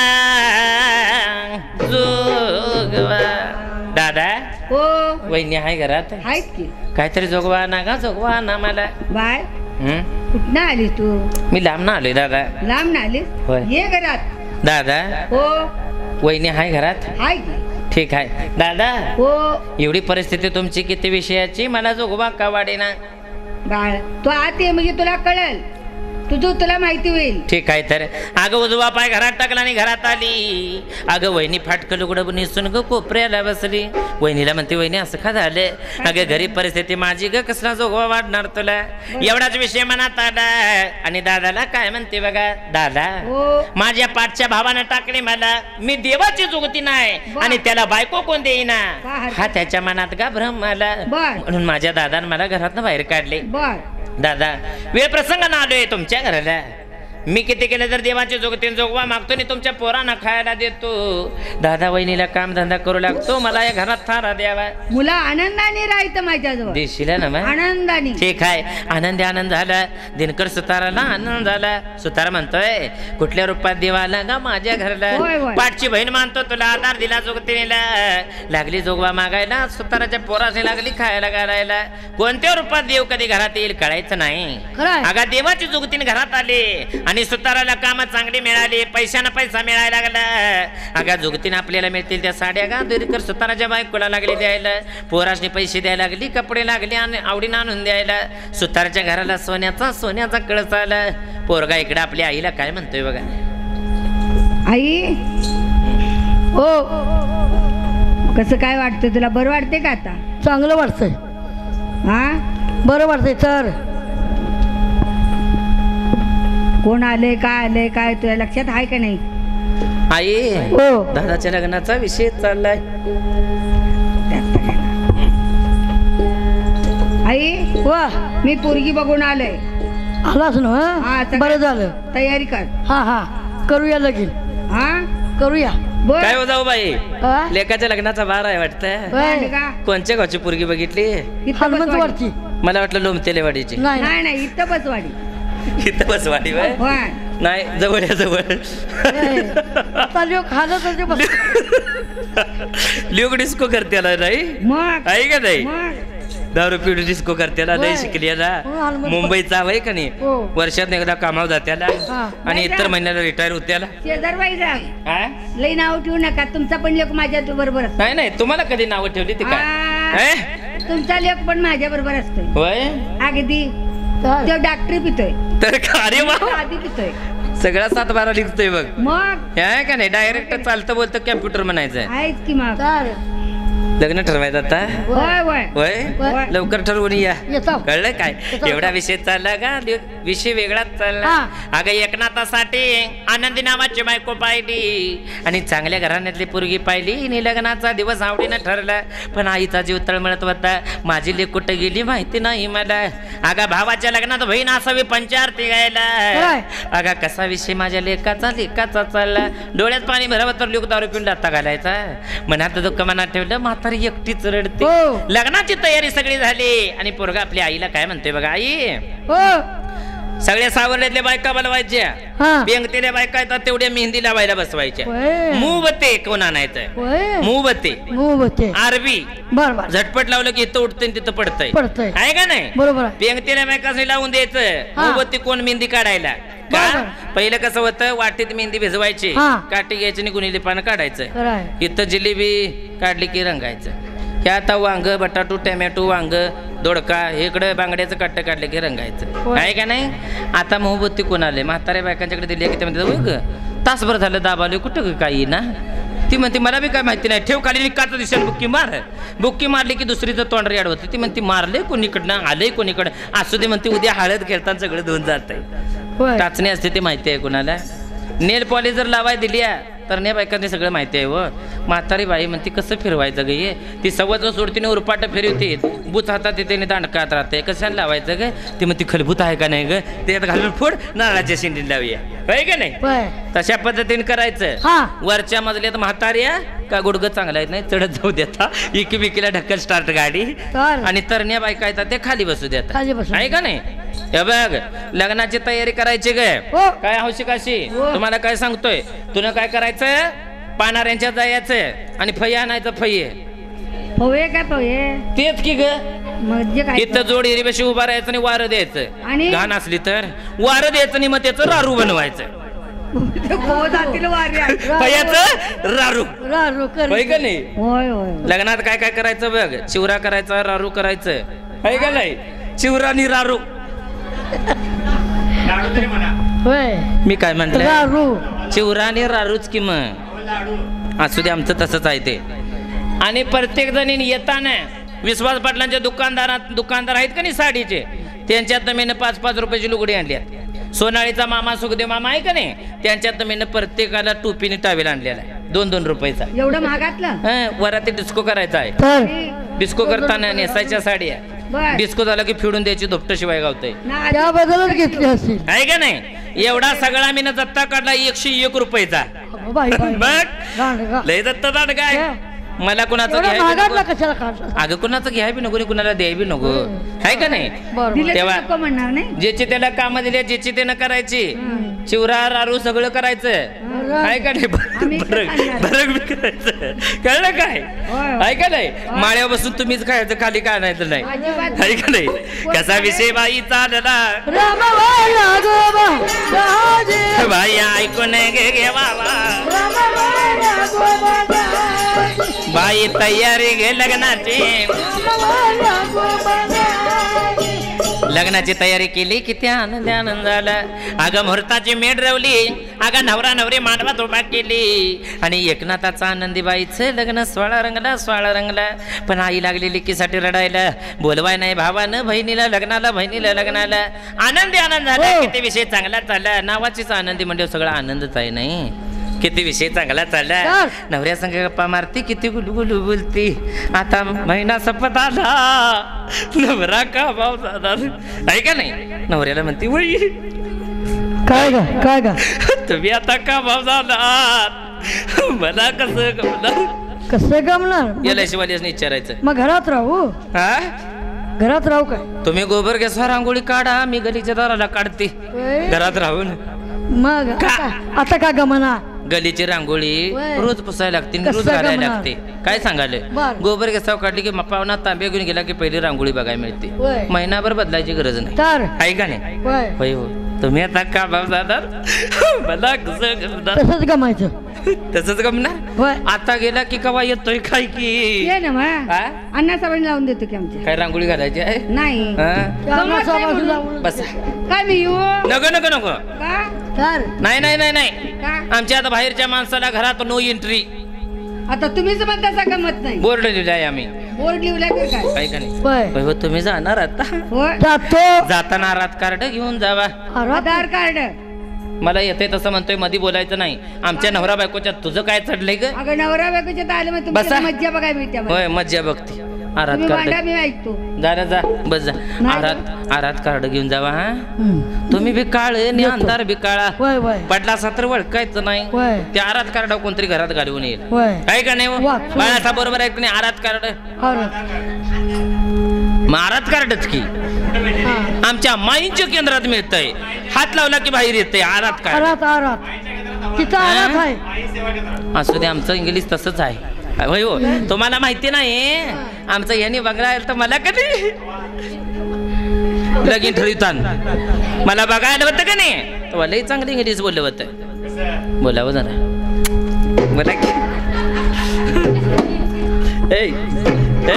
A: जोगवा दादा
B: हो
A: वहिनी आहे घरात
B: आहेत की
A: काहीतरी जोगवा ना का जोगवा ना मला
B: बाय
A: हम्म
B: कुठनं आली तू
A: मी लांब ना आलोय दादा
B: लांब ना आलीस
A: होय.
B: ये घरात
A: दादा
B: हो
A: वहिनी आहे घरात
B: हाय की
A: ठीक आहे दादा
B: हो
A: एवढी परिस्थिती तुमची किती विषयाची मला जोगवा का वाडेना
B: बाळ तू आत ये म्हणजे तुला कळेल तुझं तुला माहिती होईल
A: ठीक आहे तर अगं उजवा पाय घरात टाकला आणि घरात आली अगं वहिनी फाटकं लुगडं निसून ग कोपऱ्याला बसली वहिनीला म्हणते वहिनी असं का झालं अगं गरीब परिस्थिती माझी ग कसला जोगवा वाढणार तुला एवढाच विषय मनात आला आणि दादाला काय म्हणते बघा दादा माझ्या पाठच्या भावानं टाकले मला मी देवाची जोगती नाही आणि त्याला बायको कोण देईना हा त्याच्या मनात का भ्रम आला म्हणून माझ्या दादानं मला घरातनं बाहेर काढले दादा वेळ प्रसंगानं आलोय तुमच्या घराला मी किती केलं तर देवाची जोगतीन जोगवा मागतो आणि तुमच्या पोरांना खायला देतो दादा वहिनीला काम धंदा करू लागतो मला या घरात थारा द्यावा
B: मुला आनंदाने राहायचं माझ्याजवळ
A: देशील ना मग
B: आनंदाने
A: ठीक आहे आनंदी आनंद झाला दिनकर सुताराला आनंद झाला सुतार म्हणतोय कुठल्या रूपात देवाला का माझ्या घराला पाठची बहीण मानतो तुला आधार दिला जोगतीनेला लागली जोगवा मागायला सुताराच्या पोराशी लागली खायला घालायला कोणत्या रूपात देव कधी घरात येईल कळायचं नाही अगा देवाची जोगतीने घरात आली आणि सुताराला काम चांगली मिळाली पैशानं पैसा मिळायला लागला अगा जोगतीने आपल्याला मिळतील त्या साड्या का दिनकर सुताराच्या बायकोला लागली द्यायला पोराशने पैसे द्यायला लागली कपडे लागले आणि आवडीनं आणून द्यायला सुताराच्या घराला सोन्याचा सोन्याचा कळस आला पोरगा इकडे आपल्या आईला काय म्हणतोय बघा
B: आई हो कसं काय वाटतं तुला बरं वाटते का आता
C: चांगलं वाटतंय
B: हा
C: बरं वाटतंय तर
B: कोण आलंय काय आलंय काय तुला लक्षात आहे का नाही
A: आई
C: हो
A: दादाच्या लग्नाचा विषय चाललाय.
B: आई
C: वा
B: मी पोरगी बघून आलोय.
C: आलाच ना
B: हा,
C: हं?
B: सगळं-
C: बरं झालं.
B: तयारी कर.
C: हा हा करूया लगीन
B: हा
C: करूया.
B: बोल.
A: काय हो जाऊ बाई
C: हा?
A: लेकाच्या लग्नाचा बार आहे वाटतं.
C: होय.
B: का?
A: कोणच्या गावची पोरगी बघितली?
B: इथं
C: हनुमंत
B: बसवाडी.
C: वरती
A: मला वाटलं लोमतेलेवाडीची.
C: नाही
B: नाही नाही इथं बसवाडी.
A: इथं बसवाडी बाय
B: होय.
A: नाही जवळ या जवळ
C: नाही. आता लोक खालं तर ते बस
A: लिओक डिस्को करतेला नाही
B: मग
A: आहे का नाही
B: मग
A: दारू पिऊन डिस्को करतेला नाही
C: होय.
A: शिकली ना
C: हो, हनुमान-
A: मुंबईचा आहे का नाही
C: हो.
A: वर्षात एकदा कामावर जात्याला
C: हा.
A: आणि इतर महिन्याला रिटायर होत्याला.
B: शेजार बाई जा
A: हा?
B: लई नाव ठेवू नका. तुमचा पण लेख माझ्या बरोबर असतो.
A: नाही नाही तुम्हाला कधी नावं ठेवली ती काय
B: आ,
A: हे?
B: तुमचा लेख पण माझ्या बरोबर असतोय.
A: होय
B: अगदी
C: तर
B: तो डॉक्टरी पितोय.
A: तर का अरे वा
B: तो आधी पितोय.
A: सगळा सात बारा लिखतोय बघ.
B: मग
A: हे आहे का नाही डायरेक्ट चालतं बोलतं कॅम्प्युटर म्हणायचं.
B: आहेच की मग.
C: तर
A: लग्न ठरवायचं आता
B: होय होय
A: होय
C: होय.
A: लवकर ठरवून या.
C: येतो.
A: कळलं काय
C: येतो.
A: एवढा विषय चालला का विषय वेगळाच चालला.
C: हा.
A: अगं एकनाथासाठी आनंदी नावाची बायको पाहिली आणि चांगल्या घराण्यातली पोरगी पाहिली आणि लग्नाचा दिवस आवडीनं ठरला. पण आईचा जीव तळमळत होता. माझी लेक कुठं गेली माहिती नाही मला. अगं भावाच्या लग्नात बहीण असावी पंचारती गायला.
C: काय?
A: अगं कसा विषय माझ्या लेकाचा लेकाचा चालला. डोळ्यात पाणी भरावं तर लोक दारू पिऊन लाथा घालायचा. मनात दुःख मनात ठेवलं. म्हातारी एकटीच रडते.
C: हो.
A: लग्नाची तयारी सगळी झाली आणि पोरगा आपल्या आईला काय म्हणतोय बघा. आई
C: हो
A: सगळ्या सावरल्यातल्या बायका बोलवायच्या.
C: हा.
A: बेंगतेल्या बायका येतात तेवढ्या मेहंदी लावायला बसवायच्या.
C: होय.
A: मूबते कोण आणायचं
C: होय.
A: मूबते
C: मोबते
A: आरबी
C: बर बर
A: झटपट लावलं की इथं उठतंय आणि तिथं पडतंय.
C: पडतंय.
A: आहे का नाही
C: बरोबर आहे.
A: बेंगतेल्या बायकाच लावून द्यायचं.
C: हा.
A: मूबत्ती कोण मेहंदी काढायला का
C: बरोबर.
A: पहिलं कसं होतं वाटीत मेहंदी भिजवायची
C: हा.
A: काठी घ्यायची आणि गुन्हेली पानं काढायचं.
C: खरं आहे.
A: इथं जिलेबी काढली की रंगायचं. ह्या आता वांग बटाटू टॅमॅटो वांग दोडका इकडे बांगड्याचं कट्ट काढलं की रंगायचं.
C: होय.
A: आहे का नाही. आता मोहबत्ती कोण आले म्हाताऱ्या बायकांच्याकडे दिली की ते म्हणते ग तासभर झालं दाबाले कुठं ग काही ना. ती म्हणते मला बी काय माहिती नाही ठेव खाली काच दिसेल बुक्की मार. बुक्की मारली की दुसरीचं तोंड रेड होते. ती म्हणते मारले कोणीकडनं आलंय कोणीकडं असू दे म्हणते उद्या हळद खेळताना सगळं धुवून जात आहे.
C: होय.
A: टाचणी असते ते माहिती आहे कुणाला. नेल पॉलिश जर लावाय दिली तर नाही बायकांनी सगळं माहिती आहे. व म्हातारी बाई म्हणते कसं फिरवायचं ग हे. ती सव्वाचं सोडतीने उरपाट फिरवते बुच हातात येते आणि दांडकात राहते. कशाला लावायचं ग. ती म्हणते खलबूत आहे का नाही ग त्यात घालून फोड नारळाच्या शेंडी लावूया. होय का नाही.
C: होय.
A: तशा पद्धतीने करायचं.
C: हा.
A: वरच्या मजल्यात म्हाताऱ्या का गुडगं चांगला आहेत नाही चढत जाऊ देता. इकी बिकीला ढक्कल स्टार्ट गाडी
C: तर
A: आणि तरण्या बायका येतात ते खाली बसू देतात.
C: खाली बसू.
A: आहे का नाही. हे बघ लग्नाची तयारी करायची ग.
C: हो.
A: काय हौशी काशी
C: हो.
A: तुम्हाला काय सांगतोय. तुला काय करायचं पानाऱ्यांच्या जायचं आणि फई आणायचं फई.
B: पवे काय पवे
A: तेच की ग.
B: म्हणजे काय
A: इथं जोड हिरवेशी उभा राहायचं आणि वारं द्यायचं.
B: आणि?
A: घाण असली तर वारं द्यायचं आणि मग त्याचं रारू बनवायचं.
B: हो जातील वाऱ्या.
A: फयाचं रारू
C: रारू कर.
A: होय का नाही.
B: होय होय
A: लग्नात काय काय करायचं बघ. चिवरा करायचा रारू करायचं. आहे का नाही. चिवरा आणि रारू.
C: होय.
A: मी काय म्हंटल
C: रारू
A: चिवरा आणि रारूच कि मग असू दे आमचं तसंच आहे ते. आणि प्रत्येक जणी येताना विश्वास पाटलांच्या दुकानदारात दुकानदार आहेत का नाही साडीचे त्यांच्यात मीनं पाच पाच रुपयाची लुगडी आणल्या. सोनाळीचा मामा सुखदेव मामा आहे का नाही त्यांच्यात मीनं प्रत्येकाला टोपीने टावेल आणलेला आहे दोन दोन रुपयाचा.
B: एवढं महागातलं.
A: हं, वरात डिस्को करायचा आहे.
C: तर
A: डिस्को करताना नेसायच्या साड्या
B: बर
A: डिस्को झाला की फिडून द्यायची धोपट शिवाय गावतंय.
B: ना
C: त्याबद्दलच घेतली असतील.
A: आहे का नाही. एवढा सगळा मीनं जत्ता काढला एकशे एक रुपयाचा.
C: बाई बाई
A: बघ
C: गांडगा.
A: लय दत्त दाट काय
C: हे.
A: मला कुणाचं
C: एवढं
A: घ्याय बी
C: महागातला
A: नको.
C: कशाला काढला.
A: अगं कुणाचं घ्याय बी नको आणि कुणाला द्याय बी नको. आहे का नाही.
C: बरोबर.
B: दिले
A: तेव्हा-
B: तर नको म्हणणार नाही.
A: ज्याची त्याला काम दिले ज्याची त्यानं करायची. चिवरा रारू सगळं करायचं. आहे का नाही.
B: आम्ही इकडे
A: बरं
B: खाणार.
A: बरं बी करायचं. कळलं काय.
B: होय.
A: आहे का नाही. माळ्यावर बसून तुम्हीच खायचं खाली काय आणायचं नाही.
B: अजिबात.
A: आहे का नाही. कसा विषय बाई चालला
C: रामवाला गोबा राजे.
A: बाई ऐकून घे घे बाबा.
C: रामवाला गोबा राजे.
A: बाई तयारी घे लग्नाची.
C: रामवाला गोबा राजे.
A: लग्नाची तयारी केली किती आनंद आनंद झाला. अगं मुहूर्ताची मेढ रवली. अगं नवरा नवरी मांडवात उभा केली आणि एकनाथाचा आनंदी बाईचं लग्न सोळा रंगला सोळा रंगला. पण आई लागली लेकीसाठी रडायला. बोलवाय नाही भावानं बहिणीला लग्नाला बहिणीला लग्नाला. आनंदी आनंद झाला.
C: हो.
A: किती विषय चांगला चालला. नावाचीच आनंदी म्हणजे सगळा आनंदच आहे नाही. किती विषय चांगला चाललाय
C: तर.
A: नवऱ्या संग गप्पा मारती किती गुलगुलू बोलती आता महिना संपत आला नवरा का भाव दादा ऐका नाही नवऱ्याला म्हणती वळी
C: काय गा काय गा
A: तुम्ही आता का भाव जाणार मला कसं गमलं
C: कसं गमणार
A: याला शिवालीसने विचारायचं
C: मग घरात राहू
A: हा
C: घरात राहू काय
A: तुम्ही गोबर गॅसवर रांगोळी काढा मी गलीच्या दाराला काढते
C: होय.
A: घरात राहून
C: मग
A: का?
C: आता- आता का गमना
A: गलीची रांगोळी
C: होय.
A: रोज पुसायला लागते
C: कसं
A: रोज घालायला
C: गमणार?
A: लागते काय सांगाले
C: बर.
A: गोबर गॅसावर काढली की पाहुणा तांबे घेऊन गेला की पहिली रांगोळी बघायला
C: होय.
A: मिळते महिनाभर बदलायची गरज नाही
C: तर
A: आहे का नाही
C: होय
A: होय हो तुम्ही आता का भाव जाणार मला कसं गमणार
C: तसंच गमायचं
A: तसंच गमणार
C: होय
A: आता गेला की कवा येतोय काय की
B: ये ना मग
A: हा?
B: अण्णा साबण लावून देतो की आमच्या
A: काय रांगोळी घालायची आहे
B: नाही
A: हा?
B: जमत नाही म्हणून.
A: बस
B: काय मी येऊ
A: नको नको नको
B: का
C: तर
A: नाही नाही नाही नाही
B: का
A: आमच्या आता बाहेरच्या माणसाला घरात नो एंट्री
B: आता तुम्हीच म्हणता का गमत नाही
A: बोर्ड लिहिलाय आम्ही
B: बोर्ड लिहिला तर काय
A: काय का नाही
C: होय
A: होय हो, तुम्ही जाणार आता
B: होय
C: जातो
A: जाताना रात कार्ड घेऊन जावा
B: आधार कार्ड
A: मला येते तसं म्हणतोय मधी बोलायचं नाही आमच्या नवरा बायकोच्या तुझं काय चढलंय ग
B: अगं नवरा बायकोच्या ताले मग
A: बसा.
B: तुमची मज्जा बघाय मिळते आम्हाला.
A: होय मज्जा बघते आरात
B: तुम्ही भांडा
A: कार्ड
B: मी ऐकतो
A: जा रे, जा बस जा
B: नाही.
A: आरात आरात कार्ड घेऊन जावा हा
C: हम्म.
A: तुम्ही बी काळ आणि अंधार बी काळा
C: होय होय
A: पडला सत्र वळकायचं नाही
C: होय
A: त्या आरात कार्ड कोणतरी घरात घालून येईल
C: होय
A: काय का नाही हो?
C: वा.
A: बाळासा बरोबर आहे की नाही आरात कार्ड
C: औरत.
A: मग आरात कार्डच की
C: हा.
A: आमच्या माईंच्या केंद्रात मिळतंय हात लावला की बाहेर येतंय आरात कार्ड
C: आरात आरात तिथं आरात आहे
A: असू दे आमचं इंग्लिश तसंच आहे होय हो तुम्हाला माहिती नाही आमचं यांनी बघायला तर मला कधी लगीन ठरवताना मला बघायला होतं का नाही तेव्हा लई चांगलं इंग्लिश बोललं होतं बोलावं जरा बोला की ए, ए,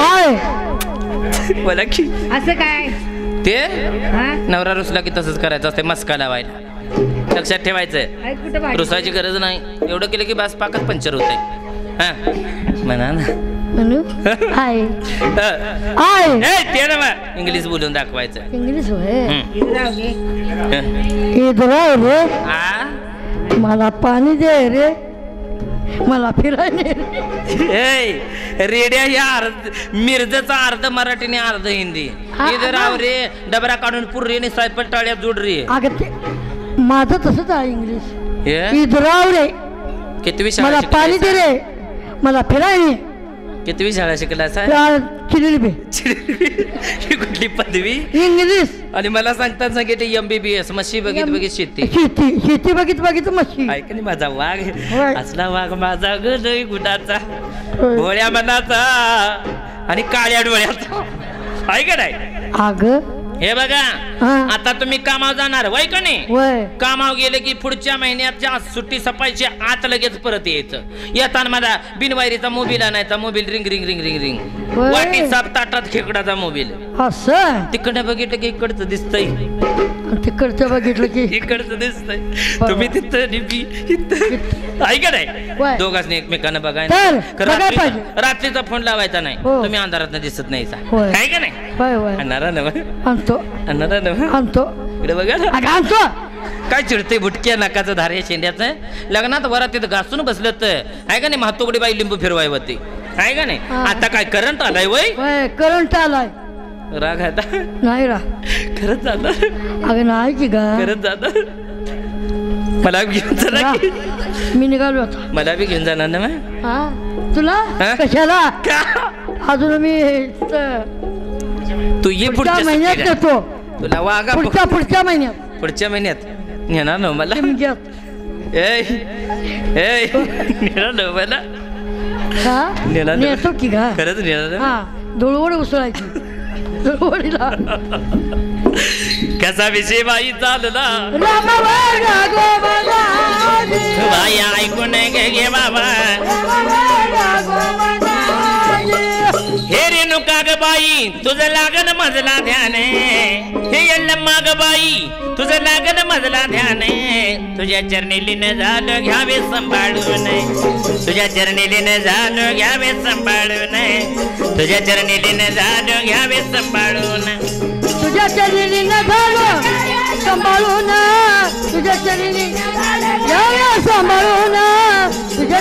C: आहे
A: बोला की
B: असं काय
A: ते
B: हा
A: नवरा रुसला की तसंच करायचं असते मस्का लावायला लक्षात ठेवायचं
B: ऐक कुठं भांडण?
A: रुसायची गरज नाही एवढं केलं की बास पाकच पंक्चर होते हा म्हणा ना
C: म्हणू आहे
A: अ,
C: आहे
A: ए, ते ना मग इंग्लिश बोलून दाखवायचं
C: इंग्लिश होय
A: हम्म.
B: इकडं राहू दे.
C: इधर रे
A: आ?
C: मला पाणी दे रे मला फिरायला
A: ए, रेड्या या अर्ध मिरजेचा अर्ध मराठी आणि अर्ध हिंदी
C: हा,
A: इधर
C: हा.
A: आव रे डबरा काढून पुर्री आणि सायपट टाळ्या जोड रे
C: अगं ते माझं तसंच आहे इंग्लिश
A: हे?
C: इधराव रे
A: कितवी शाळा
C: मला पाणी
A: शिकलाय
C: दे रे मला फिरायला
A: कितवी शाळा शिकला सा
C: चिडली बे
A: ही कुठली पदवी
C: इंग्लिश
A: आणि मला सांगतात सांगितले एम बी बी एस मशी बघित बघित शेती
C: शेती शेती बघित बघित मच्छी
A: ऐक नाही माझा वाघ
C: होय.
A: असला वाघ माझा ग लय गुणाचा
C: होय.
A: भोळ्या मनाचा आणि काळ्या डोळ्याचा ऐक नाही
C: अग
A: हे बघा
C: हा.
A: आता तुम्ही कामावर जाणार वय का नाही
C: वय
A: कामावर गेले की पुढच्या महिन्याच्या सुट्टी सपायची आत लगेच परत यायचं येताना मला बिनवायरीचा मोबाईल आणायचा mobile ring ring ring ring ring
C: होय.
A: वाटी साप ताटात खेकडाचा मोबाईल
C: असं
A: तिकडं बघितलं की इकडचं दिसतंय
C: तिकडचं बघितलं की
A: इकडचं दिसतंय
C: बरोबर.
A: तुम्ही तिथं निबी इथं ऐका नाही
C: होय.
A: दोघांनी एकमेकांना
C: तर,
A: बघायला
C: बघायला
A: रात्री-
C: पाहिजे.
A: रात्रीचा फोन लावायचा नाही
C: हो.
A: तुम्ही अंधारात दिसत नाही सा.
C: होय.
A: काय का नाही
C: होय होय
A: आणणारा नव
C: आणतो
A: आणणारा नव
C: आणतो
A: इकडे बघा ना.
C: अगं आणतो
A: काय चिडते बुटक्या नाकाचं धारे शेंड्याचं लग्नात वरात तिथं घासून बसलं तर आहे का नाही महातोगडी बाई लिंबू फिरवाय होती आहे का नाही
C: हा.
A: आता काय करंट आलाय वय
C: वय करंट आलाय
A: राग आता
C: नाही रा
A: खरंच जाणार
C: अगं नाही की गा
A: खरंच जाणार मला बी घेऊन
C: रा.
A: जाणार की?
C: मी निघालो आता
A: मला बी घेऊन जाणार ना मग
C: हा तुला
A: हा?
C: कशाला
A: का
C: अजून मी त-
A: तू ये
C: पुढच्या
A: पुढच्या
C: महिन्यात
A: सुट्टीला.
C: येतो
A: तुला वागा
C: पुढच्या पुढच्या महिन्यात
A: पुढच्या महिन्यात नेणार ना मला
C: निमग्यात.
A: ए ए नेणार ना मला
C: हा
A: नेला ना.
C: नेतो की गा
A: खरंच नेणार ना
C: हा धुळवड उसळायची धुळवडीला
A: कसा विषय बाई चालला
C: रामावर राघोबाजी.
A: बाई ऐकून घे घे बाबा
C: रामावर राघोबाजी.
A: हे रेणुका ग बाई तुझं लागन मजला ध्यान हे यल्लम्मा ग बाई तुझं लागन मजला ध्यान तुझ्या चरणी लीन झालं घ्यावे सांभाळून तुझ्या चरणी लीन झालं घ्यावे सांभाळून तुझ्या चरणी लीन झालं घ्यावे सांभाळून
C: तुझ्या चरणी न झालो सांभाळून तुझ्या चरणी घ्याव्या सांभाळून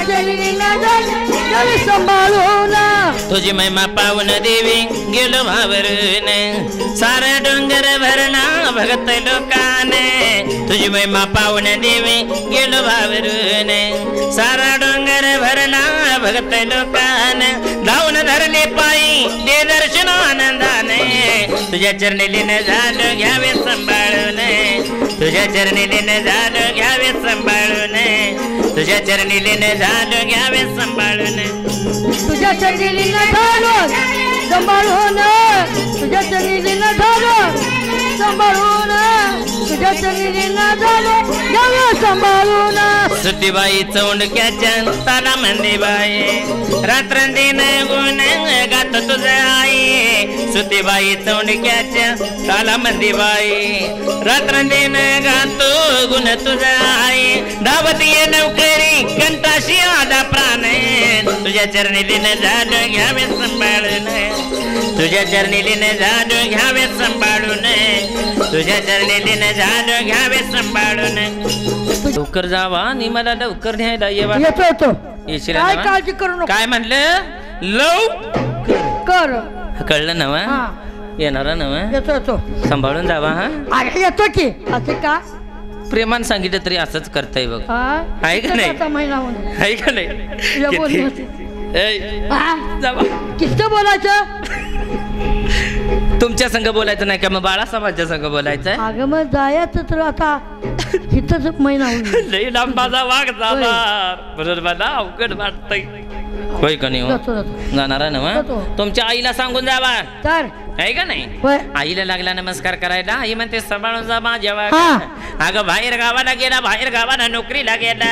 C: चरणी न झाले सांभाळून
A: तुझी महिमा पावन देवी गेलो भावरून सारा डोंगर भरणा भगत लोकाने तुझी महिमा पावन देवी गेलो भावरून सारा डोंगर भरणा भगत लोकाने धावून धरले पायी दे दर्शन आनंदाने तुझ्या चरणी लीन झालं घ्यावे सांभाळून तुझ्या चरणी लीन झालं घ्यावे सांभाळून तुझ्या चरणी लीन झालं घ्यावे सांभाळून
C: तुझ्या चरणी न झालं सांभाळून तुझ्या चरणी न झालं सांभाळून तुझ्या चरणी न झालं घ्यावे सांभाळून
A: सुतीबाई चौंडक्याच्या ताला मंदीबाई रात्रंदिन गुण गात तुझ आई सुतीबाई चौंडक्याच्या ताला मंदीबाई रात्रंदिन गातो गुण तुझ आई धावत ये नौकरी कंटाशी आला प्राण तुझ्या चरणी लीन झालं घ्यावे सांभाळून तुझ्या चरणी लीन झालं घ्यावे सांभाळून तुझ्या चरणी लीन झालं घ्यावे सांभाळून लवकर जावा आणि मला लवकर न्यायला येवा
C: येतो येतो
A: येशील
C: काय
A: ना?
C: काळजी करू नको
A: काय म्हणलं लव
C: कर
A: कळलं नवा
C: हा
A: येणारा नवा
C: येतो येतो
A: सांभाळून जावा हा
C: अरे येतो की असे का
A: प्रेमान सांगितलं तरी असंच करताय बघ
C: हा
A: आहे का नाही?
C: किती महिना होऊन
A: आहे का नाही
C: तुझ्या बोलली
A: किती?
C: होती.
A: ए,
C: हा
A: जावा
C: किती बोलायचं
A: तुमच्या संघ बोलायचं नाही का मग बाळा समाजच्या संघ बोलायचं
C: अगं मग जायचं तर आता इथंच महिना होईल
A: लई लांब माझा वाघ जाणार बरोबर मला अवघड वाटतंय होय का नाही हो?
C: जातो जातो
A: जाणार आहे ना मग?
C: जातो.
A: तुमच्या आईला सांगून जावा
C: तर
A: आहे का नाही
C: होय
A: आईला लागला नमस्कार करायला आई म्हणते सांभाळून जा माझ्या वाघ.
C: हा.
A: अगं बाहेर गावाला गेला बाहेर गावाला नोकरीला गेला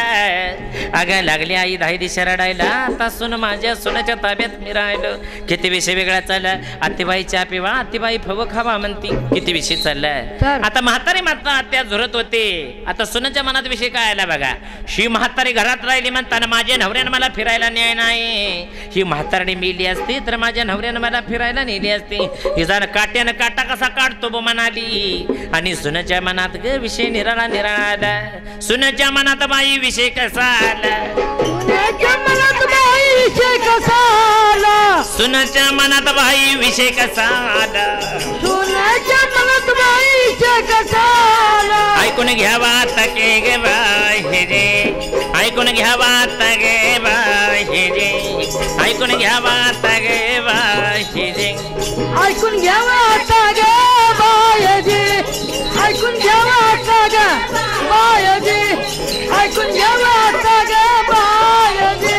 A: अगं लागली आई दहा दिशा रडायला आता सुन माझ्या सुनाच्या ताब्यात मी राहिलो किती विषय वेगळा चालला आत्तीबाई चहा पिवा आत्तीबाई फव खावा म्हणती किती विषय चाललाय
C: तर.
A: आता म्हातारी मात्र आत्या झुरत होते आता सुनाच्या मनात विषय काय आला बघा ही म्हातारी घरात राहिली म्हणताना माझ्या नवऱ्यानं मला फिरायला न्याय नाही ही म्हातारणी मेली असती तर माझ्या नवऱ्यानं मला फिरायला नेली असती ही जरा काट्यानं काटा कसा काढतो बो म्हणाली आणि सुनाच्या मनात ग विषय निराळा निराळा आला सुनाच्या मनात बाई विषय कसा आला
C: सुनेच्या मनात बाई विषय कसा आला
A: सुनाच्या मनात बाई विषय कसा आला
C: सुनेच्या मनात बाई विषय कसा आला
A: ऐकून घ्यावा आता के गे बाई हे रे ऐकून घ्यावा आता गे बाई हे रे ऐकून घ्यावा आता गे बाई हे रे
C: ऐकून घ्यावा आता ग बायजी ऐकून घ्यावा आता ग बायजी ऐकून घ्यावा आता ग बायजी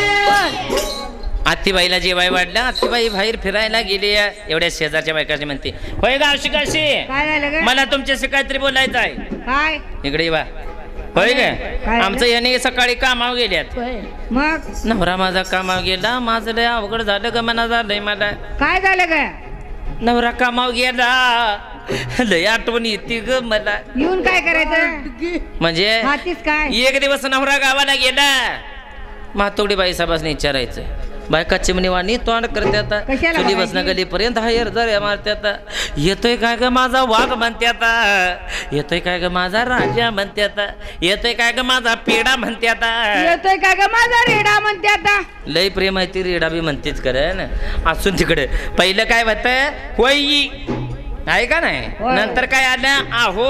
A: आत्तीबाईला जेवाय वाढलं आत्तीबाई बाहेर फिरायला गेली एवढ्या शेजारच्या बायकाशी म्हणते होय गाव शिकाशी
B: काय झालं ग
A: मला तुमच्याशी काहीतरी बोलायचं आहे
B: काय
A: इकडे वा होय
B: काय
A: ग
B: झालं?
A: आमचं याने सकाळी कामावर गेल्यात
B: मग
A: नवरा माझा कामावर गेला माझं लय अवघड झालं ग मना झालंय मला
B: काय झालं ग
A: नवरा कामावर गेला लय आठवण येते ग मला
B: येऊन काय करायचं
A: म्हणजे
B: हातीस काय
A: एक दिवस नवरा गावाला गेला म्हातोडी बाई साहेबांनी विचारायचं बायका चिमणीवाणी तोंड करते आता
B: कशाला
A: चुली
B: बघायची?
A: बसणं गलीपर्यंत हायर जर मारते आता येतोय काय ग माझा वाघ म्हणते आता येतोय काय ग माझा राजा म्हणते आता येतोय काय ग माझा पेडा म्हणते आता
B: येतोय का ग माझा रेडा म्हणते आता
A: लय प्रेम आहे ती रेडा बी म्हणतेच करे ना असून तिकडे पहिलं काय होत होई आहे का नाही
B: होय.
A: नंतर काय आलं आहो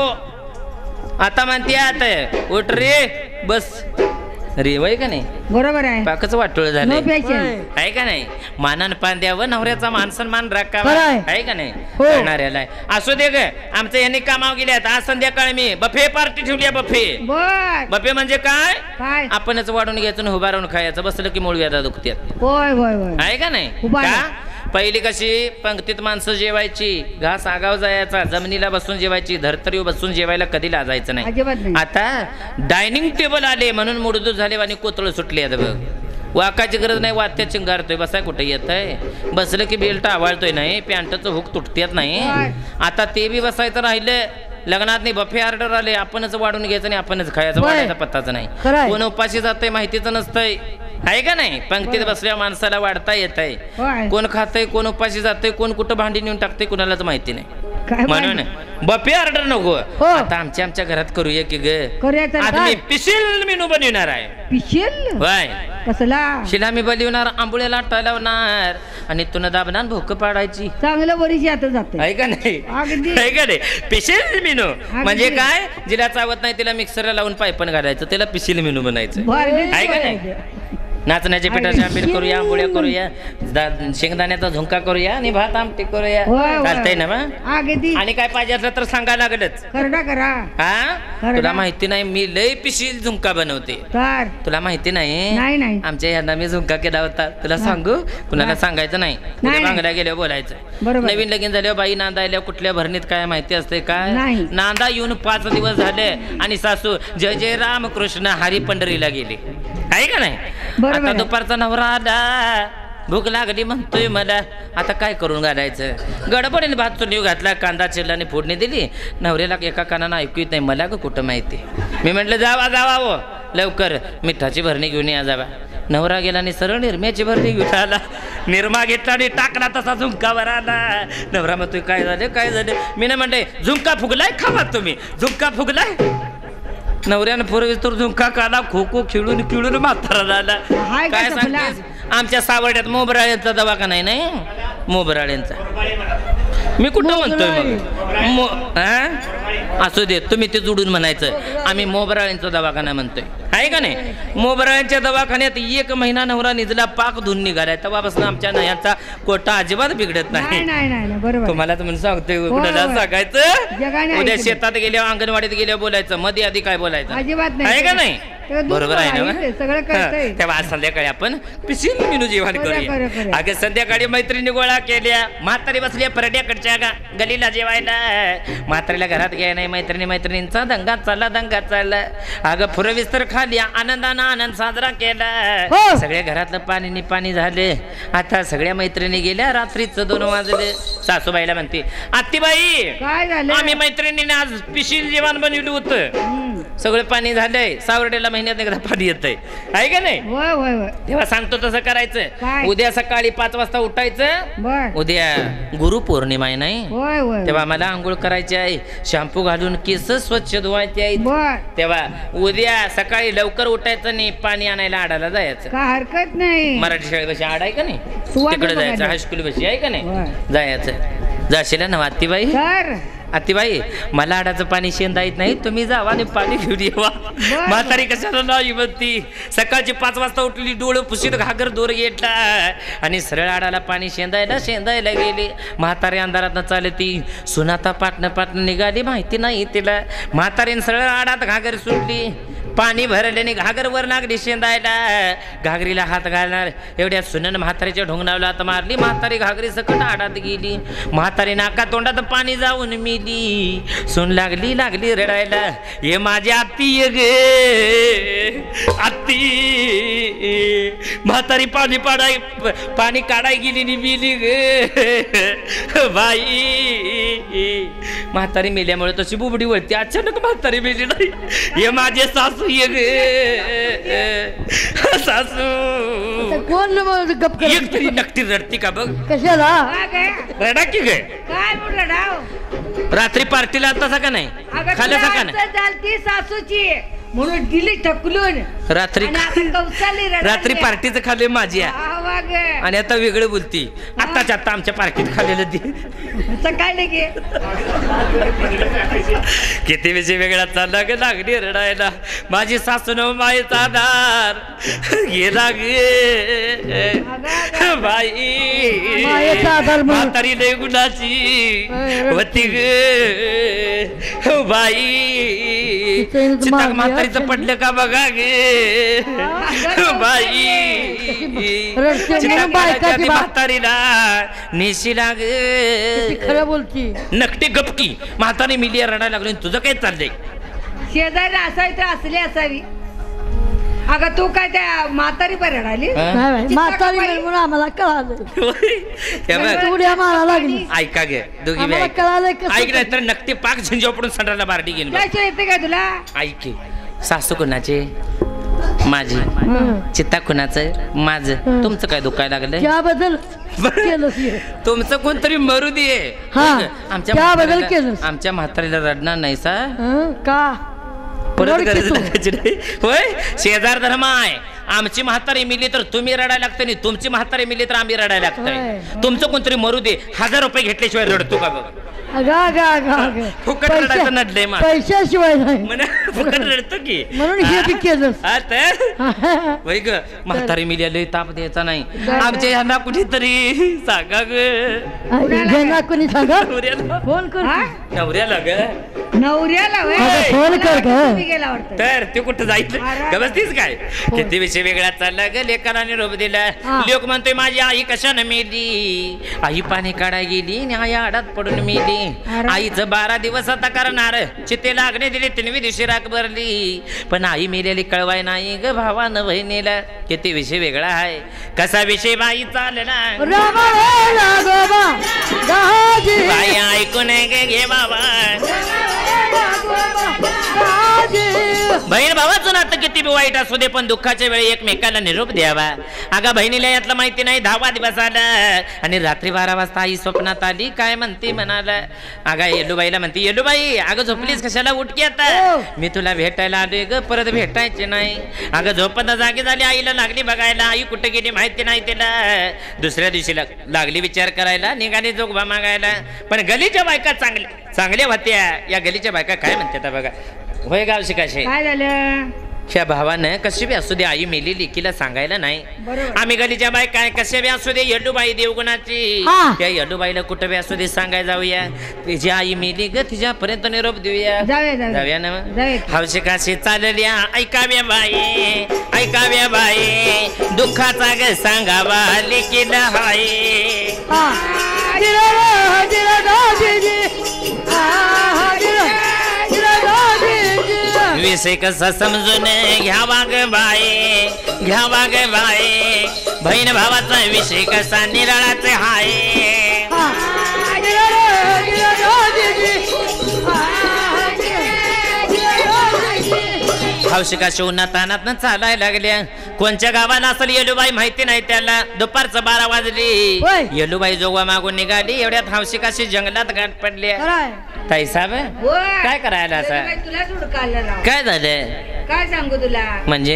A: आता म्हणते आता उठ रे बस रे वय का नाही
B: बरोबर आहे
A: पाकच वाटोळ
B: नो
A: झाले
B: पेशंट
A: आहे का नाही मानान पान द्यावं नवऱ्याचा मानसन मान राखावा
C: खरं आहे.
A: आहे का नाही
C: हो.
A: करणाऱ्याला आहे. असू दे ग आमचं यांनी कामावर गेल्यात आज संध्याकाळी मी बफे पार्टी ठेवली आहे बफे
B: बर
A: बफे म्हणजे काय
B: काय
A: आपणच वाढून घ्यायचं आणि उभा राहून खायचं बसलं की मूळ व्याधा दुखत्यात
B: होय होय होय
A: आहे का नाही
B: उभा
A: का
B: राहा.
A: पहिली कशी पंक्तीत माणसं जेवायची घास आगाव जायचा जमिनीला बसून जेवायची धर्तरीवर बसून जेवायला कधी लाजायचं नाही
B: अजिबात नाही
A: आता डायनिंग टेबल आले म्हणून मुडदूर झाले आणि कोतळ सुटले आता बघ वाकाची गरज नाही वात्या चिंगारतोय बसाय कुठे येत आहे बसलं की बेल्ट आवळतोय नाही पॅन्टचं हुक तुटतेत नाही
B: होय.
A: आता ते बी बसायचं राहिलं लग्नात नाही बफे ऑर्डर आले आपणच वाढून घ्यायचं आणि आपणच खायचं
C: होय.
A: वाढायचा पत्ताच नाही
C: खरं आहे.
A: कोण उपाशी जातंय माहितीचं नसतंय आहे का नाही पंक्तीत बसल्या माणसाला वाढता येत आहे
B: होय
A: कोण खातंय कोण उपाशी जातंय कोण कुठं भांडी नेऊन टाकतंय कुणालाच माहिती नाही
B: काय
A: म्हणून बफे ऑर्डर नको
B: हो.
A: आता आमच्या आमच्या घरात करूया की ग
B: करूया तर
A: आज
B: काय?
A: मी पिशील मेनू बनवणार आहे
B: पिशेल
A: होय
B: कसला
A: शिला मी बनवणार आंबोळ्याला लावणार आणि तुला दाबणार भोक पाडायची
B: चांगलं बरीच आता जाते
A: आहे का नाही
B: अगदी.
A: आहे का नाही पिशील मेनू म्हणजे काय जिला चावत नाही तिला मिक्सरला लावून पायपण घालायचं त्याला पिशील मेनू बनायचं आहे का नाही नाचण्याच्या पिठाचे आंबील करूया आंबोळ्या करूया दा- शेंगदाण्याचा झुंका करूया आणि भात आमटी करूया
B: होय, होय.
A: चालतंय ना मग
B: अगदी
A: आणि काय पाहिजे असलं तर सांगायला लागलंच
B: करडा करा
A: हा
B: खरं
A: तुला
B: ना?
A: माहिती नाही मी लय पिशील झुंका बनवते
B: तर
A: तुला माहिती नाही
B: नाही, नाही.
A: आमच्या यांना मी झुंका केला होता तुला सांगू कुणाला
B: नाही.
A: सांगायचं नाही
B: नाही,
A: उद्या
B: नाही.
A: बांगड्या गेल्यावर बोलायचं
B: बरोबर.
A: नवीन लगीन झाल्यावर बाई नांदायला कुठल्या भरणीत काय माहिती असते काय
B: नाही.
A: नांदा येऊन पाच दिवस झाले आणि सासू जय जय राम कृष्ण हरी पंढरीला गेली आहे का नाही
B: बरोबर
A: आता
B: आहे.
A: दुपारचा नवरा आला भूक लागली म्हणतोय मला आता काय करून घालायचं गडबडीने भात चुलीव घातला कांदा चिरला आणि फोडणी दिली नवऱ्याला एका कानानं ऐकू येत नाही मला ग कुठं माहिती मी म्हटलं जावा जावा हो लवकर मिठाची भरणी घेऊन या जावा नवरा गेला आणि सरळ निरम्याची भरणी घेऊन आला निरमा घेतला आणि टाकला तसा झुंकावर आला नवरा म्हणतोय काय झालं काय झालं मी नाही म्हणते झुंका फुगलाय खावा तुम्ही झुंका फुगलाय नवऱ्यानं पूर्वी तर झुंका काला खो खो खेळून खेळून म्हातारा झाला
B: हाय का
A: काय
B: चपला?
A: सांगतेस आमच्या सावर्ड्यात मोबराळ्यांचा दवाखाना आहे नाही मोबराळ्यांचा मी कुठं म्हणतोय मग मो हा? असू दे तुम्ही ते जोडून म्हणायचं आम्ही मोबराळ्यांचा दवाखाना म्हणतोय आहे का नाही मोबराळ्यांच्या दवाखान्यात एक महिना नवरा निजला पाक धुवून निघालाय तेव्हापासून आमच्या नयांचा कोटा अजिबात बिघडत
B: नाही
A: नाही
B: नाही नाही नाही, बरोबर
A: तुम्हाला तर म्हणून सांगतोय
B: होय,
A: कुणाला
B: होय.
A: सांगायचं
B: जगाने
A: उद्या
B: ऐकलं.
A: शेतात गेल्यावर अंगणवाडीत गेल्यावर बोलायचं मध्ये आधी काय बोलायचं
B: अजिबात नाही.
A: आहे का नाही
B: तेव्हा दूध
A: बरोबर आहे ना
B: आहे, सगळं कळतंय.
A: हा, तेव्हा आज संध्याकाळी आपण पिशील मेनू जेवण
B: करूया, करूया,
A: करूया
B: करूया.
A: अगं संध्याकाळी मैत्रिणी गोळा केल्या म्हातारी बसल्या परड्याकडच्या गा गलीला जेवायला म्हातारीला घरात घ्याय नाही मैत्रिणी मैत्रिणींचा दंगा चालला दंगा चालला अगं फुरविस्तर खाली आनंदानं आनंद साजरा केला
B: हो.
A: सगळ्या घरातलं पाणी नि पाणी झाले आता सगळ्या मैत्रिणी गेल्या रात्रीचं दोन वाजले सासूबाईला म्हणते आत्तीबाई
B: काय झालं
A: आम्ही मैत्रिणीने आज पिशील जेवण बनवलं होतं
B: हम्म.
A: सगळं पाणी झालंय सावर्ड्याला महिन्यात एकदा पाणी येतंय आहे का नाही
B: होय होय होय
A: तेव्हा सांगतो तसं करायचं
B: काय?
A: उद्या सकाळी पाच वाजता उठायचं
B: बर
A: उद्या गुरुपौर्णिमा आहे नाही
B: होय होय
A: तेव्हा मला आंघोळ करायची आहे शॅम्पू घालून केस स्वच्छ धुवायचे आहेत
B: बर
A: तेव्हा उद्या सकाळी लवकर उठायचं नाही पाणी आणायला आडाला जायचं
B: काय हरकत नाही
A: मराठी शाळेपाशी आड आहे का नाही
B: तू वाटत
A: तिकडे
B: बघा
A: जायचं
B: ते.
A: हायस्कूल पाशी आहे का नाही
B: होय.
A: जायचं जाशील ना आत्तीबाई
B: तर
A: आत्तीबाई मला आडाचं पाणी शेंदा येत नाही तुम्ही जावा आणि पाणी घेऊन येवा म्हातारी कशाला नाही म्हणती सकाळची पाच वाजता उठली डोळं पुशीत घागर दोर घेतला आणि सरळ आडाला पाणी शेंदायला शेंदायला गेली म्हातारी अंधारात चालती सुनाता पाटणं पाटणं निघाली माहिती नाही तिला म्हातारीने सरळ आडात घागर सुटली पाणी भरल्याने घागरवर लागली शेंदायला घागरीला हात घालणार एवढ्या सुनन म्हातारीच्या ढोंगणावला हात मारली म्हातारी घागरी सकट आडात गेली म्हातारी नाका तोंडात पाणी जाऊन मिली सुन लागली लागली रडायला हे माझी आत्ती ये गे आत्ती म्हातारी पाणी पाडाय पाणी काढाय गेली नि मिली गे बाई म्हातारी मेल्यामुळे तशी बुबडी वळती अचानक म्हातारी मेली नाही हे माझे सासू ये गे सासू
C: आता कोण न गप कर
A: एक तरी नक्की रडती का बघ
C: कशाला
B: काय काय
A: रडा की गे
B: काय म्हणलं राव
A: रात्री पार्टीला तसा का नाही
B: अगं
A: खाल्लं
B: तुला
A: का नाही
B: आजचं झालती सासूची म्हणून दिली ठकलून
A: रात्री
B: आणि आता कौसाली रडायली.
A: रात्री पार्टीचं खाल्ले माझी आहे.
B: हा, वा ग.
A: आणि आता वेगळं बोलती आत्ताच्या आता आमच्या पार्टीत खाल्लेलं ती
B: असं काय नाही गे
A: किती विषय वेगळा चालला ग लागली रडायला माझी सासून मायचा दार गेला गे बाई
C: मायेचा आधार म्हणून.
A: म्हातारी लय गुणाची होती ग बाई
C: तिचं
A: चिताक
C: मागे
A: म्हातारीचं पडलं का बघा गे बाई
C: रडते
A: चिताक
C: म्हणून बायकाची
A: म्हातारीच्या ती
C: बात.
A: म्हातारीला नेशीला
C: ती
A: गे
C: खरं बोलती
A: नकटी गपकी म्हातारी मिलिया रडायला लागली तुझं काय चाललंय
B: शेजारी असावी तर असली असावी अगं तू काय त्या म्हातारी पण रडाली
A: हा?
C: नाही बाई,
B: चित्ता
C: म्हातारी
B: का बाई?
C: म्हणून आम्हाला कळालं
A: हे बघ,
C: उड्या मारा लागली
A: ऐका गे दोघी बी
C: आम्हाला
A: ऐक.
C: कळालं कसं
A: ऐक नाही तर नकटी पाक झिंजाव पडून संडाला बारडी घेऊन बघ.
B: त्याच्या येते काय तुला
A: ऐक की सासू कोणाचे माझी चित्ता कुणाचं माझं तुमचं काय दुखायला लागलं
C: त्याबद्दल केलंस हे.
A: तुमचं कोणतरी मरू दे
C: हा,
A: आमच्या
C: त्याबद्दल
A: म्हातारीला-
C: केलंस.
A: आमच्या म्हातारीला रडणार नाही सा
C: हं, का
A: परत
C: रड की
A: गरज
C: तू.
A: लागायची नाही होय शेजार धर्म आहे आमची म्हातारी मिली तर तुम्ही रडायला लागतं नाही तुमची म्हातारी मिली तर आम्ही रडायला लागतंय
C: होय.
A: तुमचं कोणतरी मरू दे हजार रुपये घेतल्याशिवाय रडतो का बघ
C: अगा अगा अगा अगा.
A: फुकट रडायचं नडलंय मला.
C: पैशाशिवाय नाही
A: म्हणे फुकट रडतो की
C: म्हणून हे बी केलंस.
A: हा तर वै ग म्हातारी मिली लय ताप द्यायचा नाही आमच्या ह्यांना कुठेतरी सांगा ग
C: घेणार कोणी सांगा
A: नवऱ्याला
C: फोन कर
B: हा?
A: नवऱ्याला ग
B: नवऱ्याला होय?
C: अगं, फोन कर ग.
B: तुम्ही गेला वाटतं.
A: तर ते कुठं जायचं
B: अरे.
A: का बसतीस काय किती विषय वेगळा चालला ग लेकराने निरोप दिला
C: हा.
A: लोक म्हणतोय माझी आई कशानं मेली आई पाणी काढाय गेली आणि आई आडात पडून मेली
B: अरे.
A: आईचं बारा दिवस आता करणार चितेला अग्नी दिली तिनवी दिवशी राख भरली पण आई मेलेली कळवाय नाही ग भावानं बहिणीला किती विषय वेगळा आहे कसा विषय बाई चालला
C: रामा रे राघोबा दहाजी
A: बाई ऐकून घे घे बाबा
C: दहाजी
A: बहीण भावाचं नातं किती बी वाईट असू दे पण दुःखाच्या वेळी एकमेकाला निरोप द्यावा अगा बहिणीला यातलं माहिती नाही दहावा दिवस आला आणि रात्री बारा वाजता आई स्वप्नात आली काय म्हणते म्हणाला अगा येलूबाईला म्हणते येलूबाई अगं झोपलीस कशाला उठकी आता मी तुला भेटायला आलोय ग परत भेटायचे नाही अगं झोपत जागी झाली आईला लागली बघायला आई कुठे गेली माहिती नाही तिला दुसऱ्या दिवशी लाग- लागली विचार करायला निघाली जोगबा मागायला पण गलीच्या बायका चांगल्या चांगल्या होत्या या गलीच्या बायका काय म्हणतात बघा होय गाव शिकाशे
B: काय झालं
A: ह्या भावानं कशी बी असू दे आई मेली लेकीला सांगायला नाही
B: बरोबर.
A: आम्ही गलीच्या बाई काय कशा बी असू दे येडूबाई देवगुणाची
C: हा.
A: त्या येडूबाईला कुठं बी असू दे सांगाय जाऊया तिची आई मेली ग तिच्यापर्यंत निरोप देऊया
B: जाऊया, जाऊया.
A: जाऊया ना
B: जाऊया.
A: हौशी काशी चालल्या ऐकाव्या बाई ऐकाव्या बाई दुःखाचा ग सांगावा लेकीला हाय
C: हा दिला रे, दिला दाजीजी हा दिला दिला दाजीजी
A: विषय कसा समजून घ्यावा ग बाई घ्यावा ग बाई बहीण भावाचा विषय कसा निराळाच हाय
C: हा दिला रे, दिला दाजीजी हा दिला दिला दाजीजी
A: हौशिका शिवना तानात चालायला लागल्या कोणच्या गावाला असेल येलूबाई माहिती नाही त्याला दुपारचं बारा वाजली
C: होय.
A: येलूबाई जोगवा मागून निघाली एवढ्यात हौशिकाशी जंगलात गाठ पडल्या
C: खरंय.
A: ताई साहेब
B: होय.
A: काय करायला असं?
B: बाई, तुलाच हुडकायला लाव.
A: काय झालं
B: काय सांगू तुला
A: म्हणजे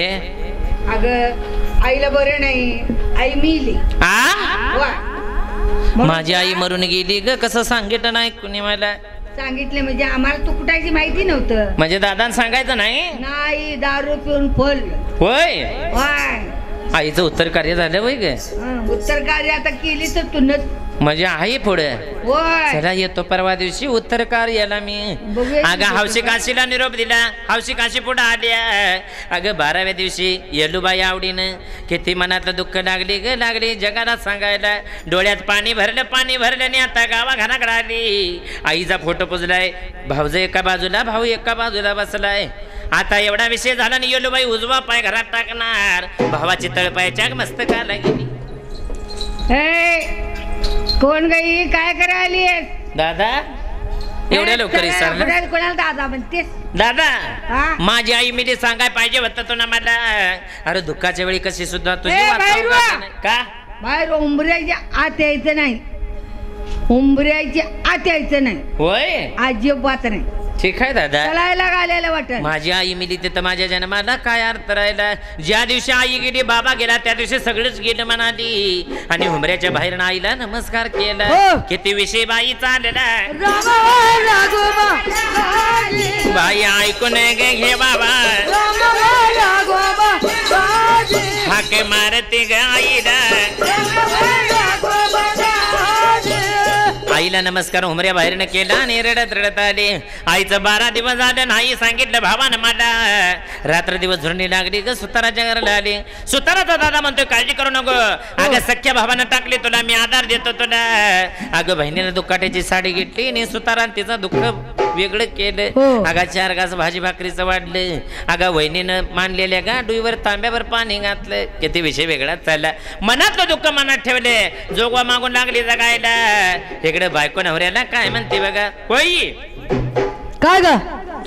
B: अगं आईला बरं नाही आई मिली
A: आ
B: वा.
A: माझी आई मरून गेली ग कसं सांगितलं नाही कुणी मला
B: सांगितले म्हणजे आम्हाला तू कुठायची माहिती नव्हतं
A: म्हणजे दादा सांगायचं नाही
B: नाही दारू पिऊन फल
A: होय
B: वाय
A: आईचं उत्तर कार्य झालं होय ग
B: हं, उत्तर कार्य आता केली तर तू न
A: म्हणजे आहे पुढे
B: होय
A: चला येतो परवा दिवशी उत्तर कार्याला मी
B: बघूया की
A: अगं हौशी काशीला निरोप दिला हौशी काशी पुढे आल्या अगं बाराव्या दिवशी येलूबाई आवडीनं किती मनातलं दुःख लागली ग लागली जगाला सांगायला डोळ्यात पाणी भरलं पाणी भरलं आणि आता गावा घराकडे आली आईचा फोटो पुजलाय भाऊज एका बाजूला भाऊ एका बाजूला बसलाय आता एवढा विषय झाला आणि येलूबाई उजवा पाय घरात टाकणार भावाची तळपायच्या मस्तकाला गेली
B: हे कोण गई काय करायली
A: दादा एवढ्या लवकर विसरलं
B: कोणाला दादा म्हणतेस
A: दादा
B: हा?
A: माझी आई मिली सांगाय पाहिजे होतं तो ना मला अरे दुःखाच्या वेळी कशी सुद्धा तुझी
B: ए,
A: वार्ता
B: बाहेर
A: उगाच
B: वा.
A: नाही. का
B: बाहेर उंबऱ्याच्या आत यायचं नाही उंबऱ्याच्या आत यायचं नाही
A: होय
B: अजिबात नाही
A: ठीक आहे दादा
B: चलायला घालायला वाटत
A: माझी आई मिली तिथं माझ्या जन्माला काय अर्थ राहिला ज्या दिवशी आई गेली बाबा गेला त्या दिवशी सगळंच गेलं म्हणाली आणि उंबऱ्याच्या बाहेर आईला नमस्कार केला
C: हो.
A: किती विषय बाई चालला
C: रामा रे राघोबा दहाजी
A: बाई ऐकून घे घे बाबा
C: रामा रे राघोबा दहाजी
A: हाक मारते ग आईला
C: रामा रे राघोबा दहाजी
A: आईला नमस्कार उमऱ्या बाहेरनं केला आणि रडत रडत आले आईचं बारा दिवस झालं नाही सांगितलं भावानं मला रात्र दिवस झुरणी लागली ग सुताराच्या घराला आली सुताराचा दादा म्हणतोय काळजी करू नको अगं सख्या भावानं टाकली तुला मी आधार देतो तुला अगं बहिणीनं दुखाट्याची साडी घेतली आणि सुतारान तिचं दुःख वेगळं केलं
C: हो.
A: अगा चार घास भाजी भाकरीचं वाढलं अगा वहिनीनं मांडलेल्या गाडूवर तांब्यावर पाणी घातलं किती विषय वेगळाच चालला मनातलं दुःख मनात ठेवले जोगवा मागून लागली जगायला इकडे बायको नवऱ्याला काय म्हणते बघा होई
C: काय ग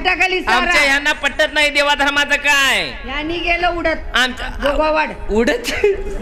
B: खाटाखाली
A: आमच्या
B: सारा
A: ह्यांना पटत नाही देवा धर्माचं काय
B: यांनी गेलं उडत
A: आमच्या
B: जोगवावाड
A: उडत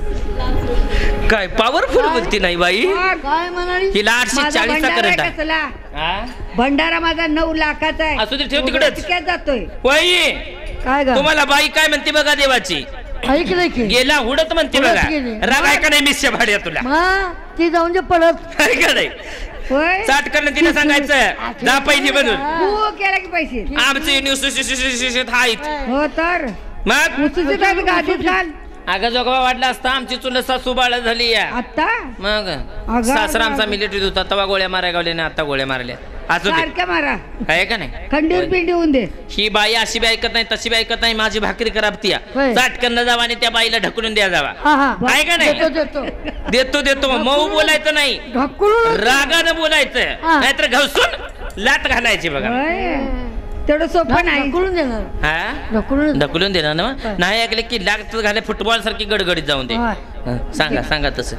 A: काय पॉवरफुल बोलती नाही बाई
C: काय म्हणाली
A: हिला आठशे
B: माझा
A: चाळीसचा
B: भंडारा
A: करंट
B: आहे
A: आहे
B: कसला
A: हा?
B: भंडारा माझा नऊ लाखाचा आहे
A: असू दे, ठेव तिकडंच.
B: काय जातोय
A: बाई
C: काय ग
A: तुम्हाला बाई काय म्हणते बघा देवाची
C: ऐक नाही की
A: गेला उडत म्हणते
C: उडत
A: बघा
C: गेली.
A: राग आहे का नाही मिसच्या भाड्या तुला
C: मा ती जाऊन जे पडत
A: काय का नाही
B: होय
A: चाट करणं तिला सांगायचं जा पहिली बनून
B: तू केला की पैसे
A: आमचे न्यूज आहेत
B: हो तर
A: मग
B: उचलून काय गादीत घाल
A: अगं जोगवा वाढला असता आमची चुलत सासू बाळ झाली या
B: आता
A: मग
B: अगं,
A: सासरा आमचा
B: अगं.
A: मिलिटरीत होता तेव्हा गोळ्या माराय गावल्या ना आता गोळ्या मारल्या असू दे
B: सारख्या मारा
A: आहे का नाही
B: खंडीवर पिंडी होऊन दे
A: ही बाई अशी बी ऐकत नाही तशी बी ऐकत नाही माझी भाकरी कराबती
C: होय.
A: चाटकन जावा आणि त्या बाईला ढकलून द्या जावा
C: हा हा
A: आहे का नाही?
C: देतो देतो
A: देतो देतो मऊ बोलायचं नाही
C: ढकलून
A: रागानं बोलायचं
C: हा.
A: नाहीतर घासून लात घालायची बघा
B: होय. तेवढं सोपं नाही
C: ढकलून देणार
A: हा
C: ढकलून
A: ढकलून देणार ना
C: हा.
A: नाही ऐकले की लात घाले फुटबॉल सारखी गडगडीत जाऊन दे
C: हा.
A: हा, सांगा सांगा तसं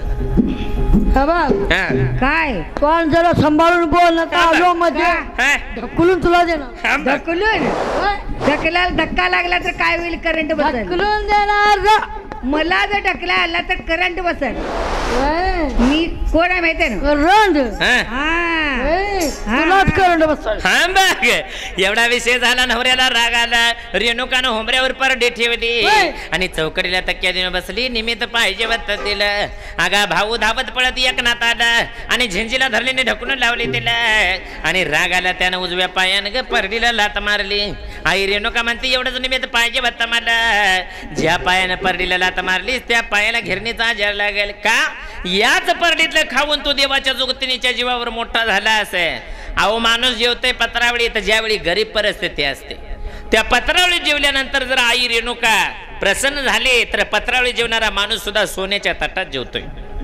C: हा बघ
A: हा.
B: काय
C: पण जरा सांभाळून बोल ना
A: हा.
C: आलो मध्ये
A: हा?
C: ढकलून तुला देणार
A: हा, बघ.
B: ढकलून
C: होय.
B: ढकलायला धक्का लागला तर काय होईल करंट बसेल
C: ढकलून देणार ग.
B: मला जर ढकला आला तर करंट बसेल
C: होय.
B: मी कोण आहे माहिती ना
C: रंड
A: हा?
B: हा
C: होय.
B: हा.
C: तुलाच करंट बसताय
A: हा बघ एवढा विषय झाला नवऱ्याला राग आला रेणुकानं होंबऱ्यावर परडे ठेवली
C: होय.
A: आणि चौकडीला तक्क्या देऊन बसली निमित्त पाहिजे वत दिलं अगा भाऊ धावत पळत एक नात आला आणि झिंजीला धरलीने ढकलून लावली तिला आणि राग आला त्यानं उजव्या पायानं ग परडीला लात मारली आई रेणुका म्हणते एवढंच निमित्त पाहिजे वत मला ज्या पायानं परडीला लात मारलीस त्या पायाला घेरणीचा आजार लागेल का याच परडीतलं खाऊन तो देवाच्या जोगतिनीच्या जीवावर मोठा झाला असे अहो माणूस जेवतोय पत्रावळी तर ज्यावेळी गरीब परिस्थिती असते त्या पत्रावळी जेवल्यानंतर जर आई रेणुका प्रसन्न झाली तर पत्रावळी जेवणारा माणूस सुद्धा सोन्याच्या ताटात जेवतोय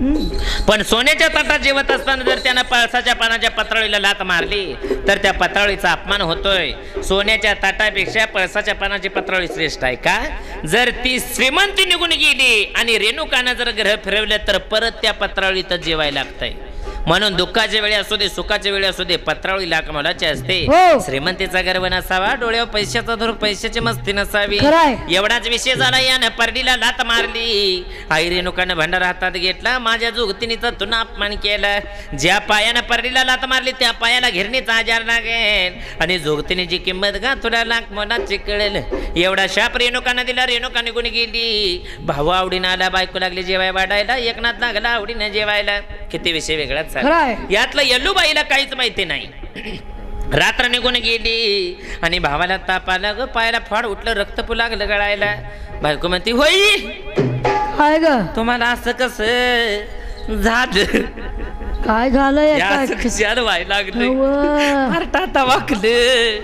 A: पण सोन्याच्या ताटात जेवत असताना जर त्यानं पळसाच्या पानाच्या पत्रावळीला लात मारली तर त्या पत्रावळीचा अपमान होतोय सोन्याच्या ताटापेक्षा पळसाच्या पानाची पत्रावळी श्रेष्ठ आहे का जर ती श्रीमंती निघून गेली आणि रेणुकानं जर ग्रह फिरवलं तर परत त्या पत्रावळीतच जेवायला लागतंय म्हणून दुःखाच्या वेळी असू दे सुखाच्या वेळी असू दे पत्रावळी लाख मोलाची असते.
C: हो.
A: श्रीमंतीचा गर्व नसावा, डोळ्यावर पैशाचा धरून पैशाची मस्ती नसावी.
C: खरंय.
A: एवढाच विषय झाला यानं परडीला लात मारली. आई रेणुकानं भंडार हातात घेतला, माझ्या जुगतिनीचा तुला अपमान केला. ज्या पायानं परडीला लात मारली त्या पायाला घिरणीचा आजार लागेल आणि जुगतिनीची किंमत का तुला लाख मोलाची कळेल. एवढा शाप रेणुकानं दिला. रेणुका निघून गेली. भाऊ आवडीनं आला, बायको लागली जेवाय वाढायला, एकनाथ लागला आवडीनं जेवायला. किती विषय वेगळाच
C: खरंय.
A: झाला. यातलं येल्लूबाईला काहीच माहिती नाही. रात्र निघून गेली आणि भावाला ताप आला ग, पायाला फाड उठलं, रक्त लागलं गळायला. बायको म्हणती होई
C: काय ग
A: तुम्हाला असं कसं झालं,
C: काय झालंय
A: या
C: काय
A: असं कशाला व्हायला लागलं,
C: नवं.
A: हरटाता वाकलं.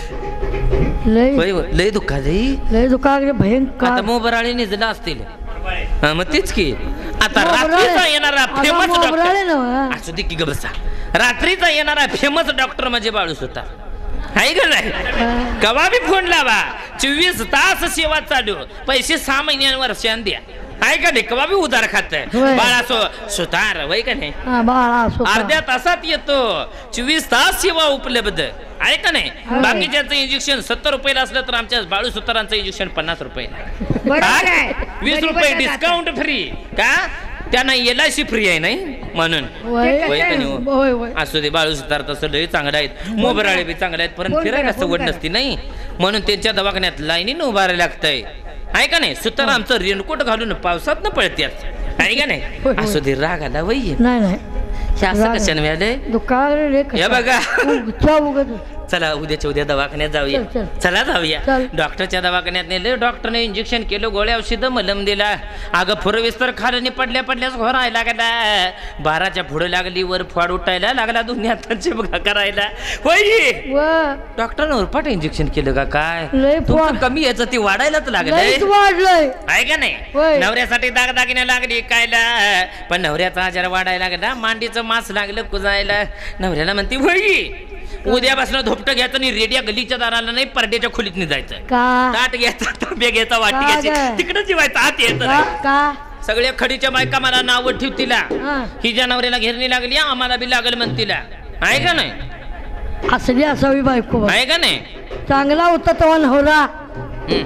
C: लय
A: होय, होय, लय दुःख लय.
C: लय दुकान
A: आता
C: भयंकर
A: मोबराळी निजला असतील. हा, मग तेच की आता
C: मोबराळे.
A: रात्रीचा येणारा
C: आता
A: फेमस
C: मोबराळे
A: डॉक्टर
C: नव्ह.
A: असू दे की ग बसा. रात्रीचा येणारा फेमस डॉक्टर म्हणजे बाळूस होता. आहे का नाही? कवा बी फोन लावा, चोवीस तास सेवा चालू, पैसे सहा महिन्यांवर वर्षान द्या. आहे का नाही? कवा बी उधार खात
C: होय.
A: बाळासो सुतार वय का नाही?
C: हा, बाळा सुका.
A: अर्ध्या तासात येतो, चोवीस तास सेवा उपलब्ध. आहे का नाही?
C: होय.
A: बाकीच्याचं इंजेक्शन सत्तर रुपयाला असलं तर आमच्या बाळू सुतारांचं इंजेक्शन पन्नास रुपयाला.
B: बरोबर
A: हा?
B: आहे.
A: वीस
B: गरीबाच्या
A: रुपये
B: जातात.
A: डिस्काउंट फ्री का? त्यांना एल आय सी फ्री आहे नाही म्हणून.
C: होय.
A: होय का नाही हो?
C: होय होय
A: असू दे बाळू सुतार तसं लय चांगलं आहेत, मोबराळे बी चांगले आहेत, परंतु
B: फोन
A: फिरायला
B: करा, फोन
A: सवड
B: करा.
A: नसती नाही म्हणून त्यांच्या दवाखान्यात लाईनीनं उभारायला लागतंय. आहे का नाही? सुतार आमचं रेनकोट घालून पावसात न पळत्यात. आहे का नाही?
C: होय, होय.
A: असू दे राग आला वय
C: नाही नाही
A: हे असं
C: राग
A: कशाने मिळालंय?
C: दुकान रे
A: हे बघा.
C: उगच्या उगत
A: चला उद्याच्या उद्या दवाखान्यात जाऊया.
C: चल, चल.
A: चला जाऊया.
C: चल.
A: डॉक्टरच्या दवाखान्यात नेले, डॉक्टरने इंजेक्शन केलं, गोळ्या औषध मलम दिला. अगं फुरविस्तर खालनी पडल्या पडल्याच घोरायला लागला. बाराच्या पुढे लागली, वर फाड उठायला लागला, दोन्ही हातांची बघा करायला. होय
C: व
A: डॉक्टरने उरपाट इंजेक्शन केलं का काय?
C: लय
A: तुमचं
C: फाड.
A: कमी याचं ते वाढायलाच लागलंय.
C: लईच वाढलंय
A: आहे का नाही?
C: होय.
A: नवऱ्यासाठी दागदागिने लागली कायला, पण नवऱ्याचा आजार वाढायला लागला, मांडीचं मांस लागलं कुजायला. नवऱ्याला म्हणते होई उद्यापासून धोपटं घ्यायचं आणि रेडिया गलीच्या दाराला नाही परड्याच्या खोलीत नाही जायचं.
C: का
A: ताट घ्यायचा, तांब्या घ्यायचा, वाटी
C: का
A: घ्यायची,
C: गं?
A: तिकडे जेवायचं, आत यायचं
C: का
A: नाही.
C: का
A: सगळ्या खडीच्या बायका मला नाव ठेवतीला,
C: हा.
A: ही ज्या नवऱ्याला घेरणी लागली आम्हाला बी लागल म्हणतीला. आहे का नाही?
C: असली असावी बायको
A: आहे का नाही?
C: चांगला होता तो नवरा
A: हम्म.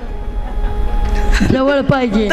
C: जवळ पाहिजे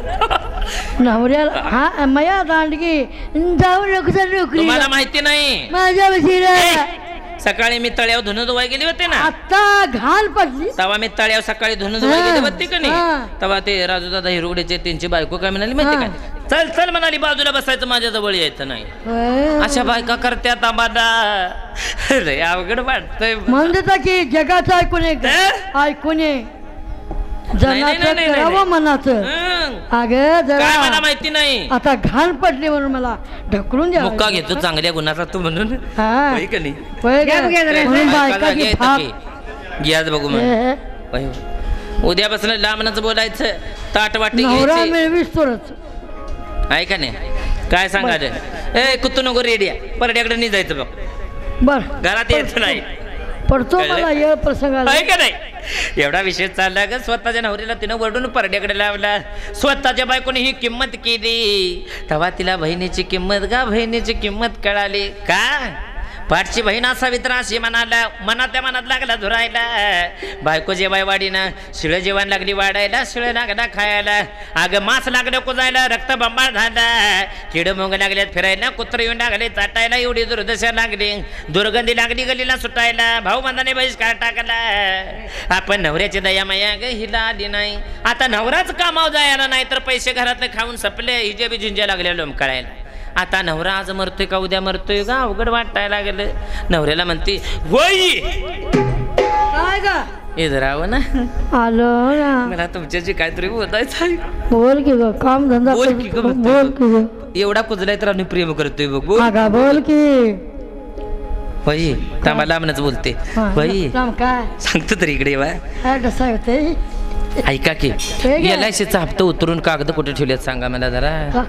C: नवऱ्याला हा मया दांडगी जाऊ नको नोकरी
A: तुम्हाला माहिती नाही,
C: माझ्या वशिला
A: सकाळी मी तळ्यावर धुणं धुवाय गेली होते ना,
C: आता घाण पडली
A: तेव्हा मी तळ्यावर सकाळी धुणं धुवाय
C: हा.
A: गेली होती का
C: हा.
A: नाही, तेव्हा ते राजू दादा हिरोगडेचे त्यांची बायको काय म्हणाली माहिती
C: हा.
A: का? चल चल म्हणाली, बाजूला बसायचं, माझ्या जवळ यायचं नाही.
C: होय.
A: अशा बायका करत्यात आम्हाला. अरे अवघड वाटतंय.
C: म्हणता की जगाचं ऐकून ये
A: हं?
C: ऐकून ये
A: नाही, नाही,
C: जनाचं
A: नाही, नाही,
C: करावं मनाचं
A: हं.
C: अगं
A: काय मला
C: जरा
A: माहिती नाही.
C: आता घाण पडली म्हणून मला ढकलून द्या
A: मुक्का घेतो चांगल्या गुणाचा तू म्हणून.
C: हा.
A: होय का नाही?
C: होय
B: घ्या,
C: का?
B: घ्या जरा.
C: म्हणून
A: बायका
C: बायकाची
A: जागी
C: फाप
A: येतं की. घ्याच बघू मग.
C: हे,
A: होय. उद्यापासून लांबनच बोलायचं, ताट वाटी
C: नवरा
A: घ्यायची.
C: मिळवीस तोरच
A: आहे का नाही? काय सांगायचं? ए कुत्तू नको रेडिया, परड्याकडे नाही जायचं बघ,
C: बर
A: घरात यायचं नाही.
C: पडतो
A: कळलं?
C: मला ये प्रसंगाला
A: आहे का नाही? एवढा विषय चालला ग, स्वतःच्या नवरीला तिनं वरडून परड्याकडे लावला, स्वतःच्या बायकोने ही किंमत केली, तेव्हा तिला बहिणीची किंमत का बहिणीची किंमत कळाली का? पाठची बहीण असावी तर अशी म्हणाला, मनात त्या मनात लागला धुरायला. बायको जेवाय वाढीनं, शिळं जेवण लागली वाढायला, शिळं लागला खायला. अगं मांस लागलं कुजायला, रक्त बंबाळ झाला, किड मुंग लागल्यात फिरायला, कुत्र येऊन लागले चाटायला, एवढी दुर्दशा लागली, दुर्गंधी लागली गलीला सुटायला, भाऊ बंधाने बहिष्कार टाकला. आपण नवऱ्याची दया माया ग हिला आली नाही. आता नवराच कामावर जायला नाही तर पैसे घरातले खाऊन सपले, हिजे बी झुंज्या लागल्या लोंबकळायला. आता नवरा आज मरतोय का उद्या मरतोय का अवघड वाटायला लागलं. नवऱ्याला म्हणते होई
C: काय ग
A: इधरावं ना,
C: आलो ना
A: मला तुमच्याशी काहीतरी बोलायचं आहे.
C: बोल की ग काम धंदा
A: बोल
C: कर-
A: की ग म्हणतोय.
C: बोल की ग
A: एवढा कुजलाय तर आम्ही प्रेम करतोय बघ. बोल
C: आगा बोल की
A: होई तांबाला म्हणच बोलते
C: हा,
A: होई,
C: राम काय
A: सांगतो तरी इकडे वा.
C: काय डसा होते
A: ऐका की
C: घे.
A: एल आय सीचा हप्ता उतरून कागद कुठे ठेवलेत सांगा मला जरा.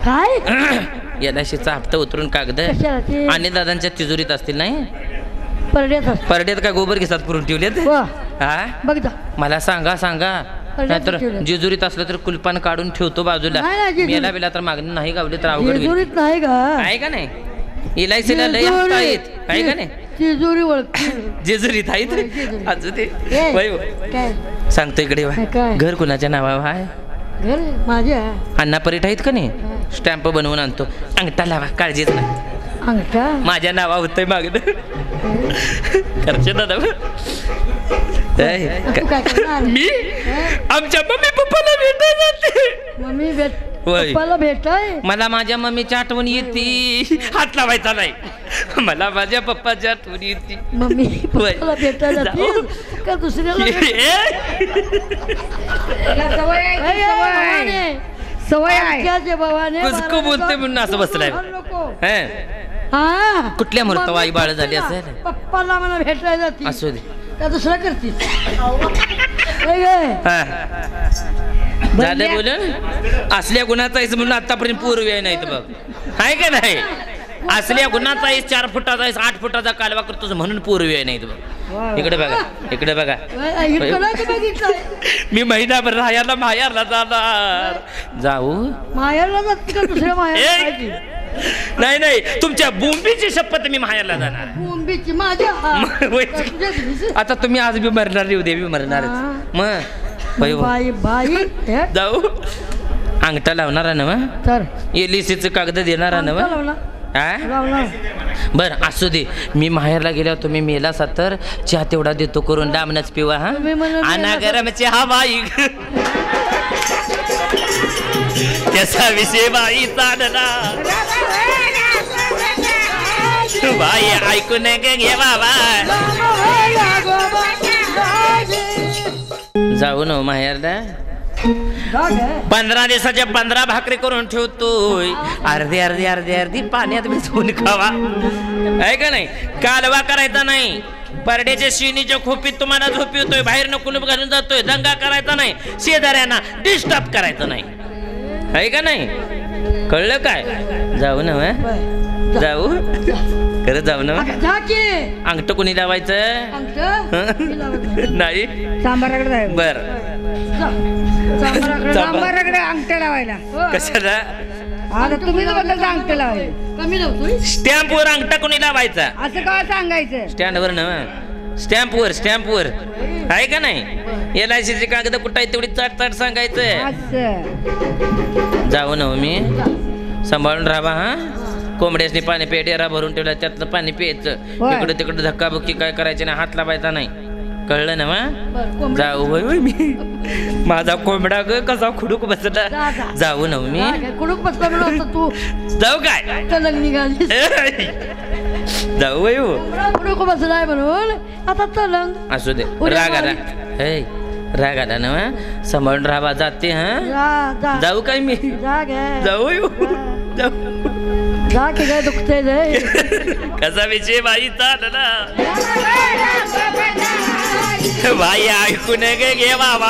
C: काय
A: एल आय सीचा हप्ता उतरून कागद
C: कशाला ते?
A: आणि दादांच्या तिजोरीत असतील नाही,
C: परड्यात असतो.
A: परड्यात काय गोबर घिसात करून ठेवलेत.
C: वा,
A: हा
C: बघ जा
A: मला सांगा सांगा,
C: परड्यात
A: नाहीतर
C: ठेवलेत.
A: जेजुरीत असलं तर कुलपान काढून ठेवतो बाजूला.
C: नाही, नाही, जेजुरीत.
A: मेला बिला तर मागणी नाही गावली तर अवघड होईल.
C: जेजुरीत नाही का
A: आहे का नाही? इलायसीला लय हप्ता आहेत आहे का नाही
C: तिजोरी ओळख
A: जेजुरीत आहेत अजून ते
C: ए,
A: वय हो.
C: काय
A: सांगतो इकडे वा.
C: काय?
A: घर कुणाच्या नावावर आहे
C: घर माझ्या
A: अण्णा परीट आहेत का नाही स्टॅम्प बनवून आणतो अंगठा लावा काळजीच नाही
C: अंगठा
A: माझ्या नावा होतंय मागणं खर्च दादा
C: तू काय करणार
A: मी आमच्या मम्मी पप्पाला भेटायला जाते
C: मम्मी भेट
A: होय.
C: पप्पाला भेटाय
A: मला माझ्या मम्मीची आठवण येते हात लावायचा नाही मला माझ्या पप्पाची आठवण येते
C: मम्मी
A: होय.
C: पप्पाला भेटायला जाते का दुसऱ्याला भेट-
B: त्याला सवय आहे
C: अय,
B: ती
C: अय,
B: सवय
C: भवाने.
B: सवय आहे
C: आमच्याचे भवाने
A: कुसकू
C: महाराजांचा
A: बोलते म्हणून असं बसलाय.
C: नको.
A: हं?
C: हा
A: कुठल्या मुहूर्तावर
C: मम्मी
A: आई बाळ झाली
C: पप्पाला-
A: असेल?
C: पप्पाला मला भेटायला जाते
A: असू दे
C: का दुसरा करते होय गं?
A: हा. झालं बोलून असल्या गुणाचा आहेस म्हणून आतापर्यंत पूर्वी आहे नाही तर बघ आहे का नाही असल्या गुणाचा आहेस चार फुटाचा आहेस आठ फुटाचा कालवा करतोस म्हणून पूर्वी आहे नाही तर बघ इकडे बघा इकडे बघा
C: होय, इकडं नाही का बघितलंय?
A: मी महिनाभर राहायला माहेरला जाणार जाऊ
C: माहेरला जाते का दुसऱ्या माहेरला
A: ए!
C: जायची?
A: नाही नाही तुमच्या बुंबीची शपथ मी माहेरला जाणार
C: मुंबईची माझ्या हा.
A: होय.
C: तुझ्या घरीच.
A: आता तुम्ही आज बी मरणार नाही, उद्या बी मरणार
C: हा.
A: मग होय हो.
C: बाई बाई हे?
A: जाऊ अंगठा लावणार ना मग
C: तर
A: एलईसीचं कागद देणार ना
C: अंगठा
A: मग
C: लावला
A: हा
C: लावला
A: बर असू दे मी माहेरला गेल्यावर तुम्ही मेला तर चहा तेवढा देतो करून डामनच पिवा हा
C: तुम्ही म्हणून
A: आणा
C: मेला
A: गरम चहा बाई त्याचा विषय बाई चालला बाई ऐकून घे बाबा जाऊ ना माहेरला पंधरा दिवसाच्या पंधरा भाकरी करून ठेवतोय अर्धी अर्धी अर्धी अर्धी पाण्यात भिजवून खावा आहे का नाही कालवा करायचा नाही परड्याच्या शिणीच्या खोपीत तुम्हाला झोप येतोय बाहेर न कुलूप घालून जातोय दंगा करायचा नाही शेजाऱ्यांना डिस्टर्ब करायचं नाही आहे का नाही कळलं काय जाऊ ना मग? जाऊ खरं जाऊ ना मग?
C: जा की
A: अंगठ कोणी लावायचं
C: अंगठं? मी लावत नाही.
A: नाही
B: सांबाराकडे जाय
A: बर
C: जा. सांबाराकडे जा.
B: सांबाराकडे अंगठ्या लावायला
C: हो.
A: कशाला
B: आता तुम्हीच बदल अंगठ्या लावायला
C: कमी लावतोय
A: स्टॅम्पवर अंगठा कोणी लावायचा
B: असं का सांगायचं
A: स्टँडवर ना स्टॅम्पवर स्टॅम्पवर आहे का नाही एल आय सीची कागद कुठं आहे तेवढी चाट चाट सांगायचं
B: असं
A: जाऊ ना हो मी सांभाळून राहा हा कोंबड्यासनी पाणी पे डेरा भरून ठेवला त्यातलं पाणी प्यायचं
B: होय.
A: इकडे तिकडे धक्काबुक्की काय करायचे नाही हात लावायचा नाही कळलं ना
C: बरं,
A: मग
C: कोंबडा.
A: जाऊ होय होय मी माझा कोंबडा ग कसा खुडूक बसला
C: जा, जा.
A: जाऊ ना हो मी
C: जा, काय कुडूक बसला म्हणून आता तू
A: जाऊ काय
C: तलंग निघाली
A: जाऊ होय हो
C: कुडूक बसलाय म्हणून आता तलंग
A: असू दे
C: उड्या
A: राग आला
C: मारी.
A: हे राग आला ना मग? सांभाळून राहा जाते हा
C: जा जा
A: जाऊ काय मी
C: जा गे
A: जाऊ होय हो. जाऊ
C: जा की काय दुखते रे
A: कसा विषय बाई चालला बाई ऐकून घे बाबा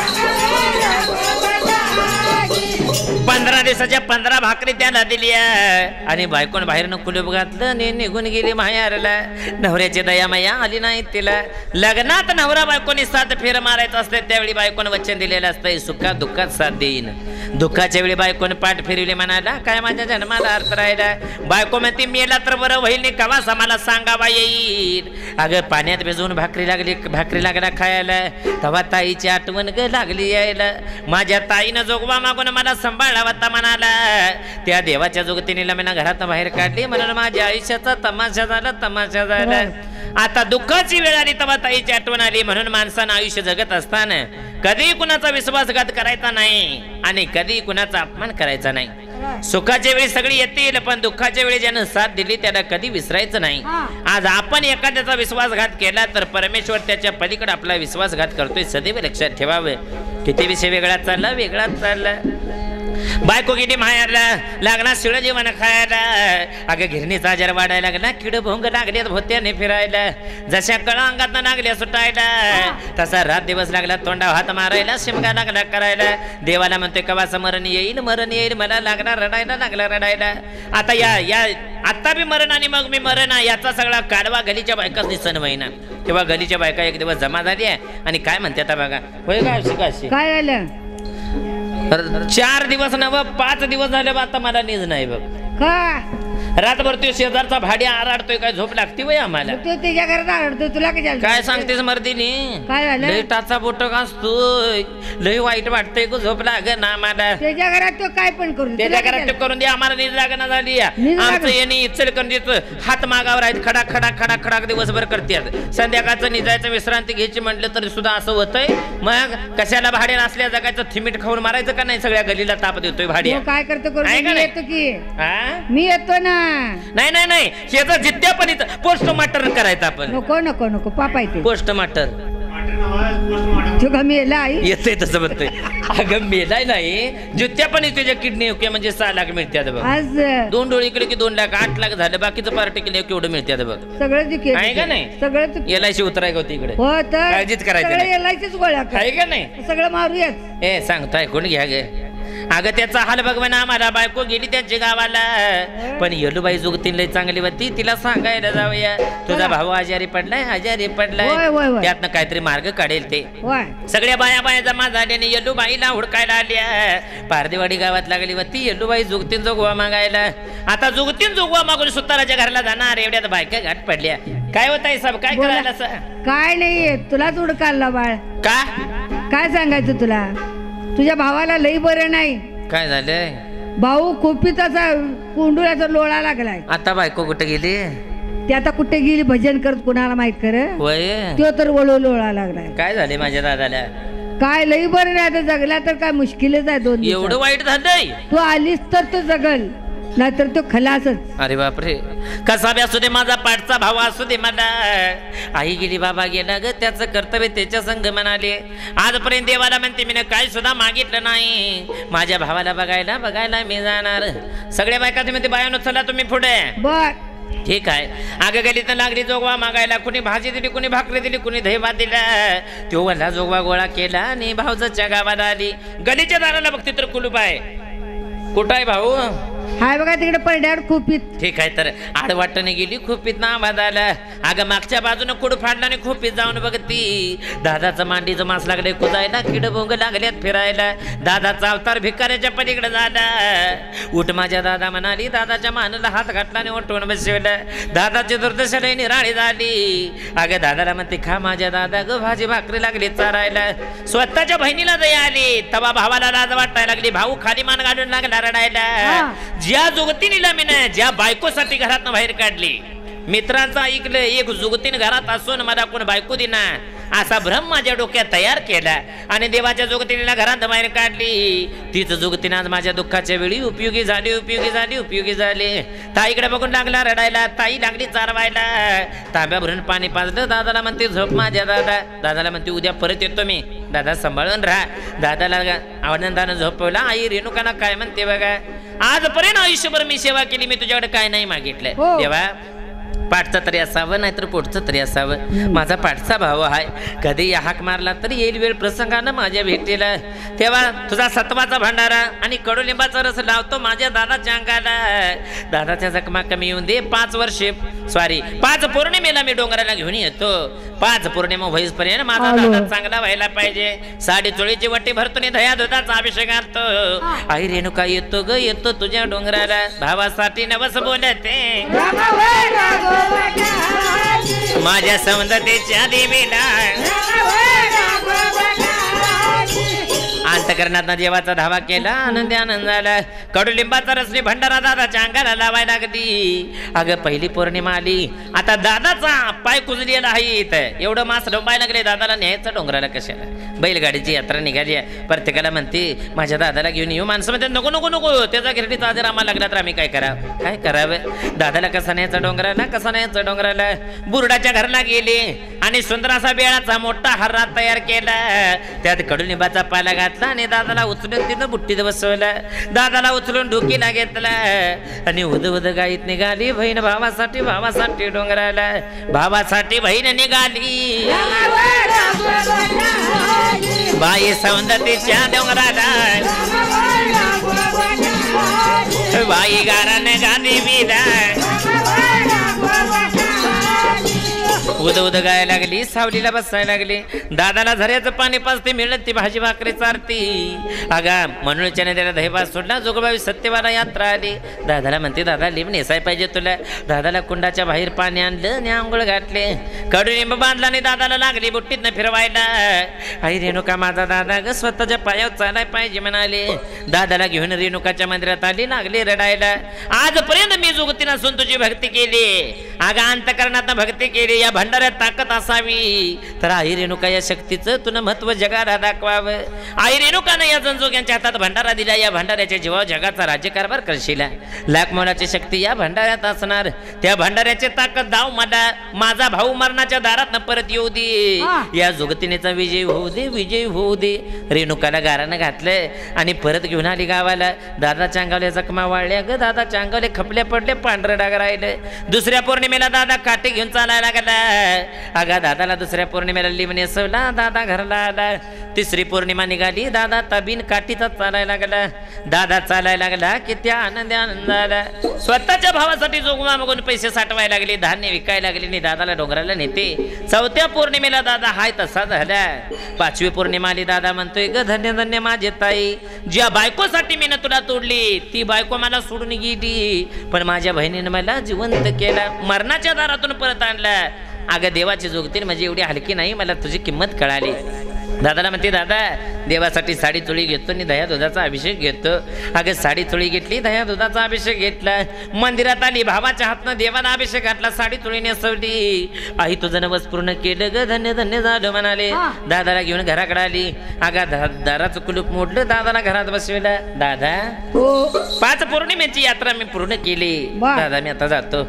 A: पंधरा दिवसाच्या पंधरा भाकरी त्याला दिली आणि बायकोन बाहेरनं कुलूप घातलं आणि निघून गेली माहेरला नवऱ्याची दया माया आली नाही तिला लग्नात नवरा बायकोनी साथ फेर मारायचं असते त्यावेळी बायकोनं वचन दिलेलं असतंय सुखात दुःखात साथ देईन दुःखाच्या वेळी बायकोने पाठ फिरवली म्हणाला काय माझ्या जन्माला अर्थ राहिला बायको म्हणते मेला तर बरं होईल नाही कवासा मला सांगावा येईल अगं पाण्यात भिजवून भाकरी लागली भाकरी लागला खायला तेव्हा ताईची आठवण ग लागली यायला माझ्या ताईनं जोगवा मागून मला सांभाळला होता म्हणाला त्या देवाच्या जोगतीने लम्यानं घरात बाहेर काढली म्हणून माझ्या आयुष्याचा तमाशा झाला तमाशा झाला आता दुःखाची वेळ आली तेव्हा ताईची आठवण आली म्हणून माणसानं आयुष्य जगत असताना कधी कुणाचा विश्वासघात करायचा नाही आणि कधी कुणाचा अपमान करायचा नाही सुखाच्या वेळी सगळी येतील पण दुःखाच्या वेळी ज्यानं साथ दिली त्याला कधी विसरायचं नाही आज आपण एखाद्याचा विश्वासघात केला तर परमेश्वर त्याच्या पलीकडे आपला विश्वासघात करतोय सदैव लक्षात ठेवावं किती विषय वेगळा चालला वेगळाच चालला बायको गेली माहेरला लागणार शिळ जेवण खायला अगं गिरणीचा आजार वाढायला लागला किड भोंग लागले भोत्याने फिरायला जशा कळा अंगात लागल्या सुटायला तसा रात दिवस लागला तोंडा हात मारायला शिमगा लागला करायला देवाला म्हणतोय कवाचं मरण येईल मरण येईल मला लागणार रडायला लागला रडायला आता या या आता बी मरण आणि मग मी मरण याचा सगळा काढवा गलीच्या बायकाच निसन महिना तेव्हा गलीच्या बायका एक दिवस जमा झाली आहे आणि काय म्हणते आता बघा होय का अशी का अशी
B: काय झालं
A: चार दिवस नव पाच दिवस झाले बा आता मला नीज नाही बघ
B: का
A: रातभर तो शेजारचा भाड्या आराडतोय काय झोप लागते वय आम्हाला
B: तू त्याच्या घरात आढळतो तुला काय झालं?
A: काय सांगतेस मर्दिनी
B: काय झालं?
A: लय टाचा बोटक असतोय लय वाईट वाटतंय गो झोप लाग ना आम्हाला
B: त्याच्या घरात तो काय पण करू दे.
A: त्याच्या
B: तुला काय
A: घरात ते करून दे आम्हाला नीट लागना झाली
B: नीट
A: आमचं
B: लागना.
A: येणे इचलकरंजीच हात मागावर आहेत खडा खडा खडा खडा दिवसभर करतात संध्याकाळचं निजायचं विश्रांती घ्यायची म्हटलं तरी सुद्धा असं होतंय मग कशाला भाडे नसल्या जगायचं थिमीट खाऊन मारायचं का नाही सगळ्या गलीला ताप देतोय भाड्या
B: तो काय करतो करू
A: आहे
B: दे,
A: का
B: मी
A: नाही?
B: येतो की
A: हा?
B: मी येतो ना.
A: नाही नाही नाही शेजार जिद्द्या पण इथं पोस्टमार्टम करायचं आपण
B: नको नको नको पापा येते
A: पोस्टमार्टर
B: तू का मेला आई
A: येतंय तसं म्हणतोय अगं मेलाय नाही जुत्या पण तुझ्या किडनी ओके म्हणजे सहा लाख मिळतात बघ
B: आज
A: दोन डोळे इकडे की दोन लाख आठ लाख झालं बाकीचं पार्टी केलं केवढं मिळतात बघ
B: सगळं चुकी
A: आहे का नाही?
B: सगळं चुकी
A: एलआयसी उतराय का होती इकडे
B: हो तर
A: काळजीच करायची
B: सगळं
A: नाही.
B: एलायचीच गोळ्या कर.
A: आहे का नाही
B: सगळं मारूयाच.
A: ए सांगतो ऐकून घ्या गे अगं त्याचा हाल बघ म्हणा आम्हाला बायको गेली त्यांच्या गावाला पण येलूबाई जुगतीन लय चांगली होती तिला सांगायला जाऊया तुझा भाऊ आजारी पडलाय आजारी
B: होय,
A: पडलाय
B: होय, होय.
A: त्यातनं काहीतरी मार्ग काढेल ते
B: होय
A: सगळ्या बाया बाया जमा झाल्याने येलूबाईला हुडकायला आल्या पारदेवाडी गावात लागली होती येलूबाई जुगतीन जोगवा मागायला आता जुगतीन जोगवा मागून सुताराच्या घराला जाणार एवढ्यात बायका घाट पडल्या काय होत आहे सब काय
B: बोला.
A: करायला असं?
B: काय नाहीये तुलाच उडकालला बाळ
A: का
B: काय सांगायचं तुला तुझ्या भावाला लई बरं नाही
A: काय झालंय
B: भाऊ खूपच असा कुंडुल्याचा लोळा लागलाय
A: आता बायको कुठे गेली
B: ती आता कुठे गेली भजन करत कुणाला माहित कर
A: वय
B: तो तर वळू लोळा लागलाय
A: काय झाले माझ्या दादाला
B: काय लई बरं नाही आता जगला तर काय मुश्किलच आहे दोन
A: एवढं
B: दिवसात.
A: वाईट झालंय
B: तू आलीस तर तो जगल नाहीतर तो खलासच.
A: अरे बापरे कसा बी असू दे माझा पाठचा भाव असू दे मला आई गेली बाबा गेला ग त्याचं कर्तव्य त्याच्या संग म्हणाले आजपर्यंत देवाला म्हणते मी काय सुद्धा मागितलं नाही माझ्या भावाला बघायला बघायला मी जाणार सगळ्या बायका तुम्ही बायानो चला तुम्ही पुढे
B: बर
A: ठीक आहे अगं गेली तर लागली जोगवा मागायला कुणी भाजी दिली कुणी भाकरी दिली कुणी दही भात दिला तो वल्ला जोगवा गोळा केला आणि भाऊजाच्या गावाला आली गलीच्या दाराला बघते तर कुलूप आहे कुठं आहे भाऊ
B: हाय बघा तिकडे पडद्यावर खूपीत.
A: ठीक आहे तर आडवाटाने गेली खूपीत ना आवाज आला अगं मागच्या बाजूने कुड फाडला आणि खूपीत जाऊन बघती दादाचं मांडीचं मांस लागले कुजायला किड बोंग लागल्यात फिरायला दादाचा अवतार भिकाऱ्याच्या पलीकडे झाला उठ माझ्या दादा म्हणाली दादाच्या मानेला हात घातला आणि उठवून बसवलं दादाची दुर्दशा निराळी झाली अगं दादाला म्हणते खा माझ्या दादा ग भाजी भाकरी लागली चारायला स्वतःच्या बहिणीला दया आली तवा भावाला लाज वाटायला लागली भाऊ खाली मान घालून लागला रडायला ज्या जुगतीनीला मी ना ज्या बायकोसाठी घरातनं बाहेर काढली मित्रांचं ऐकलं एक जुगतीन घरात असून मला कोण बायको दिना असा भ्रम माझ्या डोक्यात तयार केला आणि देवाच्या जुगतीनीला घरात बाहेर काढली तीच जुगतीन आज माझ्या दुःखाच्या वेळी उपयोगी झाली उपयोगी झाली उपयोगी झाली ताईकडे बघून लागला रडायला ताई लागली चारवायला तांब्या भरून पाणी पाजलं दादाला म्हणते झोप माझ्या दादा दादाला म्हणते उद्या परत येतो मी दादा सांभाळून राहा दादाला आनंदानं झोपवला आई रेणुकाना काय म्हणते बघा आजपर्यंत आयुष्यभर मी सेवा केली मी तुझ्याकडे काय नाही मागितलं
B: हो.
A: देवा पाठचा तरी असावं नाहीतर पोटचं तरी असावं माझा पाठचा भाव आहे कधी हाक मारला तरी येईल वेळ प्रसंगानं माझ्या भेटीला तेव्हा तुझा सत्वाचा भंडारा आणि कडुलिंबाचा रस लावतो माझ्या दादाच्या अंगाला दादाच्या जखमा कमी येऊन दे पाच वर्षे सॉरी पाच पौर्णिमेला मी डोंगराला घेऊन येतो पाच पौर्णिमा होईपर्यंत माझा दादा चांगला व्हायला पाहिजे साडी चोळीची वटी भरतो दह्या दुधाचा अभिषेक आणतो आई रेणुका येतो ग येतो तुझ्या डोंगराला भावासाठी नवस बोलते माझ्या सौंदर्याच्या देवीला अंतकरणात देवाचा धावा केला आनंदी आनंद झाला कडुलिंबाचा रसनी भंडारा दादाच्या अंगाला लावायला लागली अगं पहिली पौर्णिमा आली आता दादाचा पाय कुजलेला आहे एवढं मास लोंबायला लागले दादाला न्यायचं डोंगराला कशाला बैलगाडीची यात्रा निघाली आहे प्रत्येकाला म्हणते माझ्या दादाला घेऊन येऊ माणसं म्हणते नको नको नको त्याचा गिरणीचा आजार आम्हाला लागला तर आम्ही काय करावं काय करावं दादाला कसा न्यायचा डोंगराला कसा न्यायचा डोंगराला बुरडाच्या घरला गेले आणि सुंदर असा बेळाचा मोठा हर्रा तयार केला त्यात कडुलिंबाचा पाला घातला आणि दादाला उचलून तिथं बुट्टीत बसवलं दादाला उचलून डोकीला घेतला आणि उद उद गाईत निघाली बहीण भावासाठी भावासाठी डोंगराला भावासाठी बहीण निघाली बाई सौंदर्याच्या डोंगराला बाई गाराने गाणी विदा उद उद गायला लागली, सावलीला बसायला लागली. दादाला झऱ्याचं पाणी पाजते, मिळत ती भाजी भाकरी चारती. अगा म्हणूनच्या त्याला दहीभात सोडला. जोगोबाई सत्यवाला यात्रा आली. दादाला म्हणते, दादा लिंब नेसाय पाहिजे तुला. दादाला कुंडाच्या बाहेर पाणी आणलं आणि आंघोळ घातले. कडुलिंब बांधला आणि दादाला लागली बुट्टीतनं फिरवायला. आई रेणुका माझा दादा ग स्वतःच्या पायावर चालाय पाहिजे म्हणाले. दादाला घेऊन रेणुकाच्या मंदिरात आली, लागली रडायला. आजपर्यंत मी जुगतीनं असून तुझी भक्ती केली. अगं अंतकरणात भक्ती केली. या भंडाऱ्यात ताकद असावी तर आई रेणुका या शक्तीचं तुला महत्व जगाला दाखवावं. आई रेणुकानं या जनजोग्यांच्या हातात भंडारा दिला. या भंडाऱ्याच्या जीवावर जगाचा राज्यकारभार करशील. लाख मोलाची शक्ती या भंडाऱ्यात असणार. त्या भंडाऱ्याची ताकद दाव मला माझा भाऊ मरणाच्या दारात परत येऊ दे. या जुगतीनेचा विजय होऊ दे, विजय होऊ दे. रेणुकाला गारानं घातलं आणि परत घेऊन आली गावाला. दादाच्या अंगावल्या जखमा वाळल्या ग. दादाच्या अंगावले खपले पडले, पांढरं डाग राहिले. दुसऱ्या पौर्णिमेला दादा काठी घेऊन चालायला लागला. अगा दादाला दुसऱ्या पौर्णिमेला लिंब नेसवला. दादा घरला आला. तिसरी पौर्णिमा निघाली. दादा तबीन काठीचा चालायला लागला. दादा चालायला लागला की त्या आनंद आनंद आला. स्वतःच्या भावासाठी जोगमा मागून पैसे साठवायला लागले, धान्य विकायला लागले आणि दादाला डोंगराला नेते. चौथ्या पौर्णिमेला दादा हाय तसा झाला. पाचवी पौर्णिमा आली. दादा म्हणतोय ग धन्य धन्य माझे ताई, ज्या बायकोसाठी मी ना तुला तोडली ती बायको मला सोडून गेली, पण माझ्या बहिणीने मला जिवंत केला, मरणाच्या दारातून परत आणला. अगं देवाची जोगती म्हणजे एवढी हलकी नाही, मला तुझी किंमत कळाली. दादाला म्हणते, दादा देवासाठी साडी चोळी घेतो आणि दह्या दुधाचा अभिषेक घेतो. अगं साडी चोळी घेतली, दह्या दुधाचा अभिषेक घेतला. मंदिरात आली, भावाच्या हातनं देवाला अभिषेक घातला, साडी चोळी नेसवली. आई तुझं नवस पूर्ण केलं ग, धन्य धन्य झालं म्हणाले. दादाला घेऊन घराकडे आली. अगा दाराचं कुलूप मोडलं, दादाला घरात बसवलं. दादा पाच पौर्णिमेची यात्रा मी पूर्ण केली. दादा मी आता जातो.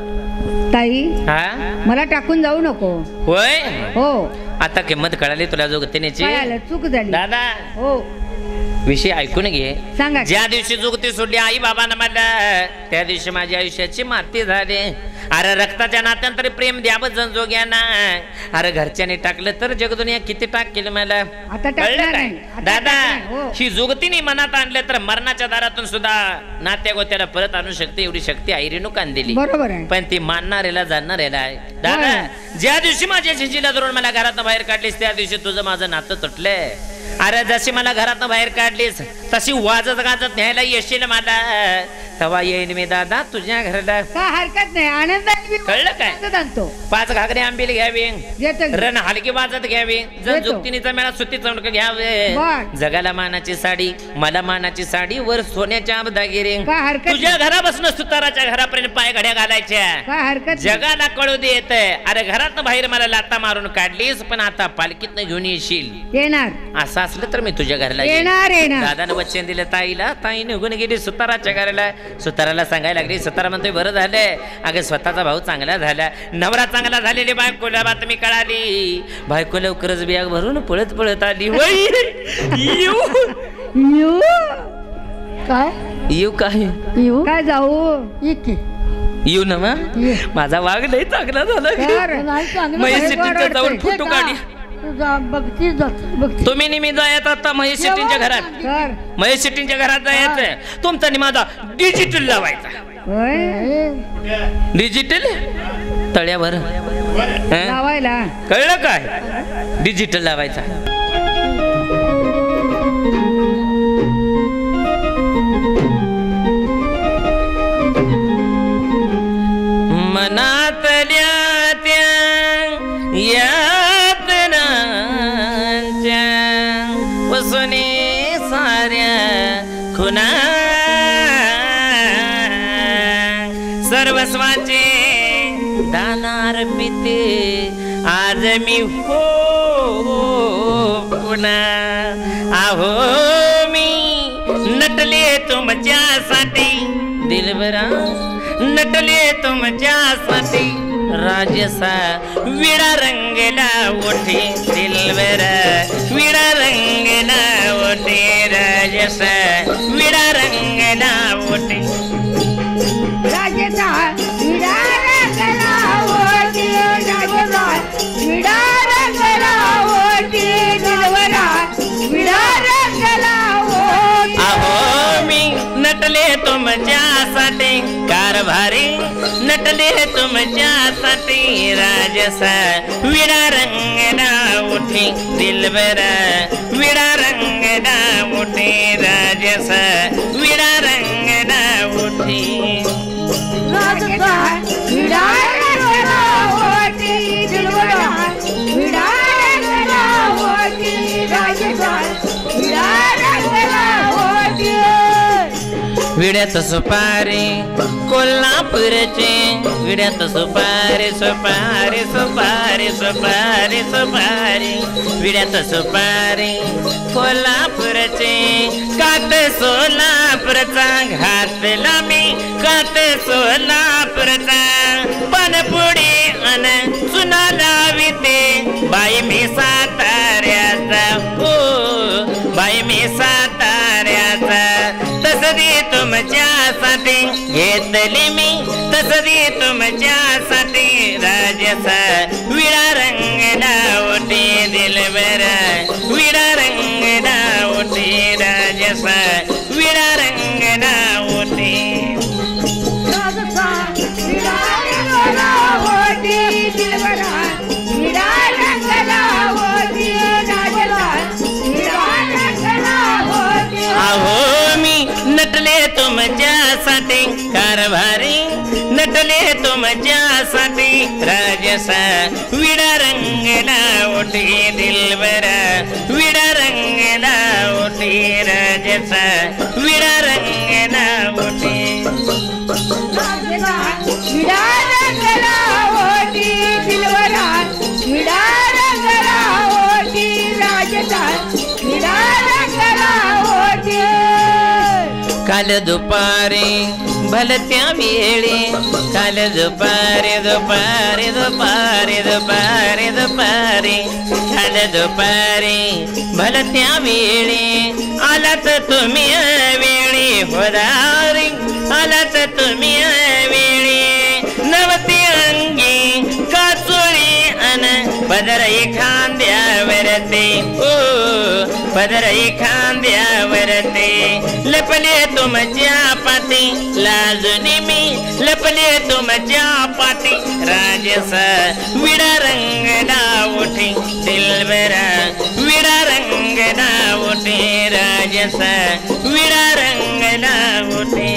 B: ताई
A: हा
B: मला टाकून जाऊ नको.
A: होय
B: हो
A: आता किंमत कळाली तुला जोगतीनेची.
B: चूक झाली
A: दादा
B: हो
A: विषय ऐकून घे.
B: सांगा.
A: ज्या दिवशी जुगती सोडली आई बाबांना मला, त्या दिवशी माझ्या आयुष्याची माती झाली. अरे रक्ताच्या नात्यानं तरी प्रेम द्यावं जनजोग्यांना. अरे घरच्याने टाकलं तर जगदुनिया किती टाक केलं मला.
B: आता
A: कळलं काय दादा?
B: हो.
A: ही जुगतीने मनात आणलं तर मरणाच्या दारातून सुद्धा नात्या गोत्याला परत आणू शकते, एवढी शक्ती आई रेणुकान दिली.
B: बरोबर आहे.
A: पण ती मानणाऱ्याला जाणणाऱ्याला आहे. दादा ज्या दिवशी माझ्या झिंजीला धरून मला घरातनं बाहेर काढलीस त्या दिवशी तुझं माझं नातं तुटलंय. अरे जशी मला घरातनं बाहेर काढलीस तशी वाजत गाजत न्यायला येशील मला, तेव्हा येईन मी दादा तुझ्या घराला.
B: काय हरकत नाही, आनंदाने
A: कळलं काय?
B: आणतो.
A: पाच घागरे आंबील घ्यावी,
B: देतो.
A: रण हलकी वाजत घ्यावी, जण जुगतीचा मेळा सुट्टी चौंडक घ्यावे.
B: बर.
A: जगाला मानाची साडी, मला मानाची साडी, वर सोन्याच्या दागिरे.
B: काय हरकत
A: तुझ्या घरापासून सुताराच्या घरापर्यंत पाय घड्या घालायच्या.
B: काय हरकत नाही.
A: जगाला कळू दे येत. अरे घरात बाहेर मला लाता मारून काढलीस, पण आता पालखीतनं घेऊन येशील.
B: येणार.
A: असं असलं तर मी तुझ्या घराला येईन.
B: येणार येणार.
A: दादानं वचन दिलं ताईला. ताई निघून गेली सुताराच्या घराला. सुताराला सांगायला लागली. सुतारा म्हणतोय बरं झालंय, अगं स्वतःचा भाऊ चांगला झाला, नवरा चांगला झालेली बायकोला बातमी कळाली. बायको लवकरच बॅग भरून पळत पळत आली. येऊ
C: येऊ काय
A: येऊ काय
C: येऊ
B: काय जाऊ
C: इतकी
A: येऊ ना मग.
C: ये.
A: माझा वाघ लय चांगला झाला.
C: नाही चांगलं
A: महेश
C: आहे.
A: शेट्टींच्या जाऊन
C: हे
A: फोटो
C: का?
A: काढी.
C: तुझा बघतीच जात बघती.
A: तुम्ही नेहमी जायचं आता महेश शेट्टींच्या घरात.
B: कर.
A: महेश शेट्टींच्या घरात जायचं. तुमचा आणि माझा डिजिटल लावायचा.
B: होय.
A: डिजिटल तळ्यावर हं?
B: लावायला
A: कळलं काय? डिजिटल लावायचा. मनातल्या त्या यातनांच्या वसने साऱ्या खुना सर्वस्वाचे दानार पिते आज मी हो पुन्हा. आहो मी नटले तुमच्यासाठी दिलबरा, नटले तुमच्यासाठी राजसा विडा रंगला ओठे दिलबरा, विडा रंगला ओठे राजसा विडा रंगला ओठे.
B: राजेचा विडा रंगला ओठी दिलवरा, विडा रंगला ओठी दिलवरा, विडा रंगला ओठी.
A: आहो मी नटले तुमच्यासाठी कारभारी, नटले तुमच्यासाठी राजसा विडा रंगना उठी दिलबरा विडा रंगना उठी राजसा विडा रंगना उठी
B: राजस्थान विडा रंगना उठी दिलबरा विडा रंगना उठी राजस्थान विडा रंगना उठी
A: विड्यात सुपारी कोल्हापूरचे विड्यात सुपारी सुपारी सुपारी सुपारी सुपारी विड्यात सुपारी कोल्हापूरचे कात सोलापूरचा घातला मी कात सोलापूरचा पानपुडी अन चुना लाविते बाई मी साताऱ्याचा ओ बाई मी साताऱ्याचा तसदी तुमच्यासाठी घेतली मी तसदी तुमच्यासाठी राजसा विडा रंगना उठी दिलबरा विडा रंगना उठी राजसा विडा रंगना उठी
B: राजस्थान विडा रंगना उठी दिलबरा विडा रंगना उठी राजस्थान विडा रंगना उठी
A: अहो मी नटले तुमच्यासाठी कारभारी नटले तुमच्यासाठी राजसा विडा रंगना उठी दिलबरा विडा रंगना उठी राजसा विडा रंगना उठी
B: राजस्थान विडा रंगना उठी दिलबरा विडा रंगना उठी राजस्थान विडा रंगना उठी
A: काल दुपारी भलत्या वेळी काल दुपारी दुपारी दुपारी दुपारी दुपारी काल दुपारी भलत्या वेळी आलात तुम्ही वेळी होदारी आलात तुम्ही वेळी नवती अंगी काचोळी अन पदरई खांद्यावरती ओ पदरई खांद्यावरती लपले तुमच्या पाठी लाजुनी मी लपले तुमच्या पाठी राजसा विडा रंगना उठी दिलबरा विडा रंगना उठी राजसा विडा रंगना उठी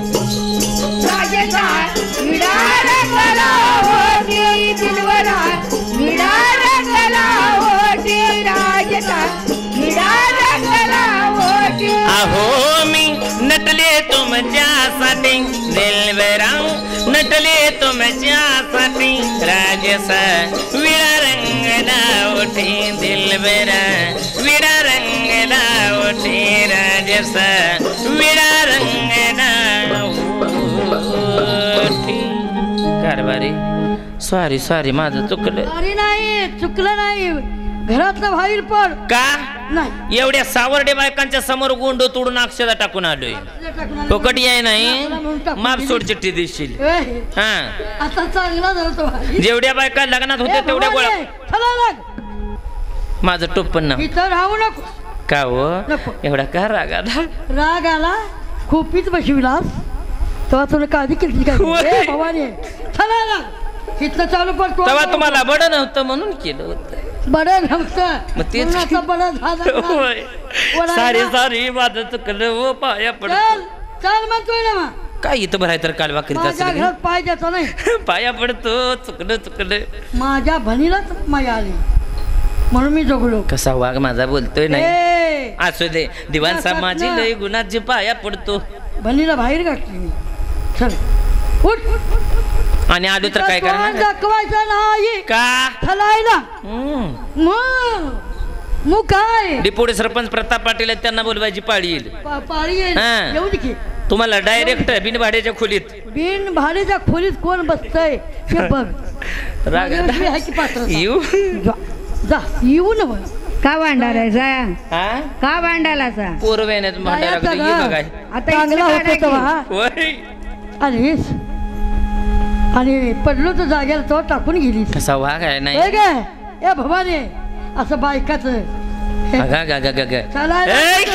B: राजस्थान विडा रंगना उठी दिलबरा विडा रंगना उठी राजस्थान विडा रंगना उठी
A: अहो मी नटले तुमच्यासाठी दिलबरा नटले तुमच्यासाठी राजसा विडा रंगना उठी दिलबरा विडा रंगना उठी राजसा विडा रंगना उठी कारभारी सॉरी सॉरी माझं चुकलं
C: अरे नाही चुकलं नाही घरातलं बाहेर पड
A: का
C: नाही
A: एवढ्या सावर्डे बायकांच्या समोर गुंड तोडून अक्षदा टाकून आलोय फुकट याय नाही माप सोड चिठ्ठी देशील
C: ए,
A: हा
C: आता चांगला झाला तो भाई.
A: जेवढ्या बायका लग्नात
C: ए,
A: होत्या तेवढ्या गोळा
C: भवानी, चला लाग
A: माझं टोपण नाव
C: इथं राहू नको
A: का हो
C: नको.
A: एवढा का राग आला
C: राग आला खूपच बसविलास तेव्हा तुला काळजी केली काय
A: होय.
C: ए, भवानी चला लाग इथलं चालू करतो
A: तेव्हा तुम्हाला बड नव्हतं म्हणून केलं होतं
C: बड नव्हतं
A: मग तेच-
C: म्हणून आता बड झालं ना.
A: होय.
C: ओरडला.
A: सारी सारी माझं चुकलं हो पाया
C: चल
A: पडतो
C: चल म्हणतोय ना मग.
A: काय इथं भराय तर काल वाकरीत
C: माझ्या
A: असेल
C: घरात पाय द्यायचा नाही
A: पाया पडतो चुकलं चुकलं
C: माझ्या बहिणीलाच माया आली म्हणून मी जगलो
A: कसा वाघ माझा बोलतोय नाही
C: ए,
A: असू दे दिवाण साहेब माझी
C: ना.
A: लय गुणाची पाया पडतो
C: बहिणीला बाहेर गाठली मी चल उठ
A: आणि आलो तर काय
C: तोंड
A: करणार
C: दाखवायचं नाही
A: का
C: चलायला
A: हम्म.
C: मग मग काय
A: डिपोटी सरपंच प्रताप पाटील आहेत, त्यांना बोलवायची पाळी येईल
C: पा- पाळी येईल.
A: हा.
C: येऊ दे की
A: तुम्हाला डायरेक्ट बिनभाड्याच्या खोलीत
C: बिन भाड्याच्या खोलीत कोण बसतय ते बघ
A: राग आला.
C: माझ्याकडे आहे की पात्रता.
A: येऊ
C: जा जा, येऊ ना मग.
D: का भांडारायचा
A: हा
D: का भांडालाचा
A: पोरवेण्यात भांडायला
C: जायचं
A: लागतं, ये
C: ना.
A: बघाय
D: आता
C: चांगला
D: इथं
C: होतो
D: काढा
C: तेव्हा
D: की.
A: होय.
C: आलीस आणि पडलो तर जागेला तो टाकून गेलीस
A: कसा वाघ आहे नाही
C: होय काय ए भवानी असं बायकाच
A: अगा गा गा गा गा.
C: चला
A: ए!
C: मला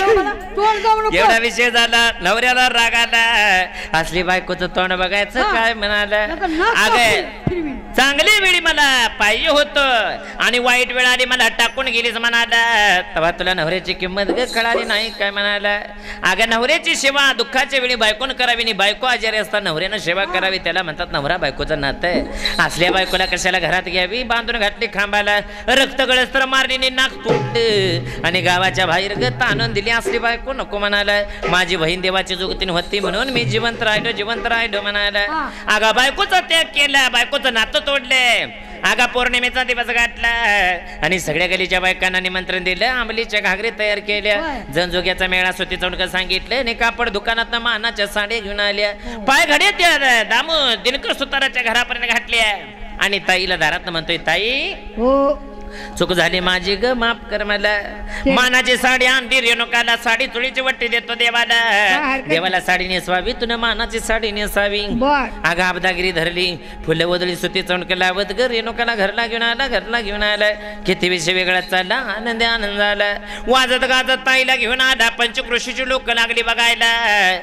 C: तोंड जाऊ नको.
A: एवढा विषय झाला. नवऱ्याला राग आला. असली बायकोचं तोंड बघायचं
C: हा.
A: काय म्हणाला.
C: नका नाक
A: अगे
C: फिरवी.
A: चांगली वेळी मला पाहिजे होतं आणि वाईट वेळ आली मला टाकून गेलीच म्हणाला. तेव्हा तुला नवऱ्याची किंमत ग कळाली नाही काय म्हणाला. अगं नवऱ्याची सेवा दुःखाच्या वेळी बायकोन करावी आणि बायको आजारी असता नवऱ्यानं सेवा करावी. त्याला म्हणतात नवरा बायकोचं नातं आहे. असल्या बायकोला कशाला घरात घ्यावी. बांधून घातली खांबाला. रक्त गळस तर मारलीने नाक तुटलं आणि गावाच्या बाहेर ग ताणून दिली. असली बायको नको म्हणाला. माझी बहीण देवाची जुगतीन होती म्हणून मी जिवंत राहिलो जिवंत राहिलो म्हणाला. अगं बायकोचा त्याग केला. बायकोचं नातं तोडले. आगा पौर्णिमेचा दिवस गाठला आणि सगळ्या गलीच्या बायकांना निमंत्रण दिलं. आंबलीच्या घागरी तयार केल्या. जनजोग्याचा मेळा सुती चौंडक सांगितलं आणि कापड दुकानात मानाच्या साड्या घेऊन आल्या. पाय घडे त्या दामू दिनकर सुताराच्या घरापर्यंत घातल्या आणि ताईला दारात म्हणतोय ताई
C: हो
A: चूक झाली माझी ग माफ कर मला. मानाची साडी आणली रेणुकाला. साडी चुळीची वट्टी देतो देवाला. देवाला साडी नेसवावी तुला मानाची साडी नेसावी. अगं अबदागिरी धरली. फुलं वदळी सुती चौंडक लावत ग रेणुकाला घरला घेऊन आला घरला घेऊन आला. किती विषय वेगळा चालला. आनंद आनंद झाला. वाजत गाजत ताईला घेऊन आला. पंचकृषीची लोक लागली बघायला.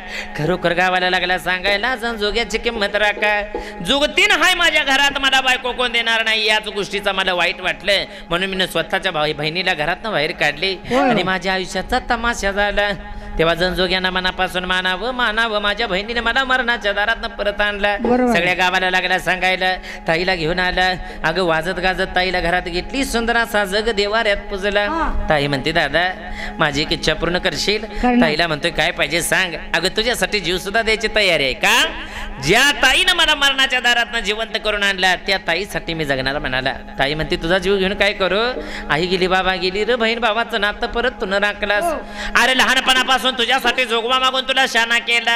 A: खरोखर गावाला लागला सांगायला जोग्याची किंमत राखा. जुगतीन हाय माझ्या घरात मला बायको कोण देणार नाही. याच गोष्टीचा मला वाईट वाटलं म्हणून मी स्वतःच्या भाई बहिणीला घरातनं बाहेर काढली आणि माझ्या आयुष्याचा तमाशा झाला. तेव्हा जनजोग्यांना मनापासून मानावं मानावं. माझ्या बहिणीने मला मरणाच्या दारातनं परत आणला. सगळ्या गावाला लागला सांगायला. ताईला घेऊन आला. अगं वाजत गाजत ताईला घरात घेतली. सुंदर असा जग देवाऱ्यात पुजला. ताई म्हणते दादा माझी एक इच्छा पूर्ण करशील. ताईला म्हणतोय काय पाहिजे सांग. अगं तुझ्यासाठी जीव सुद्धा द्यायची तयारी आहे का. ज्या ताईनं मला मरणाच्या दारातनं जिवंत करून आणला त्या ताईसाठी मी जगणार म्हणाला. ताई म्हणते तुझा जीव घेऊन काय करू. आई गेली बाबा गेली र बहीण भावाचं नातं परत तू न राखलास. अरे लहानपणापासून तुझ्यासाठी जोगवा मागून तुला शाना केला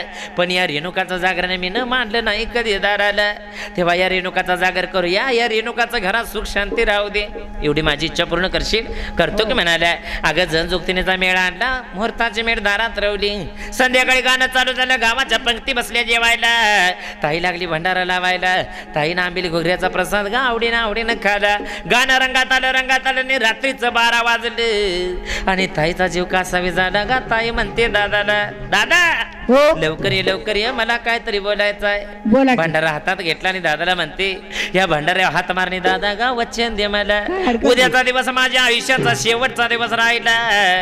A: पण या रेणुकाचं जागरण मी न मानलं नाही कधी दाराला. तेव्हा या रेणुकाचा जागर करूया. या रेणुकाचं घरात सुख शांती राहू दे. एवढी माझी इच्छा पूर्ण करशील. करतो की म्हणाल्या. अगं जनजुगतीनेचा मेळा आणला. मुहूर्ताची मेळ दारात रवली. संध्याकाळी गाणं चालू झालं. गावाच्या पंक्ती बसल्या जेवायला. ताई लागली भंडारा लावायला. ताईनं आंबिली घोगऱ्याचा प्रसाद गा आवडीनं आवडीनं खाला. गाणं रंगात आलं रंगात आलं आणि रात्रीचं बारा वाजले आणि ताईचा जीव कासावी झाला. गा ताई म्हणते दादाला दादा लवकर ये लवकर ये मला काहीतरी बोलायचं आहे. भंडारा हातात घेतला आणि दादाला म्हणते या भंडाऱ्या हात मारणे दादा गा वचन दे मला. उद्याचा दिवस माझ्या आयुष्याचा शेवटचा दिवस राहिला.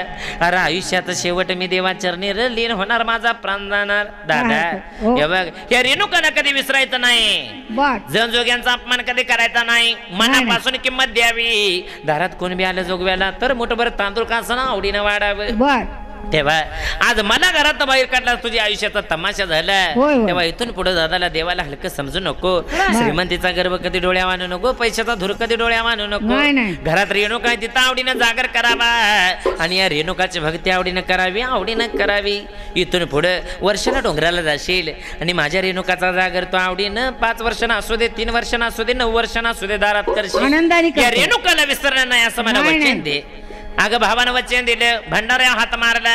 A: अरे आयुष्याचा शेवट मी देवाचरणी लीन होणार. माझा प्राण जाणार. दादा हे बघ या रेणुकाला कधी विसरायचं नाही. जनजोग्यांचा अपमान कधी करायचा नाही. मनापासून किंमत द्यावी. दारात कोण बी आलं जोगव्याला तर मोठभर तांदूळ कासना आवडीनं वाढावं. तेव्हा आज मला घरात बाहेर काढला तुझ्या आयुष्याचा तमाशा झाला. तेव्हा इथून पुढे दादाला देवाला हलकं समजू नको. श्रीमंतीचा गर्व कधी डोळ्या मानू नको. पैशाचा धूर कधी डोळ्या मानू नको. घरात रेणुका तिथं आवडीनं जागर करावा आणि या रेणुकाची भक्ती आवडीनं करावी आवडीनं करावी. इथून पुढे वर्षाला डोंगराला जाशील आणि माझ्या रेणुकाचा जागर तो आवडीनं पाच वर्षांना असू दे तीन वर्षांना असू दे नऊ वर्षांना असू दे दारात करशील. या रेणुकाला विसरणार नाही असं मला वचन दे. अगं भावानं वचन दिलं. भंडाऱ्या हात मारला.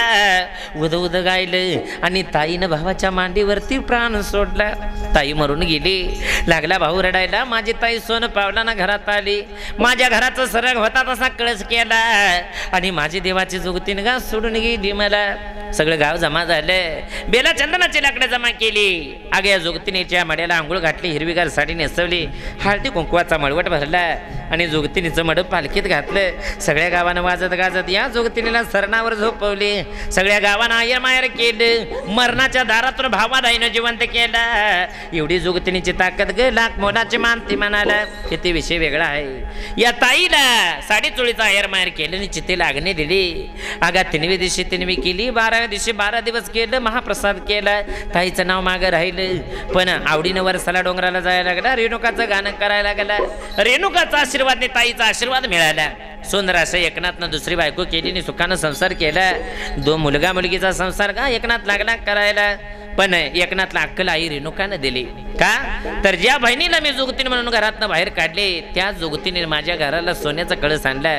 A: उद उद गायलं आणि ताईनं भावाच्या मांडीवरती प्राण सोडला. ताई मरून गेली. लागला भाऊ रडायला. माझी ताई सोनं पावलाना घरात आली. माझ्या घराचा सरग होता तसा कळस केला आणि माझी देवाची जुगतीन गा सोडून गेली मला. सगळं गाव जमा झालं. बेला चंदनाची लाकडं जमा केली. अगं या जुगतीनीच्या मड्याला आंघोळ घातली. हिरवीगार साडी नेसवली. हळदी कुंकवाचा मळवट भरला आणि जुगतीनीचं मड पालखीत घातलं. सगळ्या गावानं वाजत गाजत या जोगतिनीला सरणावर झोपवले. सगळ्या गावानं आयर मायर केलं. मरणाच्या दारातून भावादाईनं जिवंत केला. एवढी जोगतिनीची ताकद ग लाख मोलाची मानती म्हणाला. किती विषय वेगळा आहे. या ताईला साडी चोळीचा आयर मायर केलं आणि चिते लागणे दिली. आगा तिनवी दिवशी तिनवी केली. बाराव्या दिवशी बारा दिवस केलं. महाप्रसाद केला. ताईचं नाव मागं राहिलं पण आवडीनं वरसाला डोंगराला जायला लागला. रेणुकाचं गाणं करायला लागला. रेणुकाचा आशीर्वाद ताईचा आशीर्वाद मिळाला. सुंदर असं एकनाथनं दुसरी बायको केली आणि सुखानं संसार केला. दोन मुलगा मुलगीचा संसार का एकनाथ लागला करायला. पण एकनाथला अक्कल आई रेणुकानं दिली. का तर ज्या बहिणीला मी जुगतीन म्हणून घरातनं बाहेर काढले त्या जुगतीने माझ्या घराला सोन्याचा कळस आणला.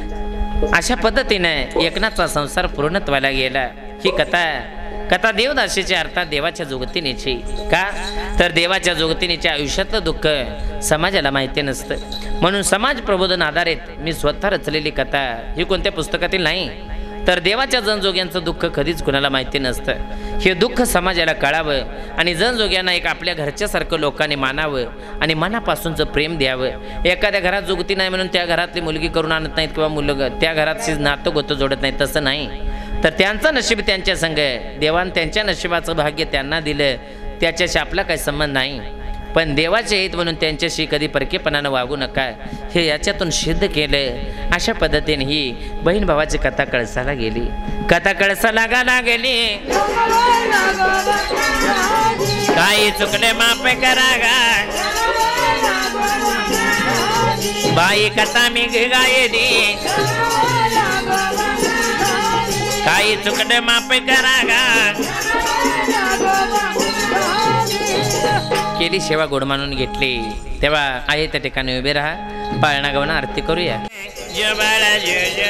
A: अशा पद्धतीने एकनाथचा संसार पूर्णत्वाला गेला. ही कथा कथा देवदासीची अर्थात देवाच्या जुगतीनेची. का तर देवाच्या जुगतीनेच्या आयुष्यातलं दुःख समाजाला माहिती नसतं. म्हणून समाज प्रबोधन आधारित मी स्वतः रचलेली कथा ही कोणत्या पुस्तकातील नाही तर देवाच्या जनजोग्यांचं दुःख कधीच कुणाला माहिती नसतं. हे दुःख समाजाला कळावं आणि जनजोग्यांना एक आपल्या घरच्यासारखं लोकांनी मानावं आणि मनापासूनचं प्रेम द्यावं. एखाद्या घरात जुगती नाही म्हणून त्या घरातली मुलगी करून आणत नाहीत किंवा मुलगा त्या घरातशी नातं गोतं जोडत नाही, तसं नाही. तर त्यांचं नशीब त्यांच्या संग, देवान त्यांच्या नशिबाचं भाग्य त्यांना दिलं, त्याच्याशी आपला काही संबंध नाही. पण देवाचे हित म्हणून त्यांच्याशी कधी परकेपणानं वागू नका, हे याच्यातून सिद्ध केलं. अशा पद्धतीने ही बहीण भावाची कथा कळसाला गेली. कथा कळसाला गाला गेली. काही चुकले माफ करा गा बाई, कथा मी गायली. काही चुकले माफ करा गा. केली सेवा गोड मानून घेतली. तेव्हा आहे त्या ठिकाणी उभे राहा, पाळणा गवना आरती करूया. जय बाळा जय जय.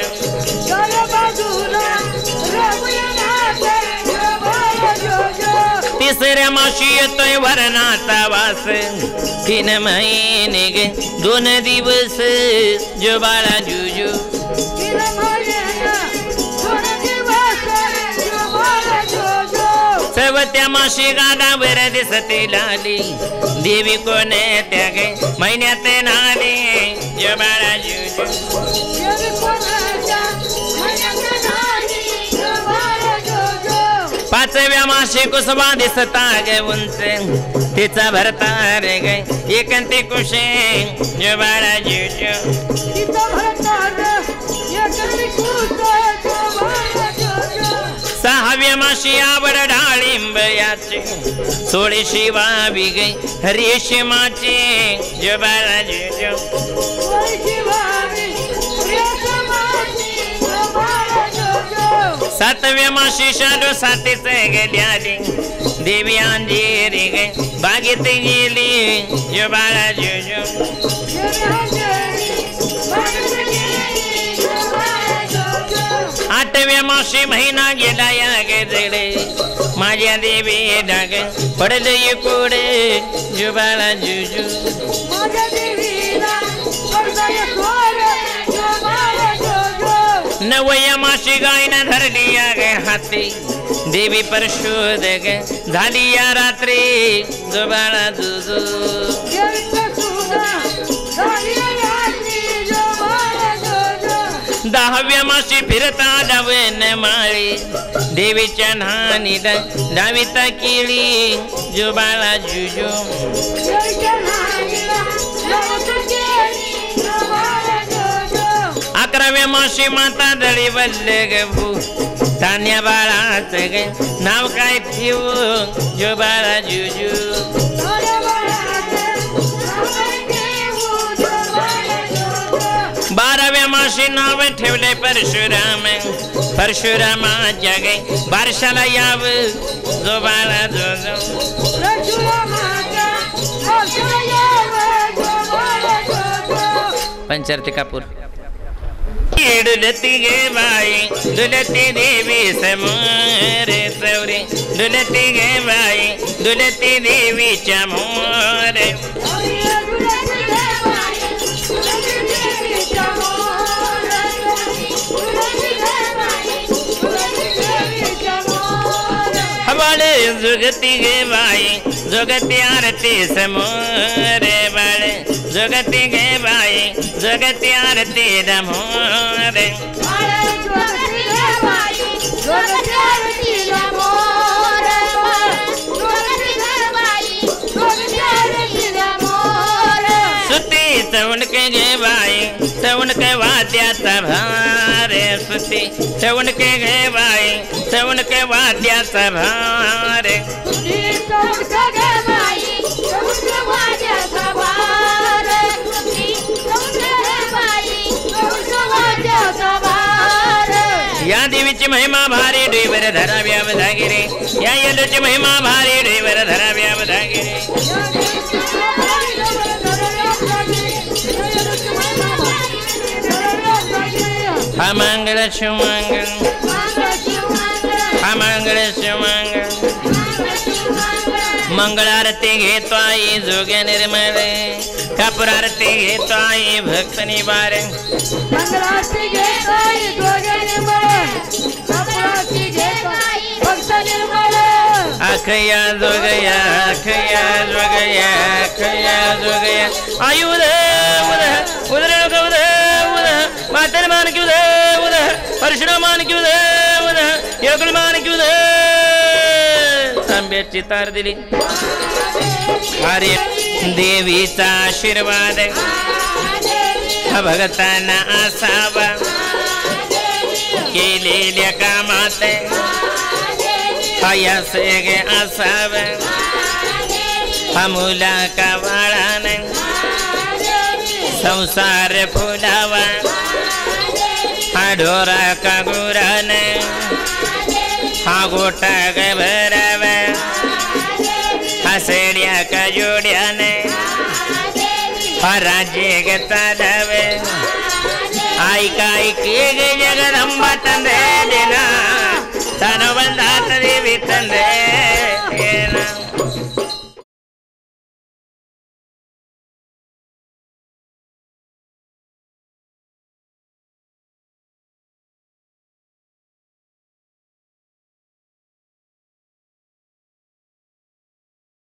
A: तिसऱ्या माशी येतोय वरणाचा वास, तीन महिने गे दोन दिवस. जय बाळा जुजू. चवत्या माशी गाडावर दिसते लाली, देवी कोणे त्या गे महिन्यात नाली. जय बाळा जुजू. पाचव्या माशी कुसबा दिसता गे उंच, तिचा भरता रे गे एकंती कुशे. जय बाळा जुजू. सहाव्या माशी आवड डाळिंब याची, सोळीशी वावी गे रेशमाची. जय बाळा जुजू. सातव्या माशी शाडू सातीच गेल्याली, देवी अंजेरी गे बागेत गेली. जय बाळा जुजू. आठव्या माशी महिना गेला या गे जडे, माझ्या देवी डाग पडले पुढे. जय बाळा जुजू. नवया माशी गायनं धरली या गे हाती, देवी परशोध गे झाली या रात्री. जय बाळा जुजू. दहाव्या माशी फिरता डावन माळी, देवीच्या न्हाणी डावीता केळी. जय बाळा जुजू. अकराव्या माशी माता दळी वल्ल ग भू, तान्या बाळाच ग नाव काय ठेवू. जय बाळा जुजू. बाराव्या माशी नाव ठेवले परशुराम, परशुरामाच्या गे बारशाला याव. जो बाळा जो जो. पंचारती कापूर. डुलती गे बाई डुलती देवी समोर चौरे, डुलती गे बाई डुलती देवीच्या मोर. हवाले जुगती गे बाई जुगती आरती समोर बाळे, जुगती गे बाई जुगती आरती दमोर. सुती चवणके गे बाई चवणके वाद्याचा भार. सुती चवणके गे बाई चवणके वाद्याचा भार. या देवीची महिमा भारी डोईवर धराव्या धागिरे, या येलूची महिमा भारी डोईवर धराव्या धागिरे. हा मंगळ शिवमंगळ, हा मंगळ शिवमंगळ, मंगळारती घेतो आई जोगे निर्मळे कापुरारती घेतो आई भक्त निवारे
C: मंगळारती घेतो आई जोगे निर्मळे कापुरारती घेतो आई भक्त निर्मळे
A: अखया जोगया अखया जोगया अखया जोगया आयुध उद उदर उद उद मातर मान की उद उद परशुराम मान की उद उद योगल मान की उद तांब्याची तार दिली अरे देवीचा आशीर्वाद भगतांना असावा केलेल्या कामात हयासे गे असाव मुला का बाळाने संसार फुलावा हा ढोरा का गुराने हा गोटा ग भरावा हा सेड्या का जोड्याने हा राज्य ग चालावे आई काय के गे जगदंबा तंदे देना तन बंधात देवी तंदे